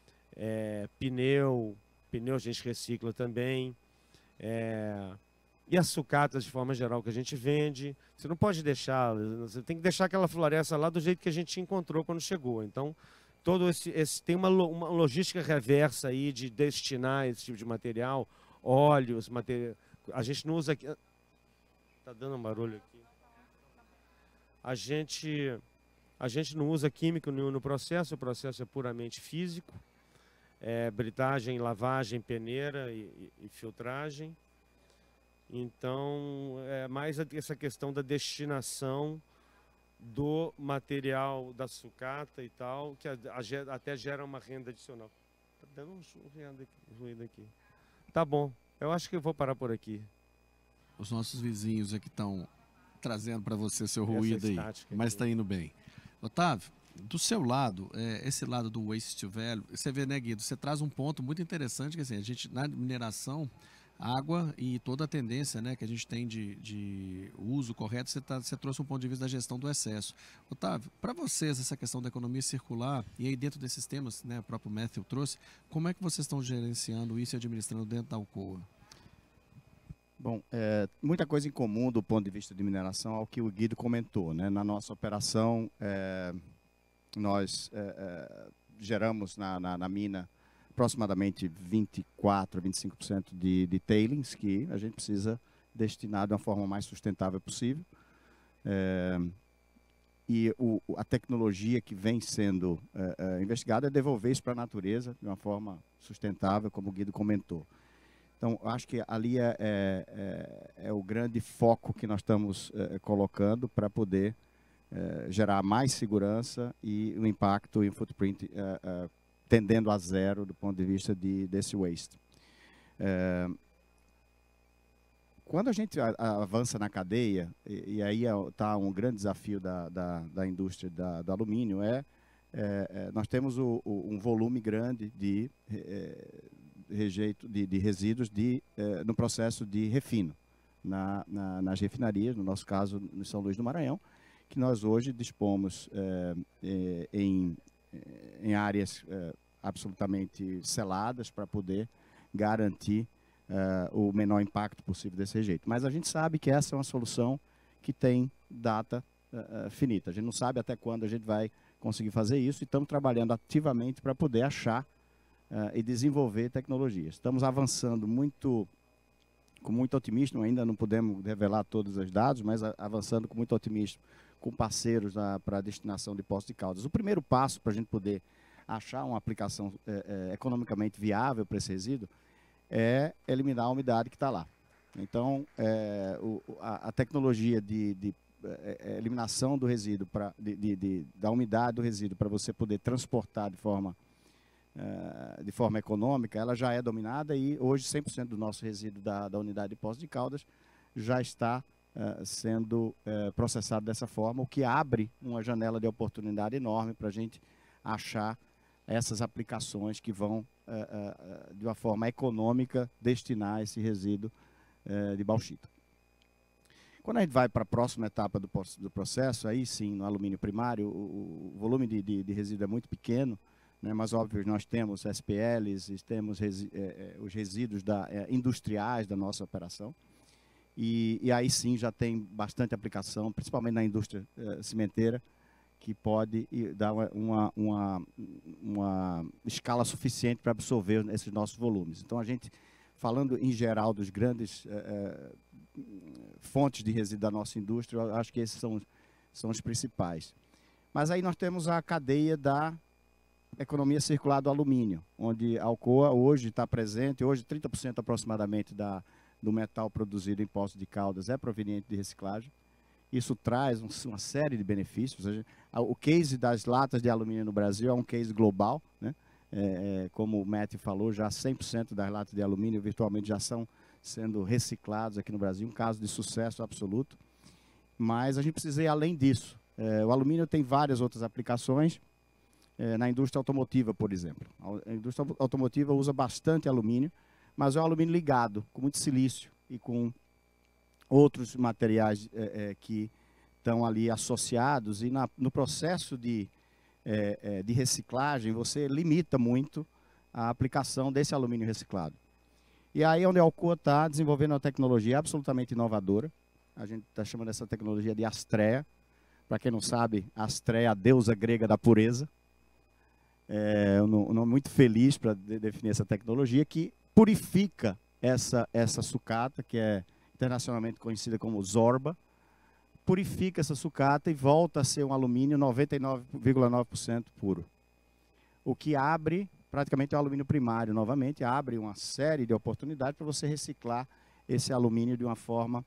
pneu a gente recicla também, e as sucatas de forma geral que a gente vende. Você não pode deixar, você tem que deixar aquela floresta lá do jeito que a gente encontrou quando chegou. Então, todo tem uma logística reversa aí de destinar esse tipo de material, óleos, a gente não usa aqui. Tá dando um barulho aqui. A gente não usa químico nenhum no processo, o processo é puramente físico. Britagem, lavagem, peneira e filtragem. Então, é mais essa questão da destinação do material da sucata e tal, que até gera uma renda adicional. Tá dando um ruído aqui. Tá bom, eu acho que eu vou parar por aqui. Os nossos vizinhos aqui estão trazendo para você seu ruído aí, mas está indo bem. Otávio, do seu lado, esse lado do waste to value, você vê, né, Guido, você traz um ponto muito interessante, que assim, a gente, na mineração, água e toda a tendência, né, que a gente tem de uso correto, você trouxe um ponto de vista da gestão do excesso. Otávio, para vocês, essa questão da economia circular, e aí dentro desses temas, né, o próprio Matthew trouxe, como é que vocês estão gerenciando isso e administrando dentro da Alcoa? Bom, muita coisa em comum do ponto de vista de mineração ao que o Guido comentou, né? Na nossa operação, nós geramos na mina aproximadamente 24% a 25% de tailings que a gente precisa destinar de uma forma mais sustentável possível. E a tecnologia que vem sendo investigada é devolver isso para a natureza de uma forma sustentável, como o Guido comentou. Então, acho que ali é o grande foco que nós estamos colocando para poder gerar mais segurança e o impacto e o footprint tendendo a zero do ponto de vista desse waste. Quando a gente avança na cadeia, e aí está um grande desafio da indústria do alumínio, nós temos um volume grande de resíduos no processo de refino nas refinarias, no nosso caso, no São Luís do Maranhão, que nós hoje dispomos em áreas absolutamente seladas para poder garantir o menor impacto possível desse rejeito. Mas a gente sabe que essa é uma solução que tem data finita. A gente não sabe até quando a gente vai conseguir fazer isso e estamos trabalhando ativamente para poder achar e desenvolver tecnologias. Estamos avançando com muito otimismo, ainda não podemos revelar todos os dados, mas avançando com muito otimismo com parceiros para a destinação de Poços de Caldas. O primeiro passo para a gente poder achar uma aplicação economicamente viável para esse resíduo é eliminar a umidade que está lá. Então, a tecnologia de eliminação do resíduo, da umidade do resíduo para você poder transportar de forma econômica, ela já é dominada e hoje 100% do nosso resíduo da unidade de Poços de Caldas já está sendo processado dessa forma, o que abre uma janela de oportunidade enorme para a gente achar essas aplicações que vão, de uma forma econômica, destinar esse resíduo de bauxita. Quando a gente vai para a próxima etapa do processo, aí sim, no alumínio primário, o volume de resíduo é muito pequeno, né, mas, óbvio, nós temos SPLs, temos os resíduos industriais da nossa operação. E aí sim já tem bastante aplicação, principalmente na indústria cimenteira, que pode dar uma escala suficiente para absorver esses nossos volumes. Então, a gente, falando em geral dos grandes fontes de resíduo da nossa indústria, eu acho que esses são os principais. Mas aí nós temos a cadeia da economia circular do alumínio, onde a Alcoa hoje está presente, hoje 30% aproximadamente do metal produzido em Poços de Caldas é proveniente de reciclagem. Isso traz uma série de benefícios. O case das latas de alumínio no Brasil é um case global, né? Como o Matthew falou, já 100% das latas de alumínio virtualmente já são sendo reciclados aqui no Brasil, um caso de sucesso absoluto. mas a gente precisa ir além disso. O alumínio tem várias outras aplicações, na indústria automotiva, por exemplo. A indústria automotiva usa bastante alumínio, mas é um alumínio ligado, com muito silício e com outros materiais que estão ali associados, e no processo de reciclagem você limita muito a aplicação desse alumínio reciclado. E aí é onde a Alcoa está desenvolvendo uma tecnologia absolutamente inovadora. A gente está chamando essa tecnologia de Astrea. Para quem não sabe, Astrea é a deusa grega da pureza. Um nome muito feliz para definir essa tecnologia, que purifica essa sucata, que é internacionalmente conhecida como Zorba, purifica essa sucata e volta a ser um alumínio 99,9% puro. O que abre, praticamente, o alumínio primário novamente, abre uma série de oportunidades para você reciclar esse alumínio de uma forma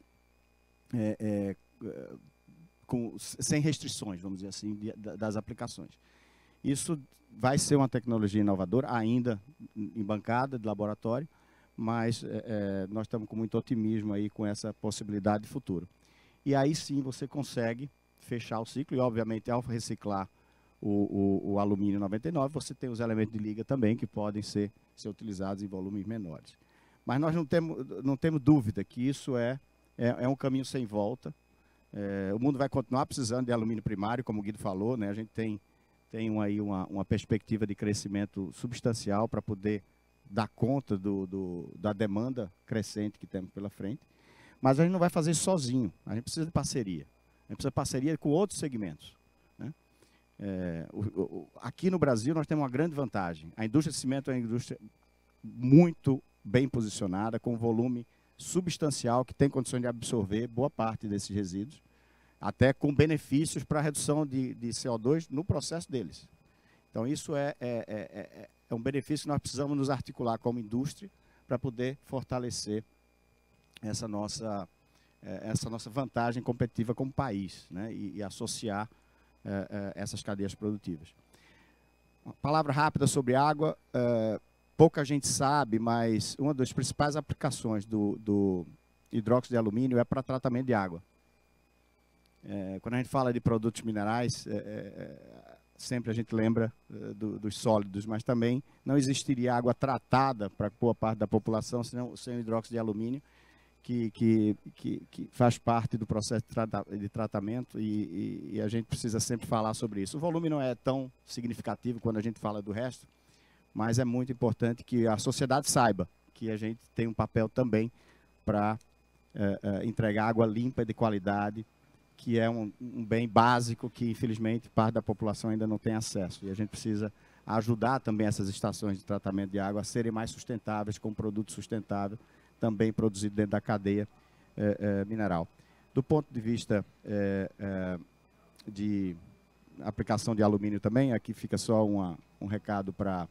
sem restrições, vamos dizer assim, das aplicações. Isso vai ser uma tecnologia inovadora, ainda em bancada de laboratório, mas nós estamos com muito otimismo aí com essa possibilidade de futuro. E aí sim você consegue fechar o ciclo, e obviamente ao reciclar o alumínio 99, você tem os elementos de liga também, que podem ser utilizados em volumes menores. Mas nós não temos dúvida que isso é um caminho sem volta. O mundo vai continuar precisando de alumínio primário, como o Guido falou, né? A gente tem aí uma perspectiva de crescimento substancial para poder dar conta da demanda crescente que temos pela frente. Mas a gente não vai fazer isso sozinho, a gente precisa de parceria. A gente precisa de parceria com outros segmentos, né? Aqui no Brasil nós temos uma grande vantagem. A indústria de cimento é uma indústria muito bem posicionada, com um volume substancial, que tem condições de absorver boa parte desses resíduos, até com benefícios para a redução de CO2 no processo deles. Então, isso é um benefício que nós precisamos nos articular como indústria para poder fortalecer essa nossa vantagem competitiva como país, né? E associar essas cadeias produtivas. Uma palavra rápida sobre água. Pouca gente sabe, mas uma das principais aplicações do hidróxido de alumínio é para tratamento de água. Quando a gente fala de produtos minerais, sempre a gente lembra dos sólidos, mas também não existiria água tratada para boa parte da população sem o hidróxido de alumínio, que faz parte do processo de tratamento, e a gente precisa sempre falar sobre isso. O volume não é tão significativo quando a gente fala do resto, mas é muito importante que a sociedade saiba que a gente tem um papel também para entregar água limpa e de qualidade, que é um bem básico que, infelizmente, parte da população ainda não tem acesso. E a gente precisa ajudar também essas estações de tratamento de água a serem mais sustentáveis, com produto sustentável, também produzido dentro da cadeia mineral. Do ponto de vista de aplicação de alumínio também, aqui fica só um recado para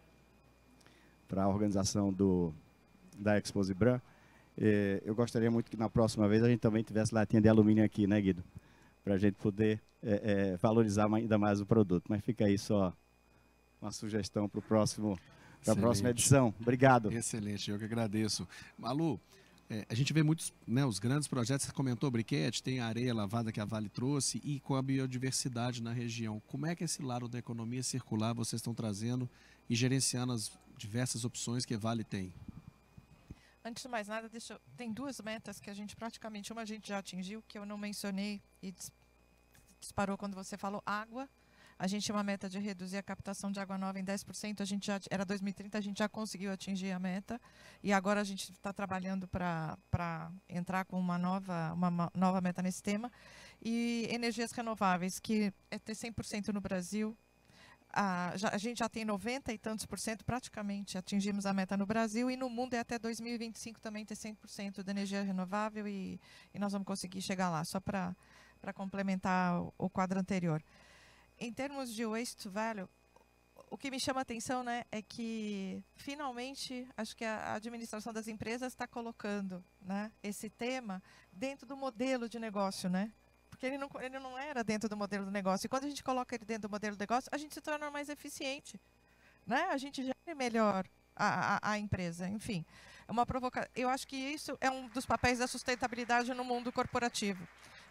a organização da Expo Zibram. Eu gostaria muito que na próxima vez a gente também tivesse latinha de alumínio aqui, né, Guido? Para a gente poder valorizar ainda mais o produto. Mas fica aí só uma sugestão para a próxima edição. Obrigado. Excelente, eu que agradeço. Malu, a gente vê muitos, né, os grandes projetos, você comentou, briquete, tem a areia lavada que a Vale trouxe, e com a biodiversidade na região. Como é que esse lado da economia circular vocês estão trazendo e gerenciando as diversas opções que a Vale tem? Antes de mais nada, tem duas metas que a gente praticamente, uma a gente já atingiu, que eu não mencionei e disparou quando você falou água. A gente tinha uma meta de reduzir a captação de água nova em 10%, era 2030, a gente já conseguiu atingir a meta, e agora a gente está trabalhando para entrar com uma nova meta nesse tema. E energias renováveis, que é ter 100% no Brasil. A gente já tem 90 e tantos por cento, praticamente atingimos a meta no Brasil, e no mundo é até 2025 também ter 100% de energia renovável, e nós vamos conseguir chegar lá, só para complementar o quadro anterior. Em termos de waste to value, o que me chama a atenção, né, é que finalmente acho que a administração das empresas está colocando, né, esse tema dentro do modelo de negócio, né? Porque ele não era dentro do modelo do negócio. E quando a gente coloca ele dentro do modelo do negócio, a gente se torna mais eficiente, né? A gente gera melhor a empresa. Enfim, é uma provocação. Eu acho que isso é um dos papéis da sustentabilidade no mundo corporativo.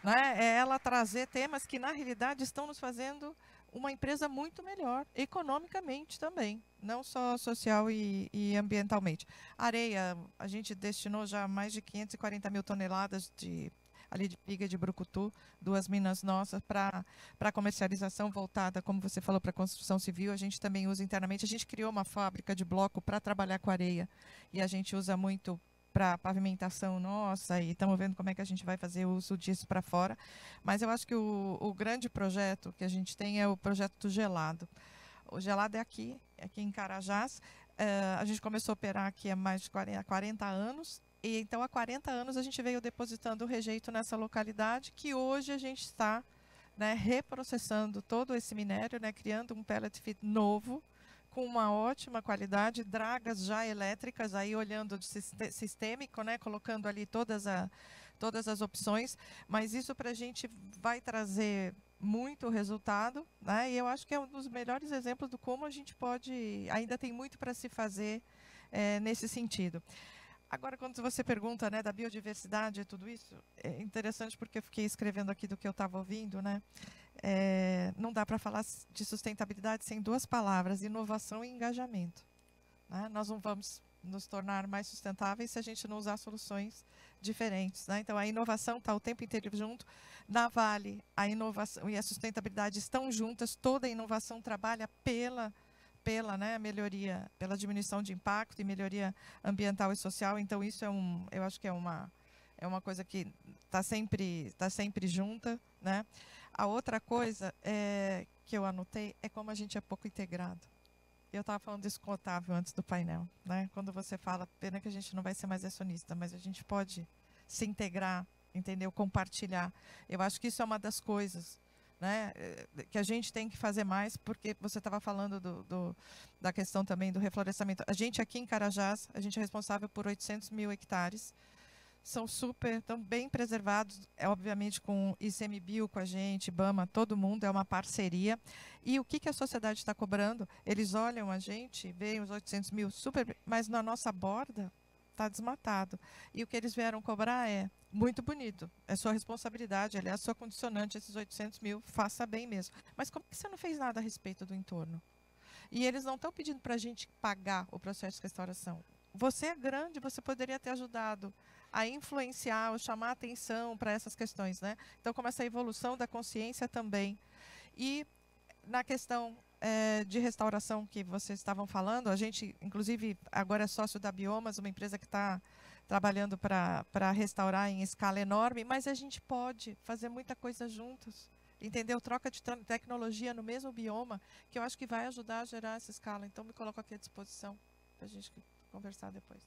né? É ela trazer temas que, na realidade, estão nos fazendo uma empresa muito melhor, economicamente também, não só social e ambientalmente. Areia, a gente destinou já mais de 540 mil toneladas ali de Piga de Brucutu, 2 minas nossas, para comercialização voltada, como você falou, para construção civil. A gente também usa internamente. A gente criou uma fábrica de bloco para trabalhar com areia e a gente usa muito para pavimentação nossa, e estamos vendo como é que a gente vai fazer uso disso para fora. Mas eu acho que o grande projeto que a gente tem é o projeto do gelado. O gelado é aqui em Carajás. A gente começou a operar aqui há mais de 40 anos, e então há 40 anos a gente veio depositando o rejeito nessa localidade, que hoje a gente está, né, reprocessando todo esse minério, né, criando um pellet feed novo, com uma ótima qualidade, dragas já elétricas, aí olhando de sistêmico, né, colocando ali todas as opções, mas isso para a gente vai trazer muito resultado, né, e eu acho que é um dos melhores exemplos do como a gente pode, ainda tem muito para se fazer nesse sentido. Agora, quando você pergunta, né, da biodiversidade e tudo isso, é interessante porque eu fiquei escrevendo aqui do que eu estava ouvindo, né? Não dá para falar de sustentabilidade sem 2 palavras, inovação e engajamento, né? Nós não vamos nos tornar mais sustentáveis se a gente não usar soluções diferentes, né? Então, a inovação está o tempo inteiro junto. Na Vale, a inovação e a sustentabilidade estão juntas, toda a inovação trabalha pela né, melhoria, pela diminuição de impacto e melhoria ambiental e social. Então, isso eu acho que é uma coisa que está sempre junta, né? A outra coisa que eu anotei é como a gente é pouco integrado. Eu estava falando disso com o Otávio antes do painel, né? Quando você fala, pena que a gente não vai ser mais acionista, mas a gente pode se integrar, entendeu? Compartilhar. Eu acho que isso é uma das coisas, né, que a gente tem que fazer mais, porque você estava falando da questão também do reflorestamento. A gente aqui em Carajás, a gente é responsável por 800 mil hectares, estão bem preservados, obviamente com ICMBio com a gente, IBAMA, todo mundo, é uma parceria. E o que a sociedade está cobrando? Eles olham a gente, veem os 800 mil, mas na nossa borda está desmatado. E o que eles vieram cobrar é muito bonito, é sua responsabilidade, aliás, sua condicionante, esses 800 mil, faça bem mesmo. Mas como que você não fez nada a respeito do entorno? E eles não estão pedindo para a gente pagar o processo de restauração. Você é grande, você poderia ter ajudado a influenciar ou chamar atenção para essas questões, né? Então, como essa evolução da consciência também. E na questão de restauração que vocês estavam falando, a gente, inclusive, agora é sócio da Biomas, uma empresa que está trabalhando para restaurar em escala enorme, mas a gente pode fazer muita coisa juntos, entendeu? Troca de tecnologia no mesmo bioma, que eu acho que vai ajudar a gerar essa escala. Então, me coloco aqui à disposição para a gente conversar depois.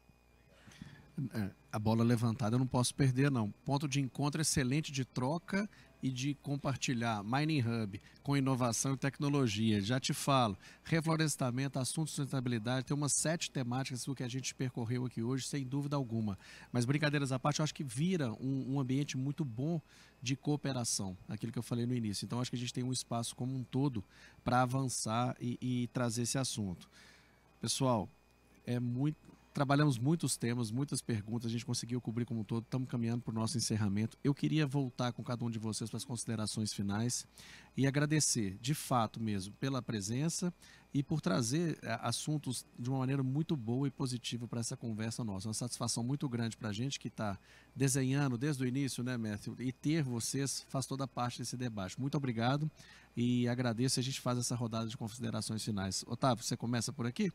A bola levantada eu não posso perder, não. Ponto de encontro excelente de troca e de compartilhar. Mining Hub, com inovação e tecnologia. Já te falo, reflorestamento, assunto de sustentabilidade, tem umas 7 temáticas que a gente percorreu aqui hoje, sem dúvida alguma. Mas brincadeiras à parte, eu acho que vira um ambiente muito bom de cooperação, aquilo que eu falei no início. Então, acho que a gente tem um espaço como um todo para avançar e trazer esse assunto. Pessoal, trabalhamos muitos temas, muitas perguntas, a gente conseguiu cobrir como um todo, estamos caminhando para o nosso encerramento. Eu queria voltar com cada um de vocês para as considerações finais e agradecer, de fato mesmo, pela presença e por trazer assuntos de uma maneira muito boa e positiva para essa conversa nossa. Uma satisfação muito grande para a gente que está desenhando desde o início, né, Matthew? E ter vocês faz toda parte desse debate. Muito obrigado e agradeço, a gente faz essa rodada de considerações finais. Otávio, você começa por aqui?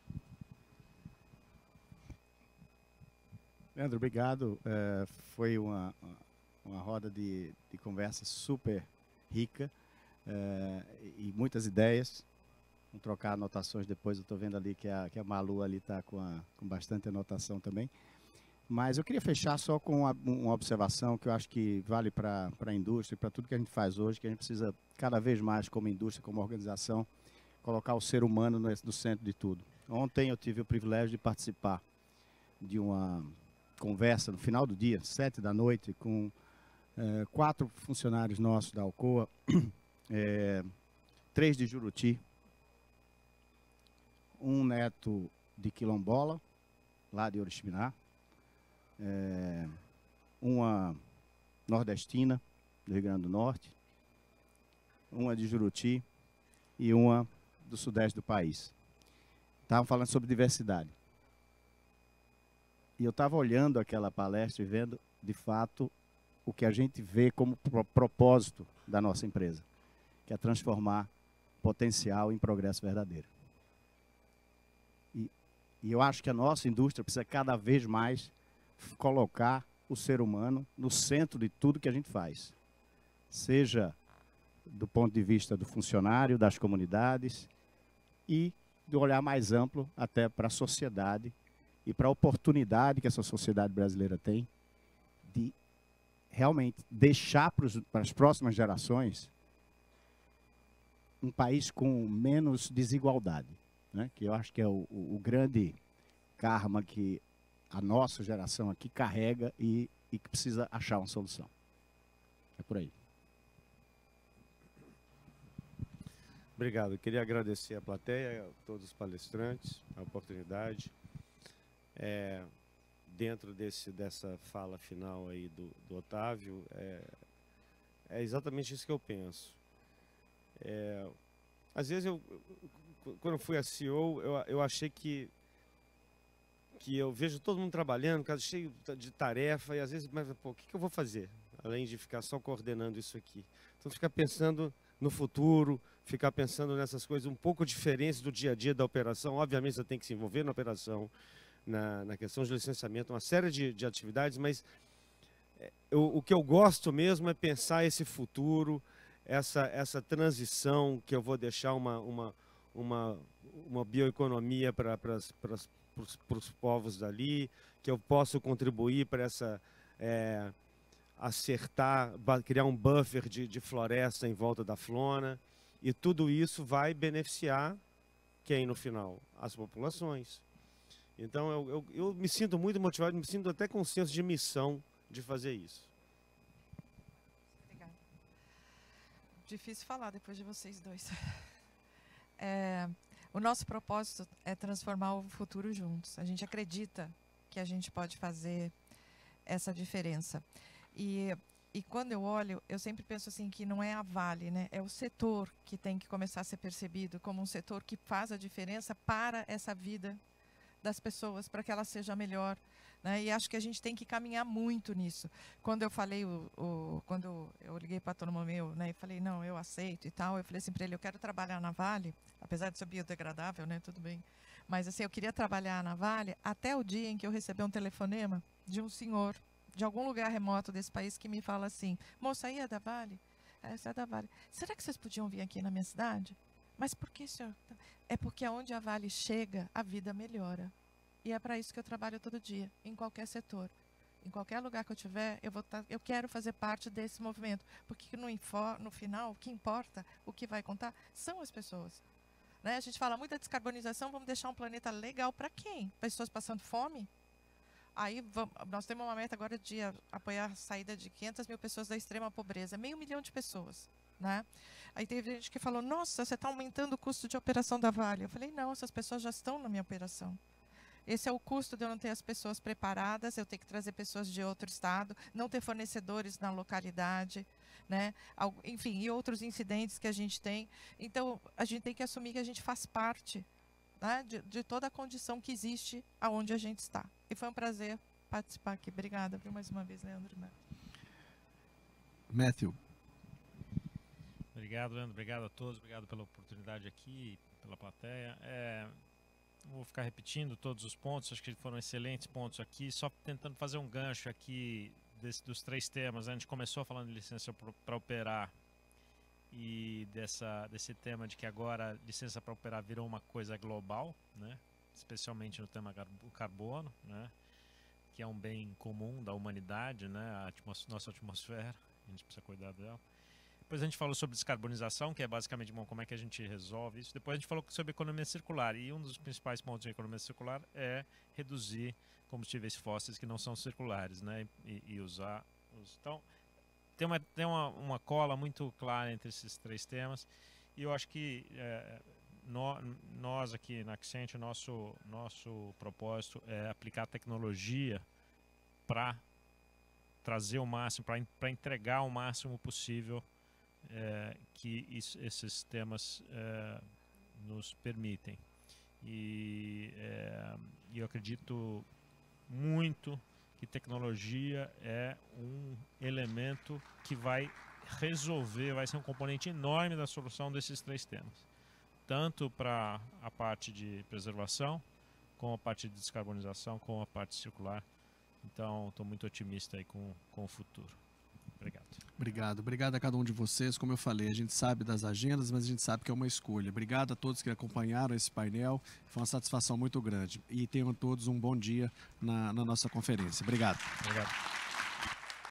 Leandro, obrigado. Foi uma roda de conversa super rica e muitas ideias. Vamos trocar anotações depois. Eu estou vendo ali que a Malu ali está com bastante anotação também. Mas eu queria fechar só com uma observação que eu acho que vale para a indústria e para tudo que a gente faz hoje, que a gente precisa cada vez mais, como indústria, como organização, colocar o ser humano no centro de tudo. Ontem eu tive o privilégio de participar de uma conversa no final do dia, 7 da noite, com 4 funcionários nossos da Alcoa, 3 de Juruti, um neto de quilombola, lá de Oriximiná, uma nordestina do Rio Grande do Norte, uma de Juruti e uma do sudeste do país. Estavam falando sobre diversidade. E eu estava olhando aquela palestra e vendo, de fato, o que a gente vê como propósito da nossa empresa, que é transformar potencial em progresso verdadeiro. E eu acho que a nossa indústria precisa cada vez mais colocar o ser humano no centro de tudo que a gente faz. Seja do ponto de vista do funcionário, das comunidades e do olhar mais amplo até para a sociedade e para a oportunidade que essa sociedade brasileira tem de realmente deixar para as próximas gerações um país com menos desigualdade, né? Que eu acho que é o grande karma que a nossa geração aqui carrega e que precisa achar uma solução. É por aí. Obrigado. Eu queria agradecer a plateia, a todos os palestrantes, a oportunidade. Dentro dessa fala final aí do Otávio, é exatamente isso que eu penso. Às vezes, quando eu fui a CEO, eu achei que eu vejo todo mundo trabalhando, casa cheio de tarefa, e às vezes, mas pô, o que eu vou fazer? Além de ficar só coordenando isso aqui. Então, ficar pensando no futuro, ficar pensando nessas coisas um pouco diferentes do dia a dia da operação. Obviamente, você tem que se envolver na operação, na questão de licenciamento, uma série de atividades, mas o que eu gosto mesmo é pensar esse futuro, essa transição que eu vou deixar uma bioeconomia para os povos dali, que eu posso contribuir para essa acertar, criar um buffer de floresta em volta da flora, e tudo isso vai beneficiar quem no final? As populações. Então eu me sinto muito motivado, me sinto até com senso de missão de fazer isso. Obrigada. Difícil falar depois de vocês dois. O nosso propósito é transformar o futuro juntos. A gente acredita que a gente pode fazer essa diferença. E quando eu olho, eu sempre penso assim que não é a Vale, né? É o setor que tem que começar a ser percebido como um setor que faz a diferença para essa vida das pessoas, para que ela seja melhor, né? E acho que a gente tem que caminhar muito nisso. Quando eu falei, quando eu liguei para o autônomo meu, né, e falei, não, eu aceito e tal, eu falei assim para ele, eu quero trabalhar na Vale, apesar de ser biodegradável, né, tudo bem, mas assim, eu queria trabalhar na Vale até o dia em que eu recebi um telefonema de um senhor, de algum lugar remoto desse país, que me fala assim, moça, aí é da Vale? Essa é da Vale. Será que vocês podiam vir aqui na minha cidade? Mas por que, senhor? É porque aonde a Vale chega, a vida melhora. E é para isso que eu trabalho todo dia, em qualquer setor. Em qualquer lugar que eu estiver, eu quero fazer parte desse movimento. Porque no final, o que importa, o que vai contar, são as pessoas. Né? A gente fala muito da descarbonização, vamos deixar um planeta legal para quem? Pessoas passando fome? Aí nós temos uma meta agora de apoiar a saída de 500 mil pessoas da extrema pobreza, 500 mil de pessoas. Né? Aí teve gente que falou, nossa, você está aumentando o custo de operação da Vale. Eu falei, não, essas pessoas já estão na minha operação. Esse é o custo de eu não ter as pessoas preparadas, eu ter que trazer pessoas de outro estado, não ter fornecedores na localidade, né? Enfim, e outros incidentes que a gente tem. Então, a gente tem que assumir que a gente faz parte, né, de toda a condição que existe aonde a gente está. E foi um prazer participar aqui. Obrigada, viu, mais uma vez, Leandro. Matthew. Obrigado, Leandro. Obrigado a todos. Obrigado pela oportunidade aqui, pela plateia. Vou ficar repetindo todos os pontos, acho que foram excelentes pontos aqui, só tentando fazer um gancho aqui dos três temas. A gente começou falando de licença para operar e desse tema de que agora licença para operar virou uma coisa global, né? Especialmente no tema do carbono, né? Que é um bem comum da humanidade, né? Nossa atmosfera, a gente precisa cuidar dela. Depois a gente falou sobre descarbonização, que é basicamente como é que a gente resolve isso. Depois a gente falou sobre economia circular. E um dos principais pontos da economia circular é reduzir combustíveis fósseis que não são circulares, né? E usar Então, tem uma cola muito clara entre esses três temas. E eu acho que nós aqui na Accenture, nosso propósito é aplicar tecnologia para trazer o máximo, para entregar o máximo possível que esses temas nos permitem. E eu acredito muito que tecnologia é um elemento que vai resolver, vai ser um componente enorme da solução desses 3 temas. Tanto para a parte de preservação, como a parte de descarbonização, como a parte circular. Então, estou muito otimista aí com o futuro. Obrigado. Obrigado a cada um de vocês. Como eu falei, a gente sabe das agendas, mas a gente sabe que é uma escolha. Obrigado a todos que acompanharam esse painel. Foi uma satisfação muito grande. E tenham todos um bom dia na nossa conferência. Obrigado.